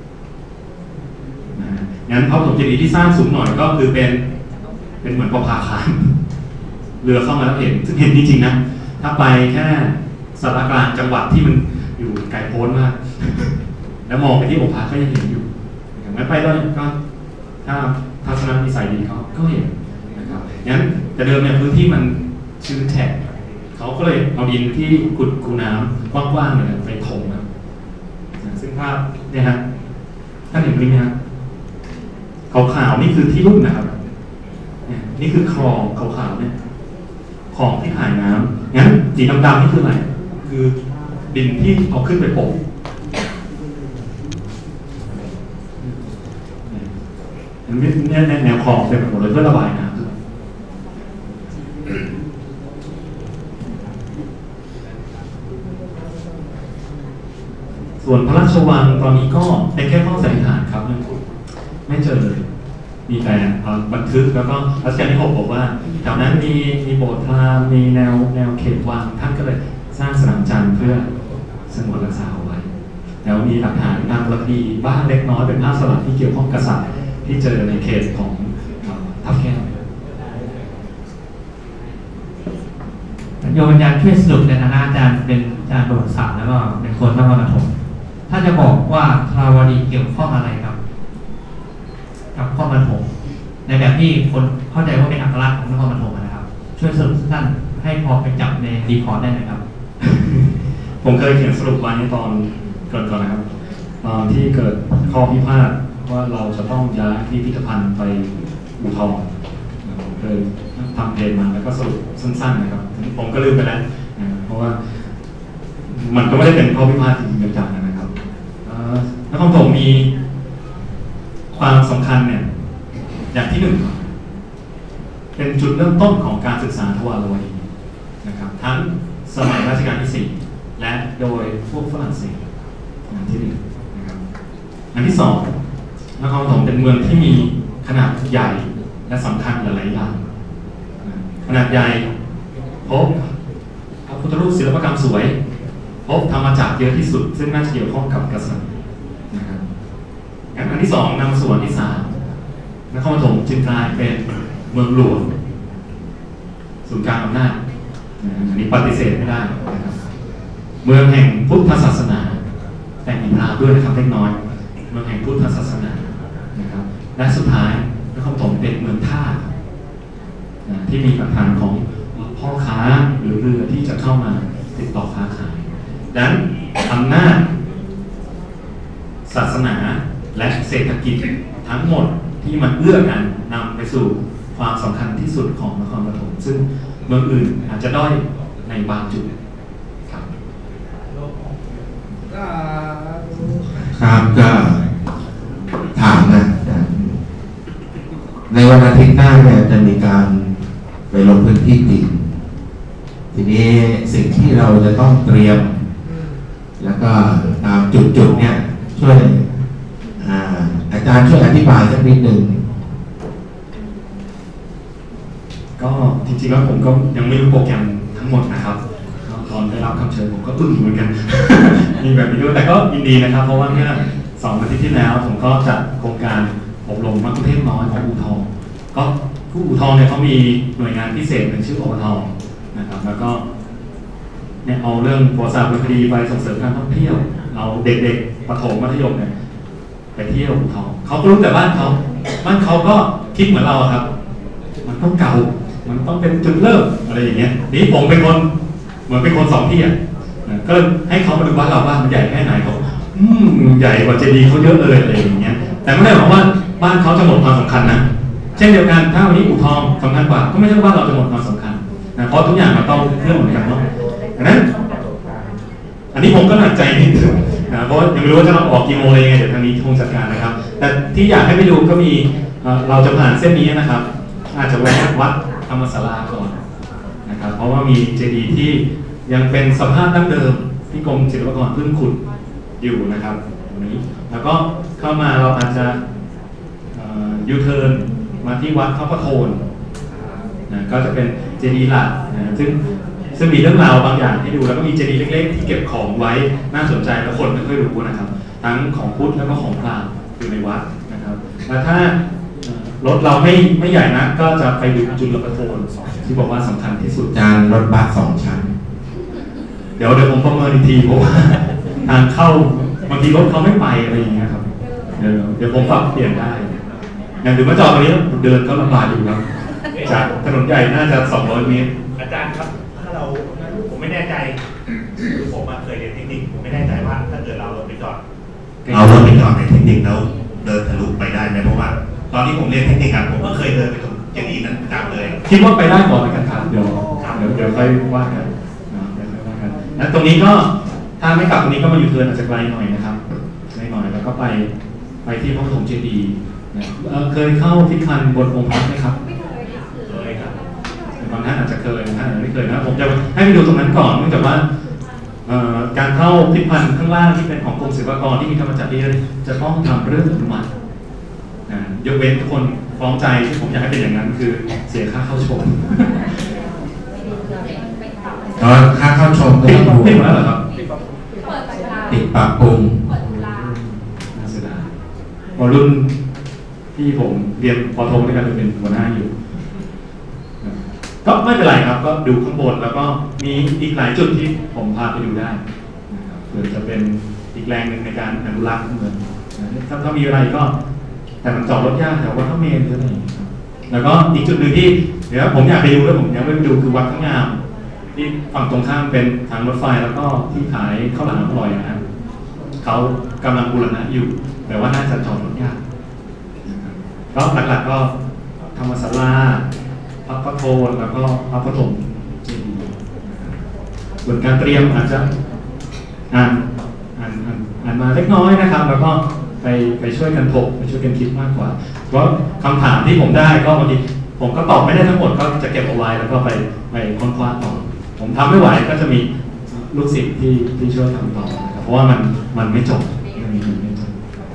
นะงั้นพระปฐมเจดีย์ที่สร้างสูงหน่อยก็คือเป็นเป็นเหมือนประภาคารเรือเข้ามาแล้วเห็นซึ่งเห็นจริงๆนะถ้าไปแค่สารกลางจังหวัดที่มันอยู่ไกลโพ้นมากแล้วมองไปที่องค์พระก็ยังเห็นอยู่อย่างนั้นไปแล้วก็ถ้าทัศนวิสัยดีเขาก็เห็นนะครับงั้นแต่เดิมเนี่ยพื้นที่มันชื้นแฉะเขาก็เลยเอาดินที่ขุดคูน้ำกว้างๆเนี่ยไปถมนะซึ่งภาพเนี่ยฮะท่านเห็นไหมครับขาวๆนี่คือที่ลุ่มนะครับนี่คือคลองขาวๆเนี่ยคลองที่ถ่ายน้ำงั้นสีดำๆนี่คืออะไรคือดินที่เอาขึ้นไปโปะเนี่ยแนวคลองเต็มไปหมดเลยเพื่อระบายน้ำส่วนพระราชวังตอนนี้ก็เป็นแค่ข้อสันนิษฐานครับไม่เจอเลยมีแต่บันทึกแล้วก็รัชกาลที่หกบอกว่าแถวนั้นมีมีโบสถ์พราหมณ์มีแนวแนวเขตวังท่านก็เลยสร้างสนามจันทร์เพื่อสงวนรักษาเอาไว้แล้วมีหลักฐานทางประวัติบ้านเล็กน้อยเป็นภาพสลักที่เกี่ยวข้องกับกษัตริย์ที่เจอในเขตของทับแก้วโยมอาจารย์ช่วยสรุปในฐานะอาจารย์เป็นอาจารย์ประวัติศาสตร์แล้วก็เป็นคนนครปฐมถ้าจะบอกว่าทราวดีเกี่ยวข้องอะไรครับกับนครปฐมในแบบที่คนเข้าใจว่าเป็นอัตลักษณ์ของนครปฐมนะครับช่วยสรุปสั้นให้พอไปจับในรีพอร์ตได้ไหมครับผมเคยเขียนสรุปไว้ในตอนเกิดก่อนนะครับตอนที่เกิดข้อพิพาทว่าเราจะต้องย้ายพิพิธภัณฑ์ไปอู่ทองผมเคยทำเพลงมาแล้วก็สรุปสั้นๆนะครับผมก็ลืมไปแล้วเพราะว่ามันก็ไม่ได้เป็นข้อพิพาทจริงๆจังๆนะครับนครปฐมมีความสำคัญเนี่ยอย่างที่หนึ่งเป็นจุดเริ่มต้นของการศึกษาทวารวดีนะครับทั้งสมัยรัชกาลที่สี่และโดยพวกฝรั่งเศสอย่างที่หนึ่งนะครับอันที่สองนครปฐมเป็นเมืองที่มีขนาดใหญ่และสำคัญหลายๆอย่างขนาดใหญ่พบพระพุทธรูปศิลปกรรมสวยพบธรรมจักรเยอะที่สุดซึ่งน่าจะเกี่ยวข้องกับกษัตริย์นะครับงั้นอันที่สองนำส่วนที่สามนนครปฐมจึงกลายเป็นเมืองหลวงศูนย์กลางอำนาจอันนี้ปฏิเสธไม่ได้นะครับเมืองแห่งพุทธศาสนาแต่มีพราวด้วยนะครับเล็กน้อยเมืองแห่งพุทธศาสนานะครับและสุดท้ายนครปฐมเป็นเมืองท่าที่มีปัญหาของพ่อค้าหรือเรือที่จะเข้ามาติดต่อค้าขายดังนั้นอำนาจศาสนาและเศรษฐกิจทั้งหมดที่มันเอื้อกันนำไปสู่ความสำคัญที่สุดของนครปฐมซึ่งเมืองอื่นอาจจะด้อยในบางจุดครับครับก็ถามนะในวันอาทิตย์หน้าเนี่ยจะมีการไปลงพื้นที่จริงทีนี้สิ่งที่เราจะต้องเตรียมแล้วก็ตามจุดๆเนี่ยช่วยอาอาจารย์ช่วยอธิบายสักนิดหนึ่งก็จริงๆแล้วผมก็ยังไม่รู้โปรแกรมทั้งหมดนะครับตอนได้รับคำเชิญผมก็อึ้งเหมือนกัน มีแบบนี้ด้วยแต่ก็ยินดีนะครับเพราะว่าเมื่อสองอาทิตย์ที่แล้วผมก็จัดโครงการอบรมมัคคุเทศน้อยของอู่ทองก็ผู้อู่ทองเนี่ยเขามีหน่วยงานพิเศษเป็นชื่ออบทนะครับแล้วก็เนี่ยเอาเรื่องประวัติศาสตร์วรรณคดีไปส่งเสริมการท่องเที่ยวเอาเด็กๆประถมมัธยมเนี่ยไปเที่ยวอู่ทองเขาก็รู้แต่บ้านเขาบ้านเขาก็คิดเหมือนเราครับมันต้องเก่ามันต้องเป็นจุดเริ่มอะไรอย่างเงี้ยนี่ผมเป็นคนเหมือนเป็นคนสองที่อ่ะก็ให้เขามาดูบ้านเราว่ามันใหญ่แค่ไหนเขาอืมใหญ่กว่าเจดีย์เขาเยอะเลยอะไรอย่างเงี้ยแต่ไม่ได้บอกว่าบ้านเขาจะหมดความสำคัญนะเช่นเดียวกันถ้าวันนี้อู่ทองสำคัญกว่าก็ไม่ใช่ว่าเราจะหมดความสำคัญนะเพราะทุกอย่างมันต้องเรื่องเหมือนกันเนาะดังนั้นอันนี้ผมก็หนักใจนิดนึงนะเพราะยังไม่รู้ว่าจะออกกี่โมงอะไรยังไงเดี๋ยวทางนี้คงจัดการนะครับแต่ที่อยากให้ไปดูก็มีเราจะผ่านเส้นนี้นะครับอาจจะแวะวัดธรรมศาลาก่อนนะครับเพราะว่ามีเจดีย์ที่ยังเป็นสภาพดั้งเดิมที่กรมศิลปากรเพิ่งขุดอยู่นะครับตรงนี้แล้วก็เข้ามาเราอาจจะยูเทิร์นมาที่วัดพระประโทนนะก็จะเป็นเจดีย์หลักนะซึ่งซึ่งมีเรื่องราวบางอย่างให้ดูแล้วก็มีเจดีย์เล็กๆที่เก็บของไว้น่าสนใจและคนไม่ค่อยรู้นะครับทั้งของพุทธแล้วก็ของพราหมณ์อยู่ในวัดนะครับและถ้ารถเราไม่ไม่ใหญ่นะก็จะไปดูจุลประโทนที่บอกว่าสำคัญที่สุดจานรถบัสสองชั้นเดี๋ยวเดี๋ยวผมประเมินอีกทีเพราะว่าทางเข้าบางทีรถเขาไม่ไปอะไรอย่างเงี้ยครับเดี๋ยวเดี๋ยวผมปรับเปลี่ยนได้อย่างถึงมาจอดตรงนี้เดินก็ลำบากอยู่ครับจากถนนใหญ่น่าจะสองร้อยเมตรอาจารย์ครับถ้าเราผมไม่แน่ใจคือผมเคยเรียนเทคนิคผมไม่แน่ใจว่าถ้าเกิดเรารถไปจอดเอารถไปจอดในเทคนิคแล้วเดินทะลุไปได้ไหมเพราะว่าตอนที่ผมเรียนเทคนิคครับผมก็เคยเดินไปตรงเจดีย์นั้นจับเลยคิดว่าไปได้ก่อนกันครับเดี๋ยวเดี๋ยวเดี๋ยวค่อยว่ากันเดี๋ยวค่อยว่ากันแล้วตรงนี้ก็ถ้าไม่กลับตรงนี้ก็มาอยู่เทิร์นอาจจะไกลหน่อยนะครับไกลหน่อยแล้วก็ไปไปที่พระปฐมเจดีย์เคยเข้าพิพิธภัณฑ์บนองค์พระไหมครับเคยครับบางท่านอาจจะเคยบางท่านอาจจะไม่เคยนะผมจะให้ไปดูตรงนั้นก่อนเนื่องจากว่าการเข้าพิพิธภัณฑ์ข้างล่างที่เป็นของกรมศิลปากรที่มีธรรมจักรนี้จะต้องทำเรื่องอนุมัติยกเว้นทุกคนฟ้องใจที่ผมอยากให้เป็นอย่างนั้นคือเสียค่าเข้าชมตอนค่าเข้าชมติดติดมาแล้วเหรอครับติดปรับปรุงน่าเสียดายพอรุ่นที่ผมเรียนปอโทด้วยกันเป็นหัวหน้าอยู่ก็ไม่เป็นไรครับก็ดูข้างบนแล้วก็มีอีกหลายจุดที่ผมพาไปดูได้นะครับเพื่อจะเป็นอีกแรงหนึ่งในการอนุรักษ์เมืองถ้าถ้ามีอะไรก็แต่มันจอดรถยากแถววัดพระเมรุอะไรอย่างเงี้ยแล้วก็อีกจุดหนึ่งที่เดี๋ยวผมอยากไปดูแล้วผมยังไม่ไปดูคือวัดพระงามที่ฝั่งตรงข้ามเป็นทางรถไฟแล้วก็ที่ขายข้าวหลามอร่อยนะครับเขากำลังบูรณะอยู่แต่ว่าน่าจะจอดรถยากก็หลักๆก็ธรรมศาลาพระประโทนแล้วก็พระปฐมเจดีย์ส่วนการเตรียมอาจจะอ่านอ่านอ่านมาเล็กน้อยนะครับแล้วก็ไปไปช่วยกันถกไปช่วยกันคิดมากกว่าเพราะคำถามที่ผมได้ก็บางทีผมก็ตอบไม่ได้ทั้งหมดก็จะเก็บเอาไว้แล้วก็ไปไปค้นคว้าต่อผมทำไม่ไหวก็จะมีลูกศิษย์ที่ที่ช่วยทำต่อนะครับเพราะว่ามันมันไม่จบมันไม่จบ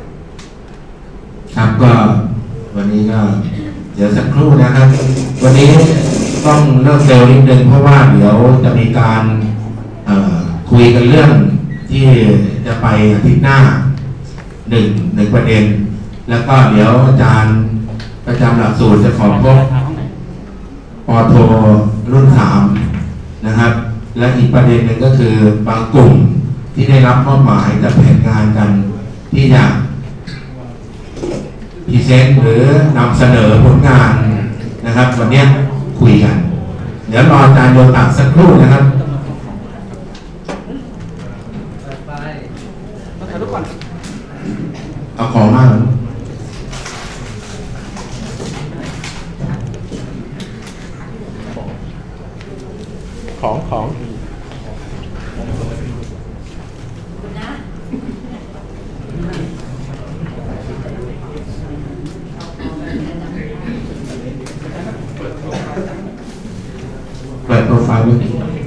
ครับก็วันนี้ก็เดี๋ยวสักครู่นะครับวันนี้ต้องเลิกเร็วนิดนึงเพราะว่าเดี๋ยวจะมีการคุยกันเรื่องที่จะไปอาทิตย์หน้าหนึ่งหนึ่งประเด็นแล้วก็เดี๋ยวอาจารย์ประจำหลักสูตรจะขอพบปอโทรุ่นสามนะครับ และอีกประเด็นหนึ่งก็คือบางกลุ่มที่ได้รับมอบหมายจะแผนงานกันที่จะพรีเซนต์หรือนำเสนอผลงานนะครับวันนี้คุยกัน เดี๋ยวรออาจารย์โยตักสักครู่นะครับเอาของมากเลยของของเปิดโปรไฟล์ด้วย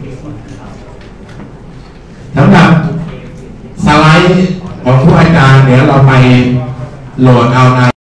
สำหรับสไลด์ของผู้อาจารย์เดี๋ยวเราไปโหลดเอาใน